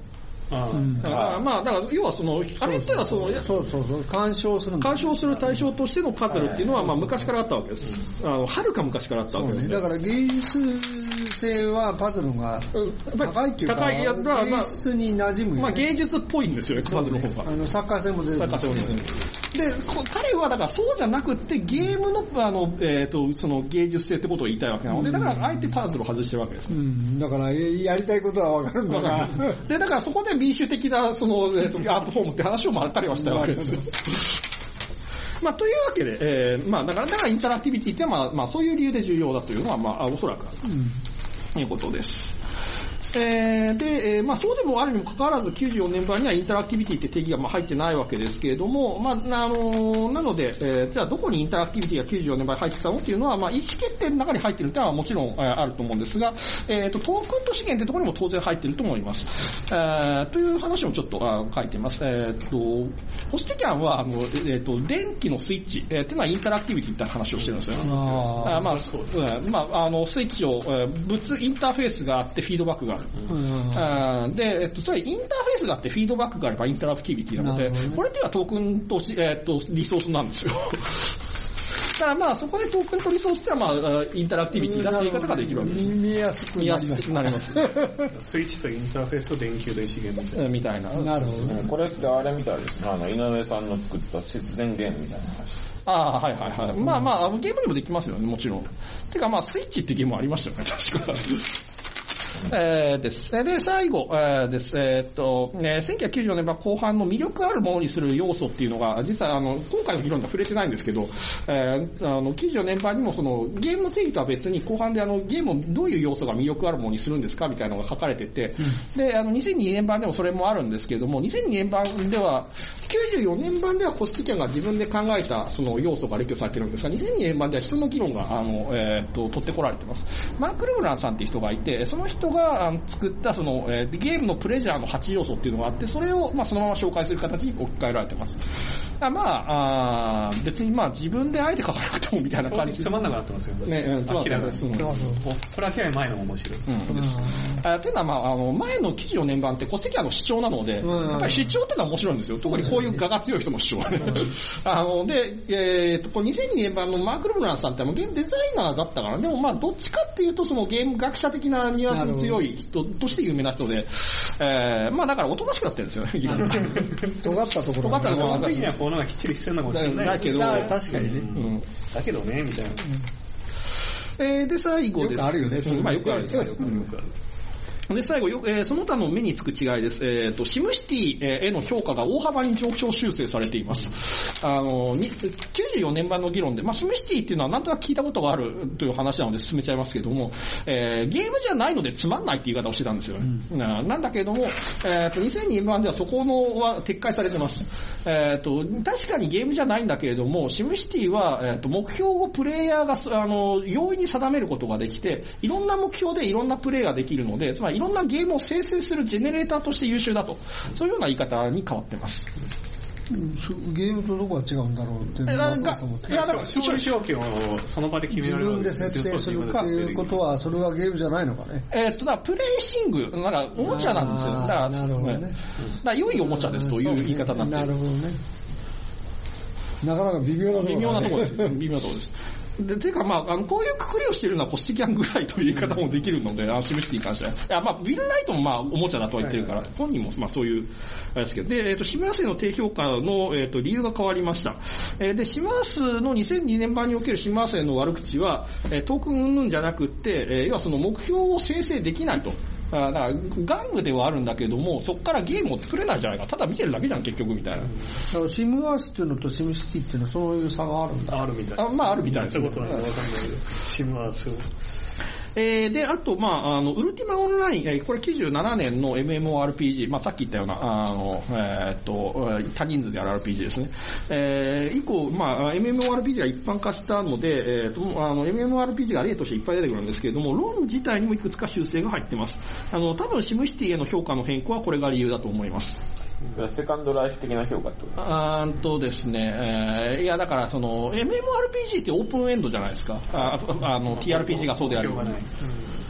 Speaker 1: あうん、だからまあ、だから要はその、あれってのはその、
Speaker 2: そうそうそう、干渉する
Speaker 1: 干渉する対象としてのパズルっていうのは、まあ昔からあったわけです。あの、はるか昔からあったわけです、ね。
Speaker 2: だから芸術性はパズルが高いっていうか、高いやつは、まあ、芸術に馴染む、ね。
Speaker 1: まあ芸術っぽいんですよ、パズルの方が。
Speaker 2: あの、サッカー戦も出てる。サッカー戦も出てる。
Speaker 1: で、彼はだからそうじゃなくて、ゲームの、あの、えっ、ー、と、その芸術性ってことを言いたいわけなので、だからあえてパズルを外してるわけです。
Speaker 2: うん、だから、やりたいことはわかるんだが。
Speaker 1: で、だからそこで民主的な、その、えー、とアートフォームって話をまったりはしたわけですよ。まあ、というわけで、えー、まあ、だから、だからインタラクティビティってまあ、まあ、そういう理由で重要だというのは、まあ、おそらく、うん、いうことです。えー、で、えー、まあそうでもあるにもかかわらずきゅうじゅうよねん版にはインタラクティビティって定義がまあ入ってないわけですけれども、まあ、あのー、なので、えー、じゃあどこにインタラクティビティがきゅうじゅうよねん版に入ってきたのっていうのは、まあ意思決定の中に入ってるっていうのはもちろん、えー、あると思うんですが、えっ、ー、と、トークンと資源ってところにも当然入ってると思います。えー、という話もちょっとあ書いています。えっ、ー、と、ホステキャンは、あの、えっ、ー、と、電気のスイッチ、えー、っていうのはインタラクティビティって話をしてるんですよ。ああまあ、そう、うん、まあ、あの、スイッチを、えー、物、インターフェースがあってフィードバックがある。うんで、えっと、それインターフェースがあってフィードバックがあればインタラクティビティなので、ね、これっていうのはトークンと、えっと、リソースなんですよ。だからまあそこでトークンとリソースってのはまあインタラクティビティだって言い方ができるわけです。
Speaker 2: 見やすくなります。
Speaker 1: なります。
Speaker 4: スイッチとインターフェースと電球と資源
Speaker 1: みたいな。
Speaker 2: なるほど、ね。
Speaker 3: これってあれみたいですね。あの、井上さんの作った節電ゲームみたいな話。
Speaker 1: ああ、はいはいはい。まあまあ、ゲームにもできますよね、もちろん。てかまあ、スイッチってゲームもありましたよね、確か。えー、です。で、最後、えー、です。えー、っと、ね、せんきゅうひゃくきゅうじゅうよねん版後半の魅力あるものにする要素っていうのが、実はあの、今回の議論では触れてないんですけど、えー、あの、きゅうじゅうよねん版にもその、ゲームの定義とは別に後半であの、ゲームをどういう要素が魅力あるものにするんですかみたいなのが書かれてて、うん、で、あの、にせんにねん版でもそれもあるんですけども、にせんにねん版では、きゅうじゅうよねん版ではコストキャンが自分で考えたその要素が列挙されてるんですが、にせんにねん版では人の議論が、あの、えー、っと、取ってこられてます。マーク・ルブランさんっていう人がいて、その人があの作ったその、えー、ゲームのプレジャーのはち要素っていうのがあって、それをまあそのまま紹介する形に置き換えられてます。あまあ、あ別にまあ自分であえて書かなくてもみたいな感じ。
Speaker 4: つまんなくなってますよね。
Speaker 1: ね、うん、つまんなくなってます。うん、こ
Speaker 4: れは明らかに前のも面白い。うん。です。
Speaker 1: あというのはまあ、あの、前のきゅうじゅうよねん版ってコステキャの主張なので、うん、やっぱり主張っていうのは面白いんですよ。特にこういう我が強い人の主張はね。あの、で、えー、っと、これにせんにねん版のマーク・ルブランさんってゲームデザイナーだったから、でもまあどっちかっていうとそのゲーム学者的なニュアンスの強い人として有名な人で、えー、まあだからおとなしくなってるんですよね、議論。
Speaker 2: 尖ったところ。
Speaker 1: 尖ったところ。
Speaker 4: その時にはこういうのがきっちりしてるのかもしれない
Speaker 1: けど。
Speaker 2: 確かにね。
Speaker 4: うん。だけどね、みたいな。
Speaker 1: えー、で、最後です。
Speaker 2: よくあるよね。
Speaker 1: まあよくあるですよ。よくある。よくある。で、最後、よく、えー、その他の目につく違いです。えっ、ー、と、シムシティへの評価が大幅に上昇修正されています。あの、きゅうじゅうよねん版の議論で、まあ、シムシティっていうのはなんとなく聞いたことがあるという話なので進めちゃいますけども、えー、ゲームじゃないのでつまんないって言い方をしてたんですよね。うん、な, なんだけども、えっ、ー、と、にせんにねん版ではそこのは撤回されてます。えっ、ー、と、確かにゲームじゃないんだけれども、シムシティは、えっ、ー、と、目標をプレイヤーが、あの、容易に定めることができて、いろんな目標でいろんなプレイができるので、つまりいろんなゲームを生成するジェネレーターとして優秀だと。そういうような言い方に変わってます。
Speaker 2: ゲームとどこが違うんだろうっていうのは、い
Speaker 4: や、だから勝利条件をその場で決められる。
Speaker 2: 自分で設定するかっていうことは、それはゲームじゃないのかね。
Speaker 1: えっと、だからプレイシング、なんかおもちゃなんですよ。だから、
Speaker 2: なるほどね。
Speaker 1: だから良いおもちゃですという言い方になってる。
Speaker 2: なるほどね。なかなか微妙なところ、ね、
Speaker 1: 微妙なところです。微妙なところです。で、てかまあ、あの、こういうくくりをしているのはコスティキャンぐらいという言い方もできるので、あの、シムシティに関しては。いや、まあ、ウィルライトもまあ、おもちゃだとは言ってるから、はいはいはい、本人もまあ、そういう、あれですけど。で、えっ、ー、と、シムアスへの低評価の、えっ、ー、と、理由が変わりました。えー、で、シムアスのにせんにねん版におけるシムアスへの悪口は、えー、トークン云々じゃなくって、えー、要はその目標を生成できないと。だから、玩具ではあるんだけども、そこからゲームを作れないじゃないか。ただ見てるだけじゃん、結局、みたいな。だ
Speaker 2: からシムアースっていうのとシムシティっていうのはそういう差があるんだ。
Speaker 4: あるみたいな。
Speaker 1: あまあ、あるみたいです。
Speaker 4: そういうことはわかんないけど、シムアースを。
Speaker 1: えー、で、あと、まあ、あの、ウルティマオンライン、えー、これきゅうじゅうななねんの エムエムオーアールピージー、まあ、さっき言ったような、あの、えー、っと、多人数でやる アールピージー ですね。えー、以降、まあ、エムエムオーアールピージー が一般化したので、えー、っと、あの、エムエムオーアールピージー が例としていっぱい出てくるんですけれども、論自体にもいくつか修正が入ってます。あの、多分シムシティへの評価の変更はこれが理由だと思います。
Speaker 3: セカンドライフ的な評価ってことですか？
Speaker 1: あーとですね、えー、いやだからその エムエムオーアールピージー ってオープンエンドじゃないですか。ああの ティーアールピージー がそうであるように。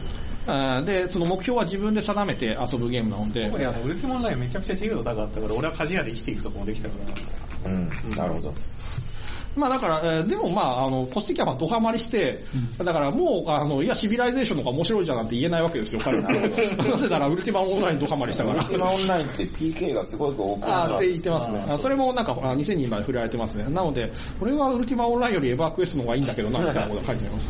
Speaker 1: で、その目標は自分で定めて遊ぶゲームなので。
Speaker 4: 特にあの、ウルティマオンラインめちゃくちゃ自由度高かったから、俺は鍛冶屋で生きていくとこもできたから。
Speaker 3: うん、なるほど。
Speaker 1: まあだから、えー、でもまあ、あの、コス的はまあドハマりして、うん、だからもう、あの、いや、シビライゼーションの方が面白いじゃんなんて言えないわけですよ、彼ら。なぜなら、ウルティマオンラインドハマりしたから。
Speaker 3: ウルティマオンラインって ピーケー がすごく多く
Speaker 1: ああ、って言ってますね。それもなんか、にせんにんまで触れられてますね。なので、これはウルティマオンラインよりエバークエストの方がいいんだけどな、みたいなことが書いてあります。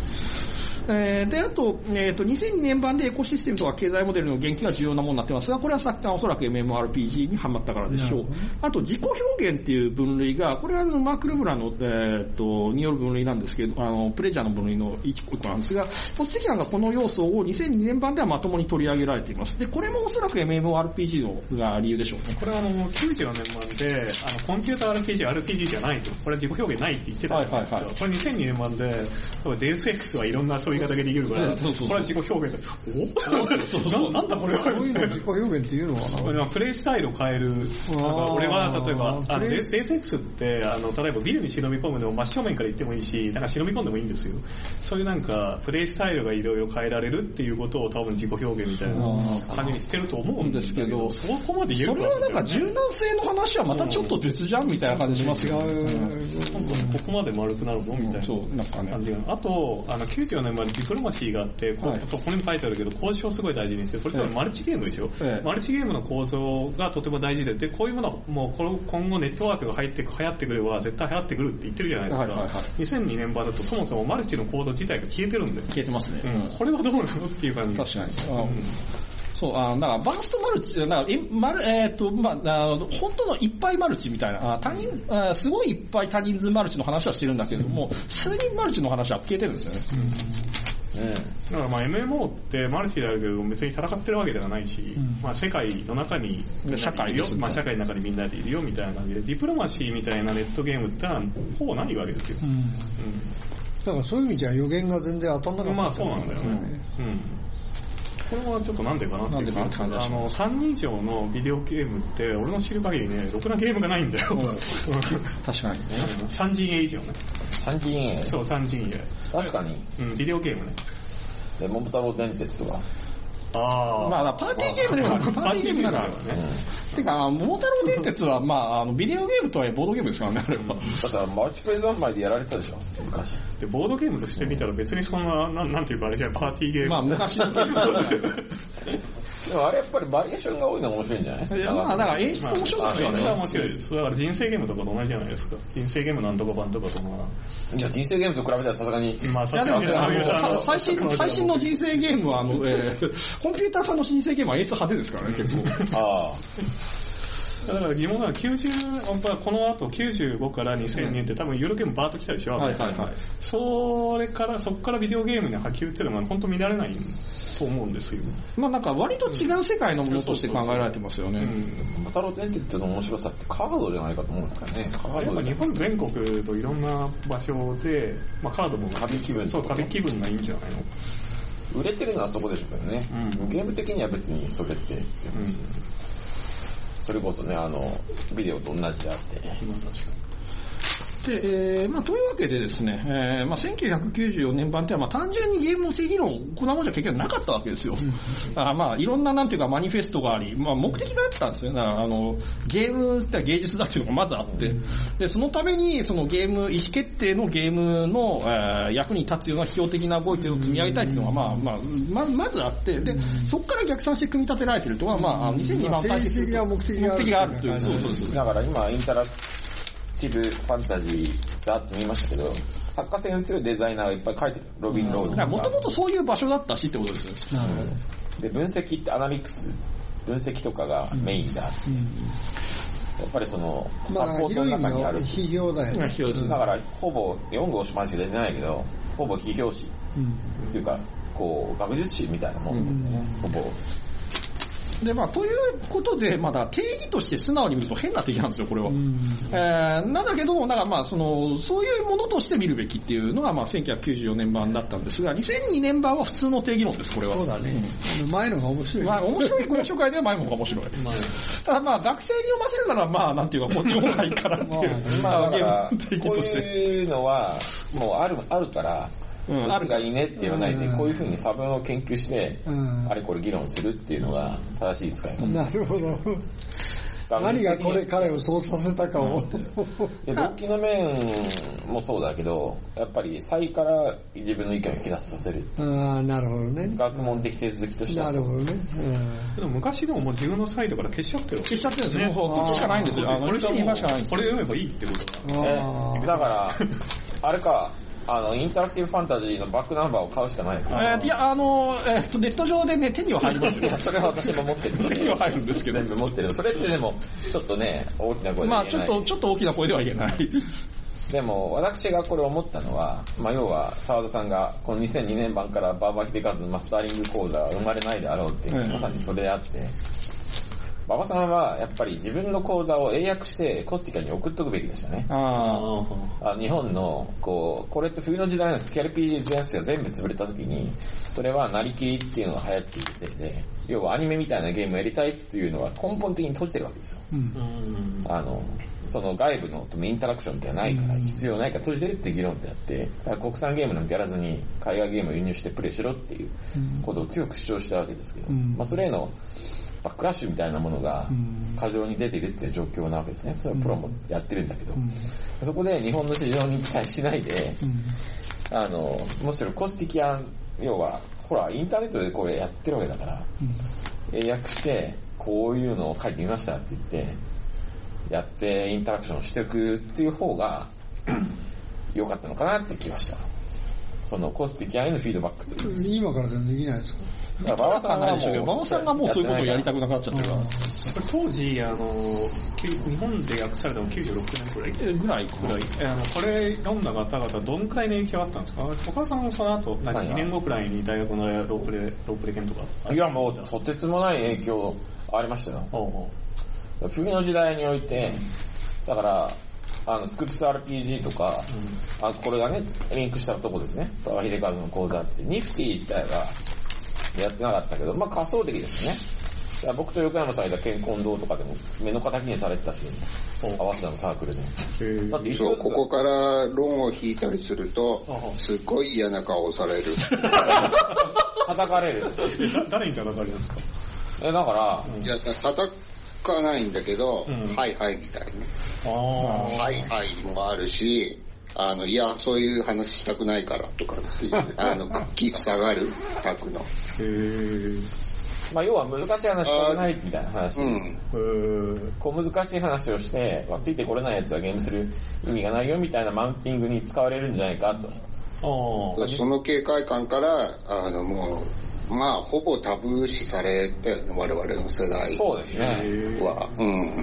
Speaker 1: えー、で、あと、えっ、ー、と、にせんにねん版でエコシステムとか経済モデルの元気が重要なものになってますが、これはさっきおそらく エムエムアールピージー にハマったからでしょう。あと、自己表現っていう分類が、これはあのマーク・ルブラの、えー、とによる分類なんですけど、あの、プレジャーの分類の一個なんですが、ポステキランがこの要素をにせんにねん版ではまともに取り上げられています。で、これもおそらく エムエムアールピージー のが理由でしょうね。
Speaker 4: これはあの、きゅうじゅうよねん版で、あの、コンピューター アールピージー、アールピージー じゃないと。これは自己表現ないって言ってたんですけど、はいはいはい、これにせんにねん版で、デウス X はいろんなそういう言い方ができるから、そうそうそうこれは自己表現だ。おそうそうななんだこれは。
Speaker 2: そういうの自己表現っていうのは
Speaker 4: なプレイスタイルを変える。なんか俺は例えば、あのデウス X って、あの、例えばビルに忍び込むのを真正面から言ってもいいし、なんか忍び込んでもいいんですよ。そういうなんか、プレイスタイルがいろいろ変えられるっていうことを多分自己表現みたいな感じにしてると思うんですけど、そこまで言えるか
Speaker 1: それはなんか柔軟性の話はまたちょっと別じゃんみたいな感じしますよね。違う。
Speaker 4: ここまで丸くなるのみたいな。
Speaker 1: そう、なんかね。
Speaker 4: あと、あの、きゅうじゅうよねんまでディプロマシーがあって、はい、そうここにも書いてあるけど、交渉をすごい大事にして、これ多分マルチゲームでしょ、ええ、マルチゲームの構造がとても大事で、で、こういうものはもう今後ネットワークが入って流行ってくれば絶対流行ってくるって言ってるじゃないですか。はいはいはい、にせんにねん版だとそもそもマルチの構造自体が消えてるんで。
Speaker 1: 消えてますね。
Speaker 4: うん。これはどうなのっていう感じ。
Speaker 1: 確かに。うんそう、あだからバーストマルチ、だからマルえっ、ー、と、まあ、あ本当のいっぱいマルチみたいな、あ他人あすごいいっぱい多人数マルチの話はしてるんだけども、数人マルチの話は消えてるんですよね。
Speaker 4: うんうん、だからまあ エムエムオー ってマルチであるけど別に戦ってるわけではないし、うん、まあ世界の中に
Speaker 1: 社会よ、
Speaker 4: まあ社会の中にみんなでいるよみたいな感じで、ディプロマシーみたいなネットゲームってのはほぼないわけですよ。うんうん、
Speaker 2: だからそういう意味じゃ予言が全然当たんなかった。
Speaker 4: まあそうなんだよね。うん。うんこれはちょっとなんでかなっていう感じです。あの、さんにん以上のビデオゲームって、俺の知る限りね、ろくなゲームがないんだよ。
Speaker 1: 確かにね。
Speaker 4: さん陣営以上ね。
Speaker 3: さん陣営
Speaker 4: そう、さん陣営。
Speaker 3: 確かに。
Speaker 4: うん、ビデオゲームね。
Speaker 3: で、桃太郎電鉄とか。
Speaker 1: ああ。まあ、パーティーゲームでは、パーティーゲームならね。てか、桃太郎電鉄は、まあ、あの、ビデオゲームとはボードゲームですからね、あれは。
Speaker 3: だから、マルチプレイ三昧でやられてたでしょ、昔。
Speaker 4: で、ボードゲームとして見たら別にそんな、なん、なんていうかあれじゃパーティーゲーム。
Speaker 1: まあ、昔だ
Speaker 3: でもあれやっぱりバリエーションが多いのが面白いんじゃない？
Speaker 1: いや、まあだから演出面白いですよね。
Speaker 4: 演出は面白いです。だから人生ゲームとかと同じじゃないですか。人生ゲームなんとか版とかとか。
Speaker 3: いや、人生ゲームと比べたらさすがに。
Speaker 1: まあさすがに。最新、最新の人生ゲームは、あの、えー、コンピューター版の人生ゲームは演出派手ですからね、結構。ああ。
Speaker 4: だから疑問なのはきゅうじゅう、この後きゅうじゅうごからにせんにって多分ユーロゲームバーッと来たでしょ、はいはいはい、それから、そこからビデオゲームに波及っていうのは本当見られないと思うんですよ。
Speaker 1: まあなんか割と違う世界のものとして考えられてますよね。
Speaker 3: マタロ電鉄の面白さってカードじゃないかと思うんですかね。カ
Speaker 4: ード日本全国といろんな場所で、まあカードも
Speaker 3: 旅気分、
Speaker 4: そう旅気分がいいんじゃないの。
Speaker 3: 売れてるのはそこでしょうけどね、うん、ゲーム的には別にそれってって話、うんそれこそね、あの、ビデオと同じであって。うん、確かに。
Speaker 1: で、えー、まあ、というわけでですね、えー、まあ、せんきゅうひゃくきゅうじゅうよねん版ってのは、まあ、単純にゲームの定義論を行うものじゃ結局なかったわけですよ。あまあ、いろんな、なんていうか、マニフェストがあり、まあ、目的があったんですよ。だから、あの、ゲームって芸術だっていうのがまずあって、で、そのために、そのゲーム、意思決定のゲームの、えー、役に立つような批評的な動きを積み上げたいっていうのが、まあ、まあ、ま、まずあって、で、そこから逆算して組み立てられてるとは、まあ、にせんにばん対
Speaker 2: 決的な目的
Speaker 1: があるという。そうそうそう。
Speaker 3: だから今、インタラクティブファンタジーざっと見ましたけど、作家性の強いデザイナーがいっぱい書いてる。ロビン・ローズ。
Speaker 1: もともとそういう場所だったしってことですよ。なるほど。
Speaker 3: で、分析ってアナミクス、分析とかがメインだ。うんうん、やっぱりその、サポートの中にある。
Speaker 2: 批評だよね。
Speaker 3: だから、ほぼよん号しましか出てないけど、ほぼ批評誌。うん、っていうか、こう、学術誌みたいなもん、うん、ほぼ。
Speaker 1: で、まあ、ということで、まだ定義として素直に見ると変な定義なんですよ、これは。えー、なんだけど、なんかまあ、その、そういうものとして見るべきっていうのが、まあ、せんきゅうひゃくきゅうじゅうよねん版だったんですが、にせんにねん版は普通の定義論です、これは。
Speaker 2: そうだね。うん、前のが面白い。
Speaker 1: まあ、面白い講習会では前の方が面白い。ただまあ、学生に読ませるなら、まあ、なんていうか、こっちの方がいいかなっていう。
Speaker 3: まあ、だから、こういうのは、もうある、あるから、 どっちがいいねって言わないで、こういう風に差分を研究して、あれこれ議論するっていうのが正しい使い方。
Speaker 2: なるほど。何がこれ彼をそうさせたかを、うん、
Speaker 3: で動機の面もそうだけど、やっぱり際から自分の意見を引き出させる。
Speaker 2: ああ、なるほどね。
Speaker 3: 学問的手続きとしては。
Speaker 2: なるほどね。
Speaker 4: うん、でも昔でももう自分のサイトから消しちゃってる。
Speaker 1: 消しちゃってるんですよ。もうこっちしかないんですよ。
Speaker 4: これしかないんですよ。これ読めばいいってこと
Speaker 3: だ。えだからあれか。あの、インタラクティブファンタジーのバックナンバーを買うしかないですね。
Speaker 1: えー、いや、あの、えー、ネット上でね、手には入りますよ。
Speaker 3: それは私も持ってる。
Speaker 1: 手には入るんですけど。
Speaker 3: 全部持ってる。それってでも、ちょっとね、大きな声で言えない。
Speaker 1: まあ、ちょっと、ちょっと大きな声では言えない。
Speaker 3: でも、私がこれ思ったのは、まあ、要は、沢田さんが、このにせんにねん版から馬場秀和のマスターリング講座は生まれないであろうっていう、うん、まさにそれであって、馬場さんはやっぱり自分の講座を英訳してコスティカに送っとくべきでしたね。ああ日本の、こう、これって冬の時代の ティーアールピージー 全数が全部潰れた時に、それはなりきりっていうのが流行っているせいで、要はアニメみたいなゲームをやりたいっていうのは根本的に閉じてるわけですよ。うん、あの、その外部のインタラクションってないから、必要ないから閉じてるっていう議論であって、だから国産ゲームなんてやらずに海外ゲームを輸入してプレイしろっていうことを強く主張したわけですけど、まあそれへのクラッシュみたいなものが過剰に出ているっていう状況なわけですね。それはプロもやってるんだけど、うん、そこで日本の市場に期待しないで、うん、あのむしろコスティキアン、要はほらインターネットでこれやってるわけだから、うん、英訳してこういうのを書いてみましたって言ってやってインタラクションしていくっていう方が良かったのかなって気がした。そのコスティキアンへのフィードバックという。
Speaker 2: 今からでもできないですか？
Speaker 1: 馬場さんがもう、馬場さんがもうそういうことをやりたくなくなっちゃってるから。
Speaker 4: 当時、あの、日本で訳されたのきゅうじゅうろくねんくらい
Speaker 1: ぐらいぐらい。
Speaker 4: あの、これ読んだ方々どんくらいの影響あったんですか？岡さんもその後、何、にねんごくらいに大学のロープレ、ロープレ研とか。
Speaker 3: いや、もう、とてつもない影響ありましたよ。おうおう冬の時代において、だから、あの、スクープス アールピージー とか、うん、あこれがね、リンクしたとこですね。馬場秀和の講座って、ニフティ自体がやってなかったけど、まあ仮想的ですね。だから僕と横山さんいた健康堂とかでも目の敵にされてたし、合わせたのサークルで。
Speaker 5: だってそう、ここから論を引いたりすると、すっごい嫌な顔をされる。
Speaker 3: 叩かれる。
Speaker 4: 誰に叩かれるんですか？
Speaker 3: え、だから、
Speaker 5: うん、いや、叩かないんだけど、うん、はいはいみたいな。あはいはいもあるし、あの、いや、そういう話したくないからとかっていう、あの、気が下がるタクの。へ
Speaker 3: ー。まあ、要は難しい話したくないみたいな話。うん。こう難しい話をして、まあ、ついてこれないやつはゲームする意味がないよみたいなマウンティングに使われるんじゃないかと。
Speaker 5: あその警戒感から、あの、もう、まあ、ほぼタブー視されて、我々の世代は。
Speaker 3: そうですね。
Speaker 5: うん。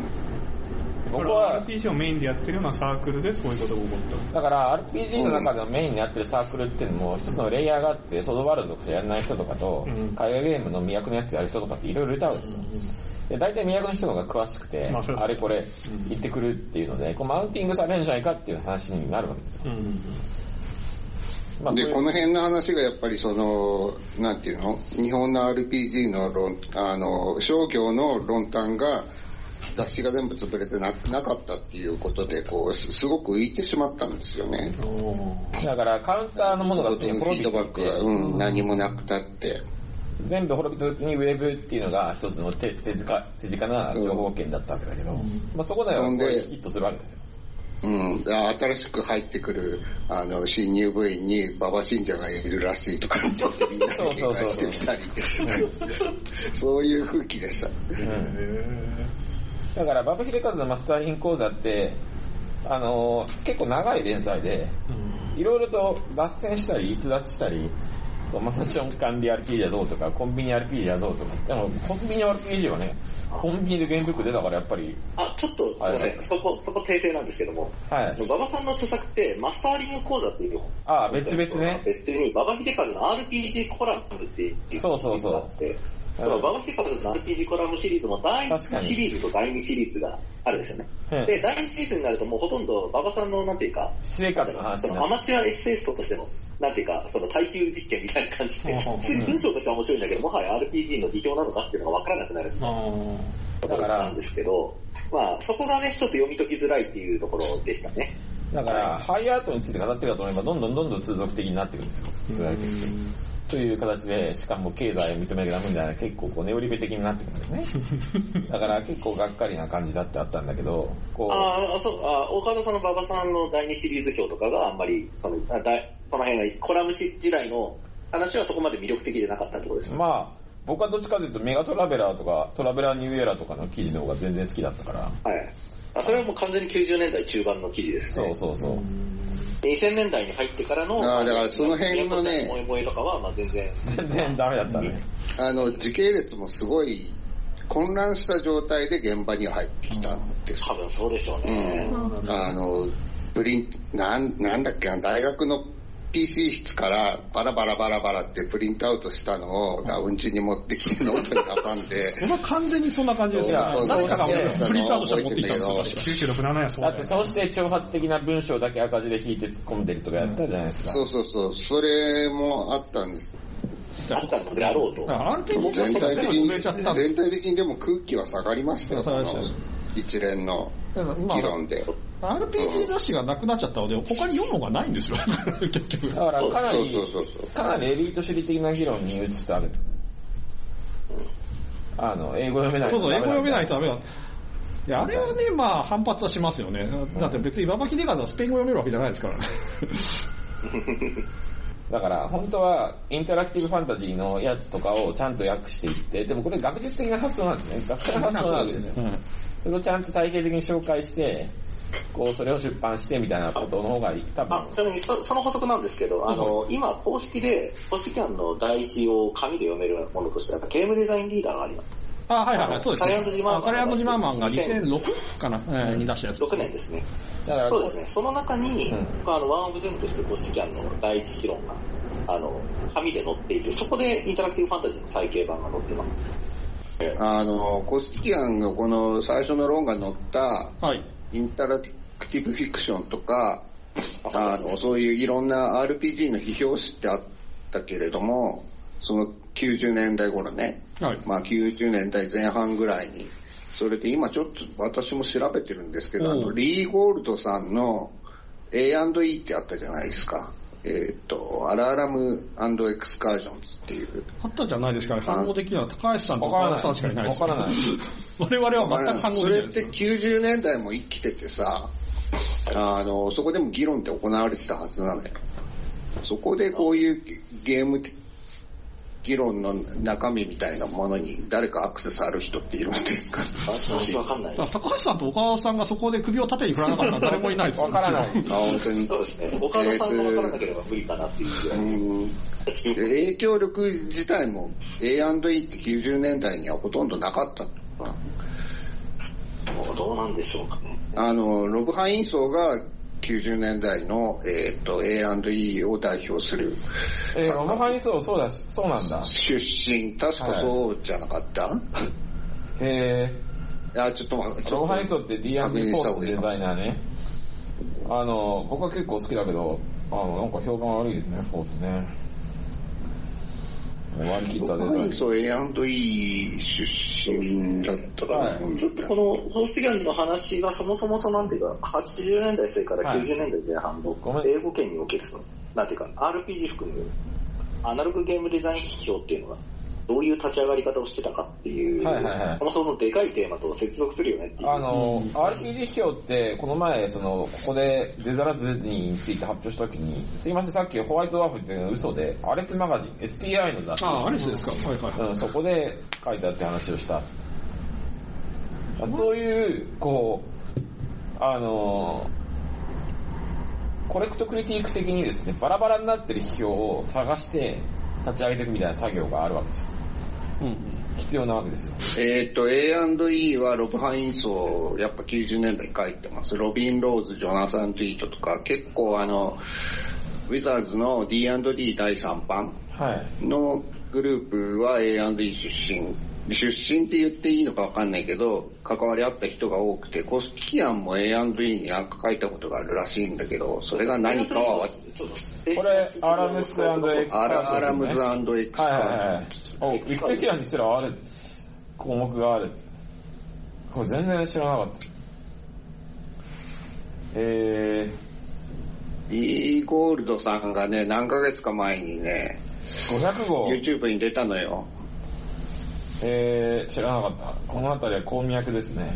Speaker 4: 僕は アールピージー をメインでやってるようなサークルでそういうことが起こった。
Speaker 3: だから アールピージー の中でのメインにやってるサークルっていうのも一つのレイヤーがあって、ソードワールドとかやらない人とかと、海外ゲームの魅惑のやつやる人とかっていろいろいたわけですよ。で大体魅惑の人の方が詳しくて、まあ、あれこれ言ってくるっていうので、こうマウンティングされるんじゃないかっていう話になるわけですよ。うん
Speaker 5: まあ、で、この辺の話がやっぱりその、なんていうの日本の アールピージー の論、あの、商業の論単が、雑誌が全部潰れて な, なかったっていうことで、こう、すごく浮いてしまったんですよね。
Speaker 3: だから、カウンターのものが
Speaker 5: フィードバックが、うん、何もなくたって。
Speaker 3: 全部滅びた時にウェブっていうのが一つの 手, 手, 近手近な情報源だったわけだけど、うんまあ、そこではヒットするわけですよ。
Speaker 5: うん、新しく入ってくるあの新入部員に馬場信者がいるらしいとかちょっとみんなで警戒してみたりそういう空気でした、うん、
Speaker 3: だから馬場秀和のマスターリング講座ってあの結構長い連載でいろいろと脱線したり逸脱したりマンション管理 アールピージー はどうとかコンビニ アールピージー はどうとかでもコンビニ アールピージー はねコンビニでゲームブック出たからやっぱり
Speaker 6: あちょっとすいませんそこそこ訂正なんですけどもはい馬場さんの著作ってマスターリング講座っていうの
Speaker 3: ああ別々ね
Speaker 6: 別に馬場秀和の アールピージー コラムっていう
Speaker 3: そうそうそう
Speaker 6: 馬場秀和の アールピージー コラムシリーズもだいいちシリーズとだいにシリーズがあるんですよね、うん、でだいにシリーズになるともうほとんど馬場さんのなんていうか
Speaker 3: 私生活の話
Speaker 6: そのアマチュアエッセイストとしてのなんていうかその耐久実験みたいな感じで文章としては面白いんだけどもはや アールピージー の批評なのかっていうのが分からなくなるだからなんですけどまあそこがねちょっと読み解きづらいっていうところでしたね
Speaker 3: だから、ハイアートについて語ってるかと思えば、どんどんどんどん通俗的になっていくんですよ。通俗的に。という形で、しかも経済を認めなきゃダメみたいな、結構こうネオリベ的になってくるんですね。だから結構がっかりな感じだってあったんだけど、こう。
Speaker 6: ああ、そう、あ岡田さんの馬場さんのだいにシリーズ表とかがあんまり、その、あだその辺が、コラム時代の話はそこまで魅力的でなかったってことですね。
Speaker 3: まあ、僕はどっちかというとメガトラベラーとか、トラベラーニューエラーとかの記事の方が全然好きだったから。
Speaker 6: はい。あ、それはもう完全にきゅうじゅうねんだい中盤の記事ですね。
Speaker 3: そうそうそう。
Speaker 6: にせんねんだいに入ってからの、
Speaker 5: あだからその辺のね、
Speaker 6: 萌え萌えとかは、まあ全然。
Speaker 3: 全然ダメだったね。
Speaker 5: あの、時系列もすごい混乱した状態で現場には入ってきたんです。
Speaker 6: 多分そうでしょうね。
Speaker 5: うん、あの、プリン、なん、なんだっけな、大学の ピーシー 室からバラバラバラバラってプリントアウトしたのをダウンチに持ってきてノートに挟んで。
Speaker 1: これは完全にそんな感じですね。誰かがプリントアウトして持ってきたんですよ。
Speaker 4: きゅうじゅうろく、ななやそう
Speaker 3: だってそうして挑発的な文章だけ赤字で引いて突っ込んでるとかやったじゃないですか。
Speaker 5: そうそうそう、それもあったんです。
Speaker 6: あったのであろうと。
Speaker 1: アールピージー
Speaker 5: 全体的に、全体的にでも空気は下がりましたよ。一連の議論で。
Speaker 1: アールピージー 雑誌がなくなっちゃったので、他に読むのがないんですよ、結局。
Speaker 3: だからかなり、かなりエリート主義的な議論に移ったわけです。あの、英語読めないと
Speaker 1: そうそう、英語読めないとダメだ。いや、あれはね、まあ、反発はしますよね。だって別に馬場秀和はスペイン語読めるわけじゃないですからね。
Speaker 3: だから、本当は、インタラクティブファンタジーのやつとかをちゃんと訳していって、でもこれ学術的な発想なんですね。学者の発想なわけですよ。それをちゃんと体系的に紹介して、こう、それを出版してみたいなことの方がいい。多分。
Speaker 6: あ、ちなみにそ、その補足なんですけど、あの、今、公式で、公式案の第一を紙で読めるものとして、ゲームデザインリーダーがあります。
Speaker 1: あ、はいはいはい、そうですね。
Speaker 6: サイアンドジマーマン。
Speaker 1: サイアンドジマーマンがにせんろくかな、えー、に出したやつ。
Speaker 6: ろくねんですね。だからそうですね。その中に、うん、あの、ワンオブゼムとして公式案の第一議論が、あの、紙で載っていて、そこでインタラクティブファンタジーの再掲版が載ってます。
Speaker 5: あの、コスティアンのこの最初の論が載った、はい、インタラクティブフィクションとか、あの、そういういろんな アールピージー の批評誌ってあったけれども、そのきゅうじゅうねんだい頃ね、はい、まあきゅうじゅうねんだいぜん半ぐらいに、それで今ちょっと私も調べてるんですけど、あの、リー・ゴールドさんの エーアンドイー ってあったじゃないですか。えっ、ー、と、アラーラム&エクスカージョンズっていう。
Speaker 1: あったじゃないですかね。反応できるのは高橋さんと岡田さんしかいないです。
Speaker 3: わからない。
Speaker 1: 我々は全く反応できない。
Speaker 5: それってきゅうじゅうねんだいも生きててさ、あの、そこでも議論って行われてたはずなのよ。そこでこういうゲーム議論の中身みたいなものに誰かアクセスある人っているんですか？
Speaker 6: 私わかんないです。
Speaker 1: 高橋さんと岡田さんがそこで首を縦に振らなかったら誰もいないですよ。
Speaker 3: わからない。
Speaker 5: あ、本当に。
Speaker 6: そうですね。岡田さんがわからなければ無理かなっていうぐらいです。
Speaker 5: 影響力自体も エーアンドイー ってきゅうじゅうねんだいにはほとんどなかった。
Speaker 6: どうなんでしょうかね。
Speaker 5: あの、ロブ・ハインソーがきゅうじゅうねんだいの、えっ、ー、と、エーアンドイー を代表する。
Speaker 3: えー、ロブ・ハインソー、そうだ、そうなんだ。
Speaker 5: 出身、確かそうじゃなかった、はい、
Speaker 3: へ
Speaker 5: ー。いや、ちょっと待って。
Speaker 3: ロブ・ハインソーって ディーアンドディー フォースのデザイナーね。あの、僕は結構好きだけど、あの、なんか評判悪いですね、フォースね。割り切ったデザイン。
Speaker 5: ロブ・ハインソー エーアンドイー 出身だったから、
Speaker 6: はい、ちょっとこのホースティガンの話がそもそもそなんていうか、はちじゅうねんだい末からきゅうじゅうねんだいぜん半の英語圏におけるその、なんていうか、アールピージー 含むアナログゲームデザイン批評っていうのが、どういう立ち上がり方をしてたかっていう、はいはいはい、そもそもでかいテーマと接続するよねっていう。
Speaker 3: あの、アールピージー 批評って、この前、その、ここでデザラズについて発表したときに、すいません、さっきホワイトワーフっていうのは嘘で、アレスマガジン、エスピーアイ の雑誌。
Speaker 1: あ、アレスですか、はいはい、
Speaker 3: うん。そこで書いてあって話をした。そういう、こう、あの、コレクトクリティーク的にですね、バラバラになってる批評を探して、立ち上げていくみたいな作業があるわけですよ。うんうん、必要なわけですよ。
Speaker 5: えっと、エーアンドイー はロブ・ハインソー、やっぱきゅうじゅうねんだい書いてます。ロビン・ローズ、ジョナサン・トゥイートとか、結構あの、ウィザーズの ディーアンドディー だいさんばんのグループは エーアンドイー 出身。出身って言っていいのかわかんないけど、関わりあった人が多くて、コスティキアンも エーアンドイー になんか書いたことがあるらしいんだけど、それが何かは、
Speaker 3: これ、アラムス&エクスカージョン、ね。
Speaker 5: アラムズ&エクスカージョン。はいはいはい。
Speaker 3: お、ウィキペディアにすらある項目がある。これ全然知らなかった。えー、
Speaker 5: ゴールドさんがね、何ヶ月か前にね、
Speaker 3: ごひゃくごう
Speaker 5: YouTube に出たのよ。
Speaker 3: えー、知らなかった。このあたりは鉱脈ですね。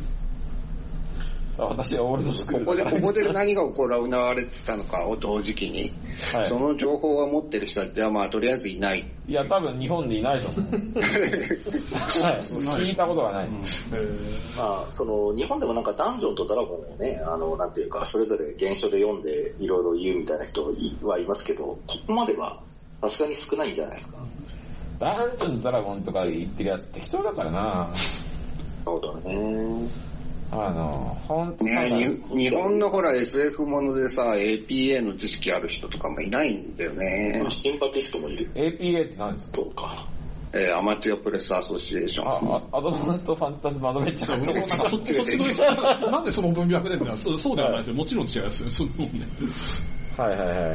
Speaker 3: 私はオールドスクール
Speaker 5: ここで、ここで何が行われてたのかを同時期に、はい、その情報を持ってる人は、じゃあまあとりあえずいない。
Speaker 3: いや、多分日本でいないと思う。はい、聞いたことがない。うん、
Speaker 6: まあ、その、日本でもなんかダンジョンとドラゴンをね、あの、なんていうか、それぞれ原書で読んでいろいろ言うみたいな人はいますけど、ここまではさすがに少ないんじゃないですか。
Speaker 3: ダンジョンとドラゴンとか言ってるやつ適当だからな。
Speaker 6: そうだね。
Speaker 3: あの、本当
Speaker 5: ね、日本のほら エスエフ ものでさ、エーピーエー の知識ある人とかもいないんだよね。
Speaker 6: シンパティストもいる。
Speaker 3: エーピーエー って何ですか？
Speaker 6: そうか。
Speaker 5: えー、アマチュアプレスアソシエーション。
Speaker 3: あ、アドバンストファンタズマドベンチャー。
Speaker 1: そっちそっちの、なぜその文脈でってのは、そうではないですよ。もちろん違いますよ。そのね。
Speaker 3: はいはいはい。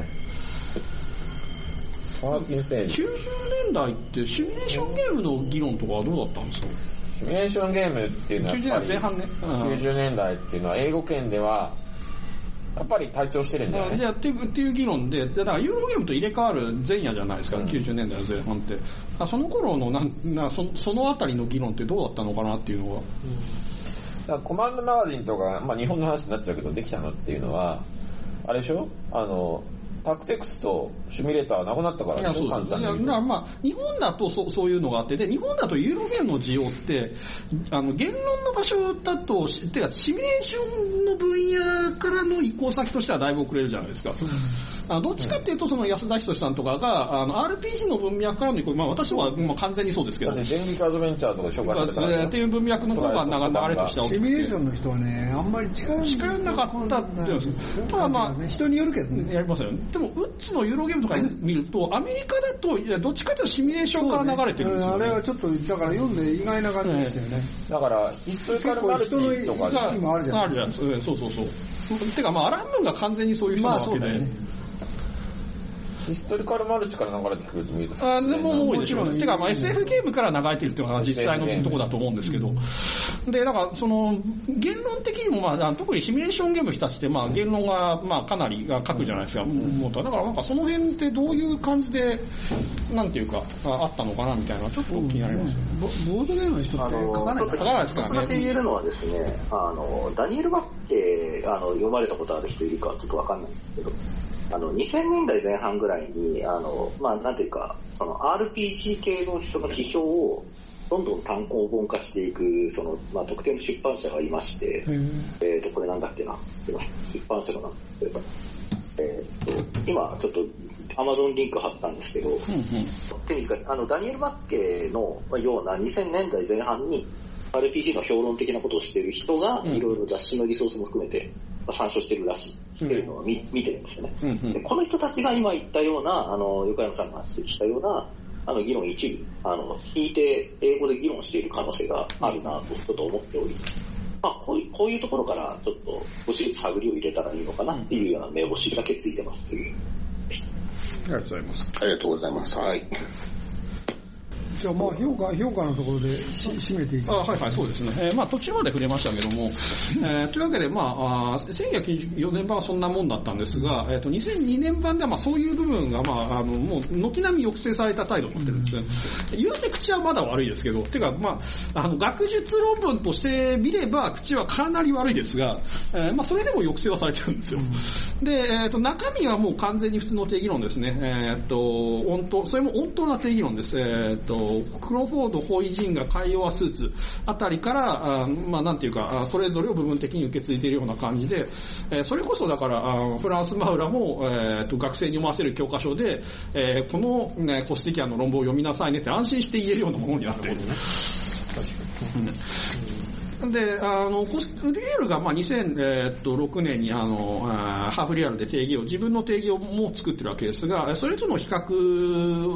Speaker 3: サーティンセン
Speaker 1: きゅうじゅうねんだいってシミュレーションゲームの議論とかはどうだったんですか？
Speaker 3: シミュレーションゲームっていうのはやっぱり
Speaker 1: きゅうじゅうねんだいぜん半ね、うん、
Speaker 3: きゅうじゅうねんだいっていうのは英語圏ではやっぱり退長してるんだよね。
Speaker 1: でっていうっていう議論で、だからユーロゲームと入れ替わる前夜じゃないですか、うん、きゅうじゅうねんだいの前半って。その頃のなんな そ, そのあたりの議論ってどうだったのかなっていうのは。うん、だ
Speaker 3: からコマンドマガジンとか、まあ、日本の話になっちゃうけどできたのっていうのはあれでしょ、あのタクテクスとシミュレーターはなくなったから、
Speaker 1: そう簡単に。いや、だからまあ、日本だとそ う, そういうのがあって、で、日本だとユーロゲームの需要って、あの、言論の場所だと、てか、シミュレーションの分野からの移行先としてはだいぶ遅れるじゃないですか。うん、あどっちかっていうと、その安田仁さんとかが、あの、アールピージー の文脈からの移行、まあ私はまあ完全にそうですけど。
Speaker 3: だって、電撃アドベンチャーとか紹介されたから。
Speaker 1: っていう文脈の方が流れとしては大きくて。
Speaker 2: シミュレーションの人はね、あんまり近寄
Speaker 1: 近寄んなかったっていう。ただまあ、
Speaker 2: 人によるけどね。
Speaker 1: やりますよね。でも、ウッズのユーロゲームとか見ると、アメリカだと、いや、どっちかというとシミュレーションから流れてるんですよ、ね。
Speaker 2: あれはちょっと、だから読んで意外な感じでしたよね。ね
Speaker 3: だから、ヒストリカルマルチとか
Speaker 2: がもあるじゃない
Speaker 1: ですか。そうそうそう。てか、まあ、アランムーンが完全にそういう人なわけで。まあ
Speaker 3: ヒストリカルマルチから流れてくると見ると。
Speaker 1: あでも多いでしょうね。てか、まあ エスエフ ゲームから流れてるっていうのが実際のところだと思うんですけど。で、だから、その、言論的にも、まあ、特にシミュレーションゲームの人たちって、まあ、言論が、まあ、かなり書くじゃないですか。うん、だからなんかその辺ってどういう感じで、なんていうか、あったのかなみたいな、ちょっと気になりますよね。
Speaker 2: ボードゲームの人って書かない
Speaker 6: 書かないですからね。一つだけ言えるのはですね、あの、ダニエル・マッケ、あの、読まれたことある人いるかちょっとわかんないんですけど、あの、にせんねんだいぜん半ぐらいに、あの、まあ、なんていうか、その アールピージー 系の人の批評を、どんどん単行本化していく、その、まあ、特定の出版社がいまして、えっと、これなんだっけな、出版社がなんていうか、えっと、今、ちょっと、アマゾンリンク貼ったんですけど、うんうん、手にかあの、ダニエル・マッケのようなにせんねんだいぜん半に、アールピージー の評論的なことをしている人が、いろいろ雑誌のリソースも含めて、参照してるらしい。してるのを 見,、うん、見てるんですよね、うんうんで。この人たちが今言ったような、あの、横山さんが指摘したような、あの、議論一部、あの、引いて英語で議論している可能性があるなと、ちょっと思っており、まあ、こういう、こういうところから、ちょっと、少しずつ探りを入れたらいいのかなっていうような目星だけついてますという。
Speaker 1: ありがとうございます。
Speaker 5: ありがとうございます。はい。
Speaker 2: じゃあまあ評価、評価のところでし締めていきます。
Speaker 1: あはいはい、そうですね。えー、まあ途中まで触れましたけども、えー、というわけでまあ、あせんきゅうひゃくきゅうじゅうよねん版はそんなもんだったんですが、えっ、ー、とにせんにねん版ではまあそういう部分がまあ、あの、もう軒並み抑制された態度になってるんですね。言うて口はまだ悪いですけど、てかまあ、あの、学術論文として見れば口はかなり悪いですが、えー、まあそれでも抑制はされてるんですよ。で、えっ、ー、と、中身はもう完全に普通の定義論ですね。えっ、ー、と、温当、それも温当な定義論です。えっ、ー、と、クロフォードホイジンガ、カイオワスーツあたりから、あまあなんていうか、それぞれを部分的に受け継いでいるような感じで、えー、それこそだから、フランス・マウラも、えー、と学生に読ませる教科書で、えー、この、ね、コスティキアンの論文を読みなさいねって安心して言えるようなものになっている。で、あの、コスリエルが、まあ、にせんろくねんに、あの、ハーフリアルで定義を、自分の定義をもう作ってるわけですが、それとの比較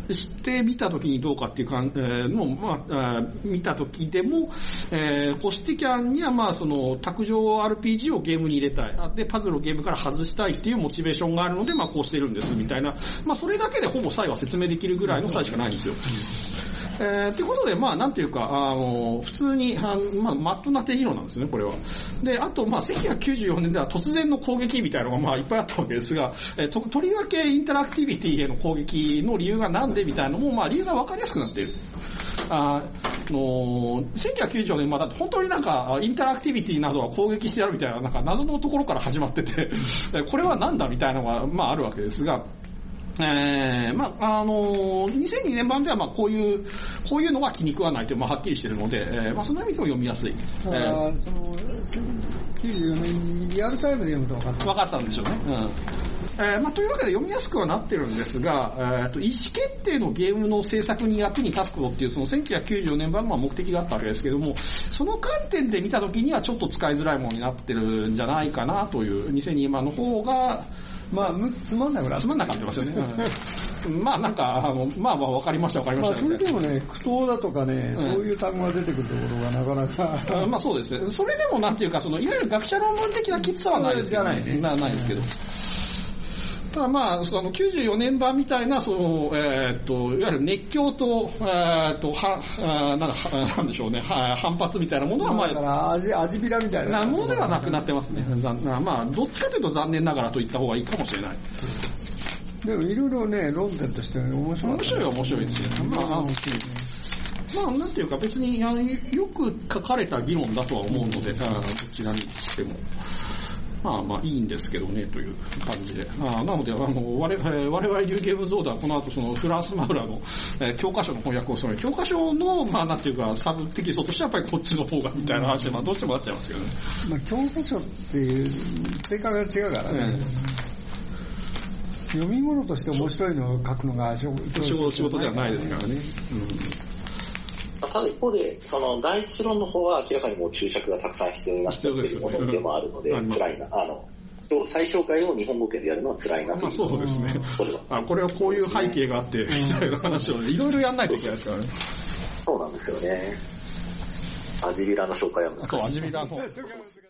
Speaker 1: してみたときにどうかっていうか、えー、のまあ、見たときでも、えー、コシティキャンにはまあその卓上 アールピージー をゲームに入れたい。で、パズルをゲームから外したいっていうモチベーションがあるので、まあこうしてるんですみたいな。まあそれだけでほぼ際は説明できるぐらいの際しかないんですよ。えー、ということで、まあ、なんていうか、あの、普通に、あまあ、マットな手理論なんですね、これは。で、あと、まあ、せんきゅうひゃくきゅうじゅうよねんでは突然の攻撃みたいなのが、まあ、いっぱいあったわけですが、えー、と、とりわけインタラクティビティへの攻撃の理由がなんでみたいなのも、まあ、理由がわかりやすくなっている。あの、せんきゅうひゃくきゅうじゅうよねんまだ本当になんか、インタラクティビティなどは攻撃してやるみたいな、なんか謎のところから始まってて、これはなんだみたいなのが、まあ、あるわけですが、えー、まあ、あのー、にせんにねん版ではまあこういう、こういうのは気に食わないというまあはっきりしているので、えー、まあその意味でも読みやすい。
Speaker 2: だから、えー、その、きゅうじゅうよねんにリアルタイムで読むと分かった。
Speaker 1: 分かったんでしょうね。うん。えー、まあというわけで読みやすくはなってるんですが、えー、と意思決定のゲームの制作に役に立つことっていうそのせんきゅうひゃくきゅうじゅうよねん版の目的があったわけですけども、その観点で見たときにはちょっと使いづらいものになってるんじゃないかなというにせんにねん版の方が、
Speaker 2: まあ、つまんなくなって
Speaker 1: つまんなくなってますよね。うん、まあなんか、あの、まあまあわかりましたわかりました、
Speaker 2: まあ、それでもね、苦闘だとかね、うん、そういう単語が出てくるところがなかなか。
Speaker 1: まあそうですね。それでもなんていうか、その、いわゆる学者論文的なきつさはないですけど、ね。じゃないね。な、ないですけど。ただまあ、そのきゅうじゅうよねん版みたいな、その、えー、っと、いわゆる熱狂と、えー、っと、は、なんだ、なんでしょうね、は反発みたいなものは、まあ、
Speaker 2: だから味、味びらみたいな。
Speaker 1: なものではなくなってますね。まあ、どっちかというと残念ながらと言った方がいいかもしれない。
Speaker 2: でも、いろいろね、論点として面白い。
Speaker 1: 面白いは面白いですよ。まあ、面白いね。まあ、なんていうか別に、あの、よく書かれた議論だとは思うので、どちらにしても。まあまあいいんですけどねという感じで。あなので、あの、我々、我々流ゲームゾードはこの後そのフランスマウラの、えー、教科書の翻訳をする教科書の、まあなんていうか、サブテキストとしてはやっぱりこっちの方がみたいな話で、まあどうしてもなっちゃいますけどね。
Speaker 2: まあ教科書っていう、性格が違うからね。うん読み物として面白いのを書くのが仕
Speaker 1: 事、仕事ではないですからね。うん
Speaker 6: ただ一方で、その第一論の方は明らかにもう注釈がたくさん必要になっているものでもあるので、辛いな。あの、最小回を日本語圏でやるのは辛いなという。
Speaker 1: まあそうですね。これは。あ、これはこういう背景があって、みたいな話をいろいろやんないといけないですからね。
Speaker 6: そうなんですよね。味ビラの紹介は難しい。
Speaker 1: そう、味ビラの。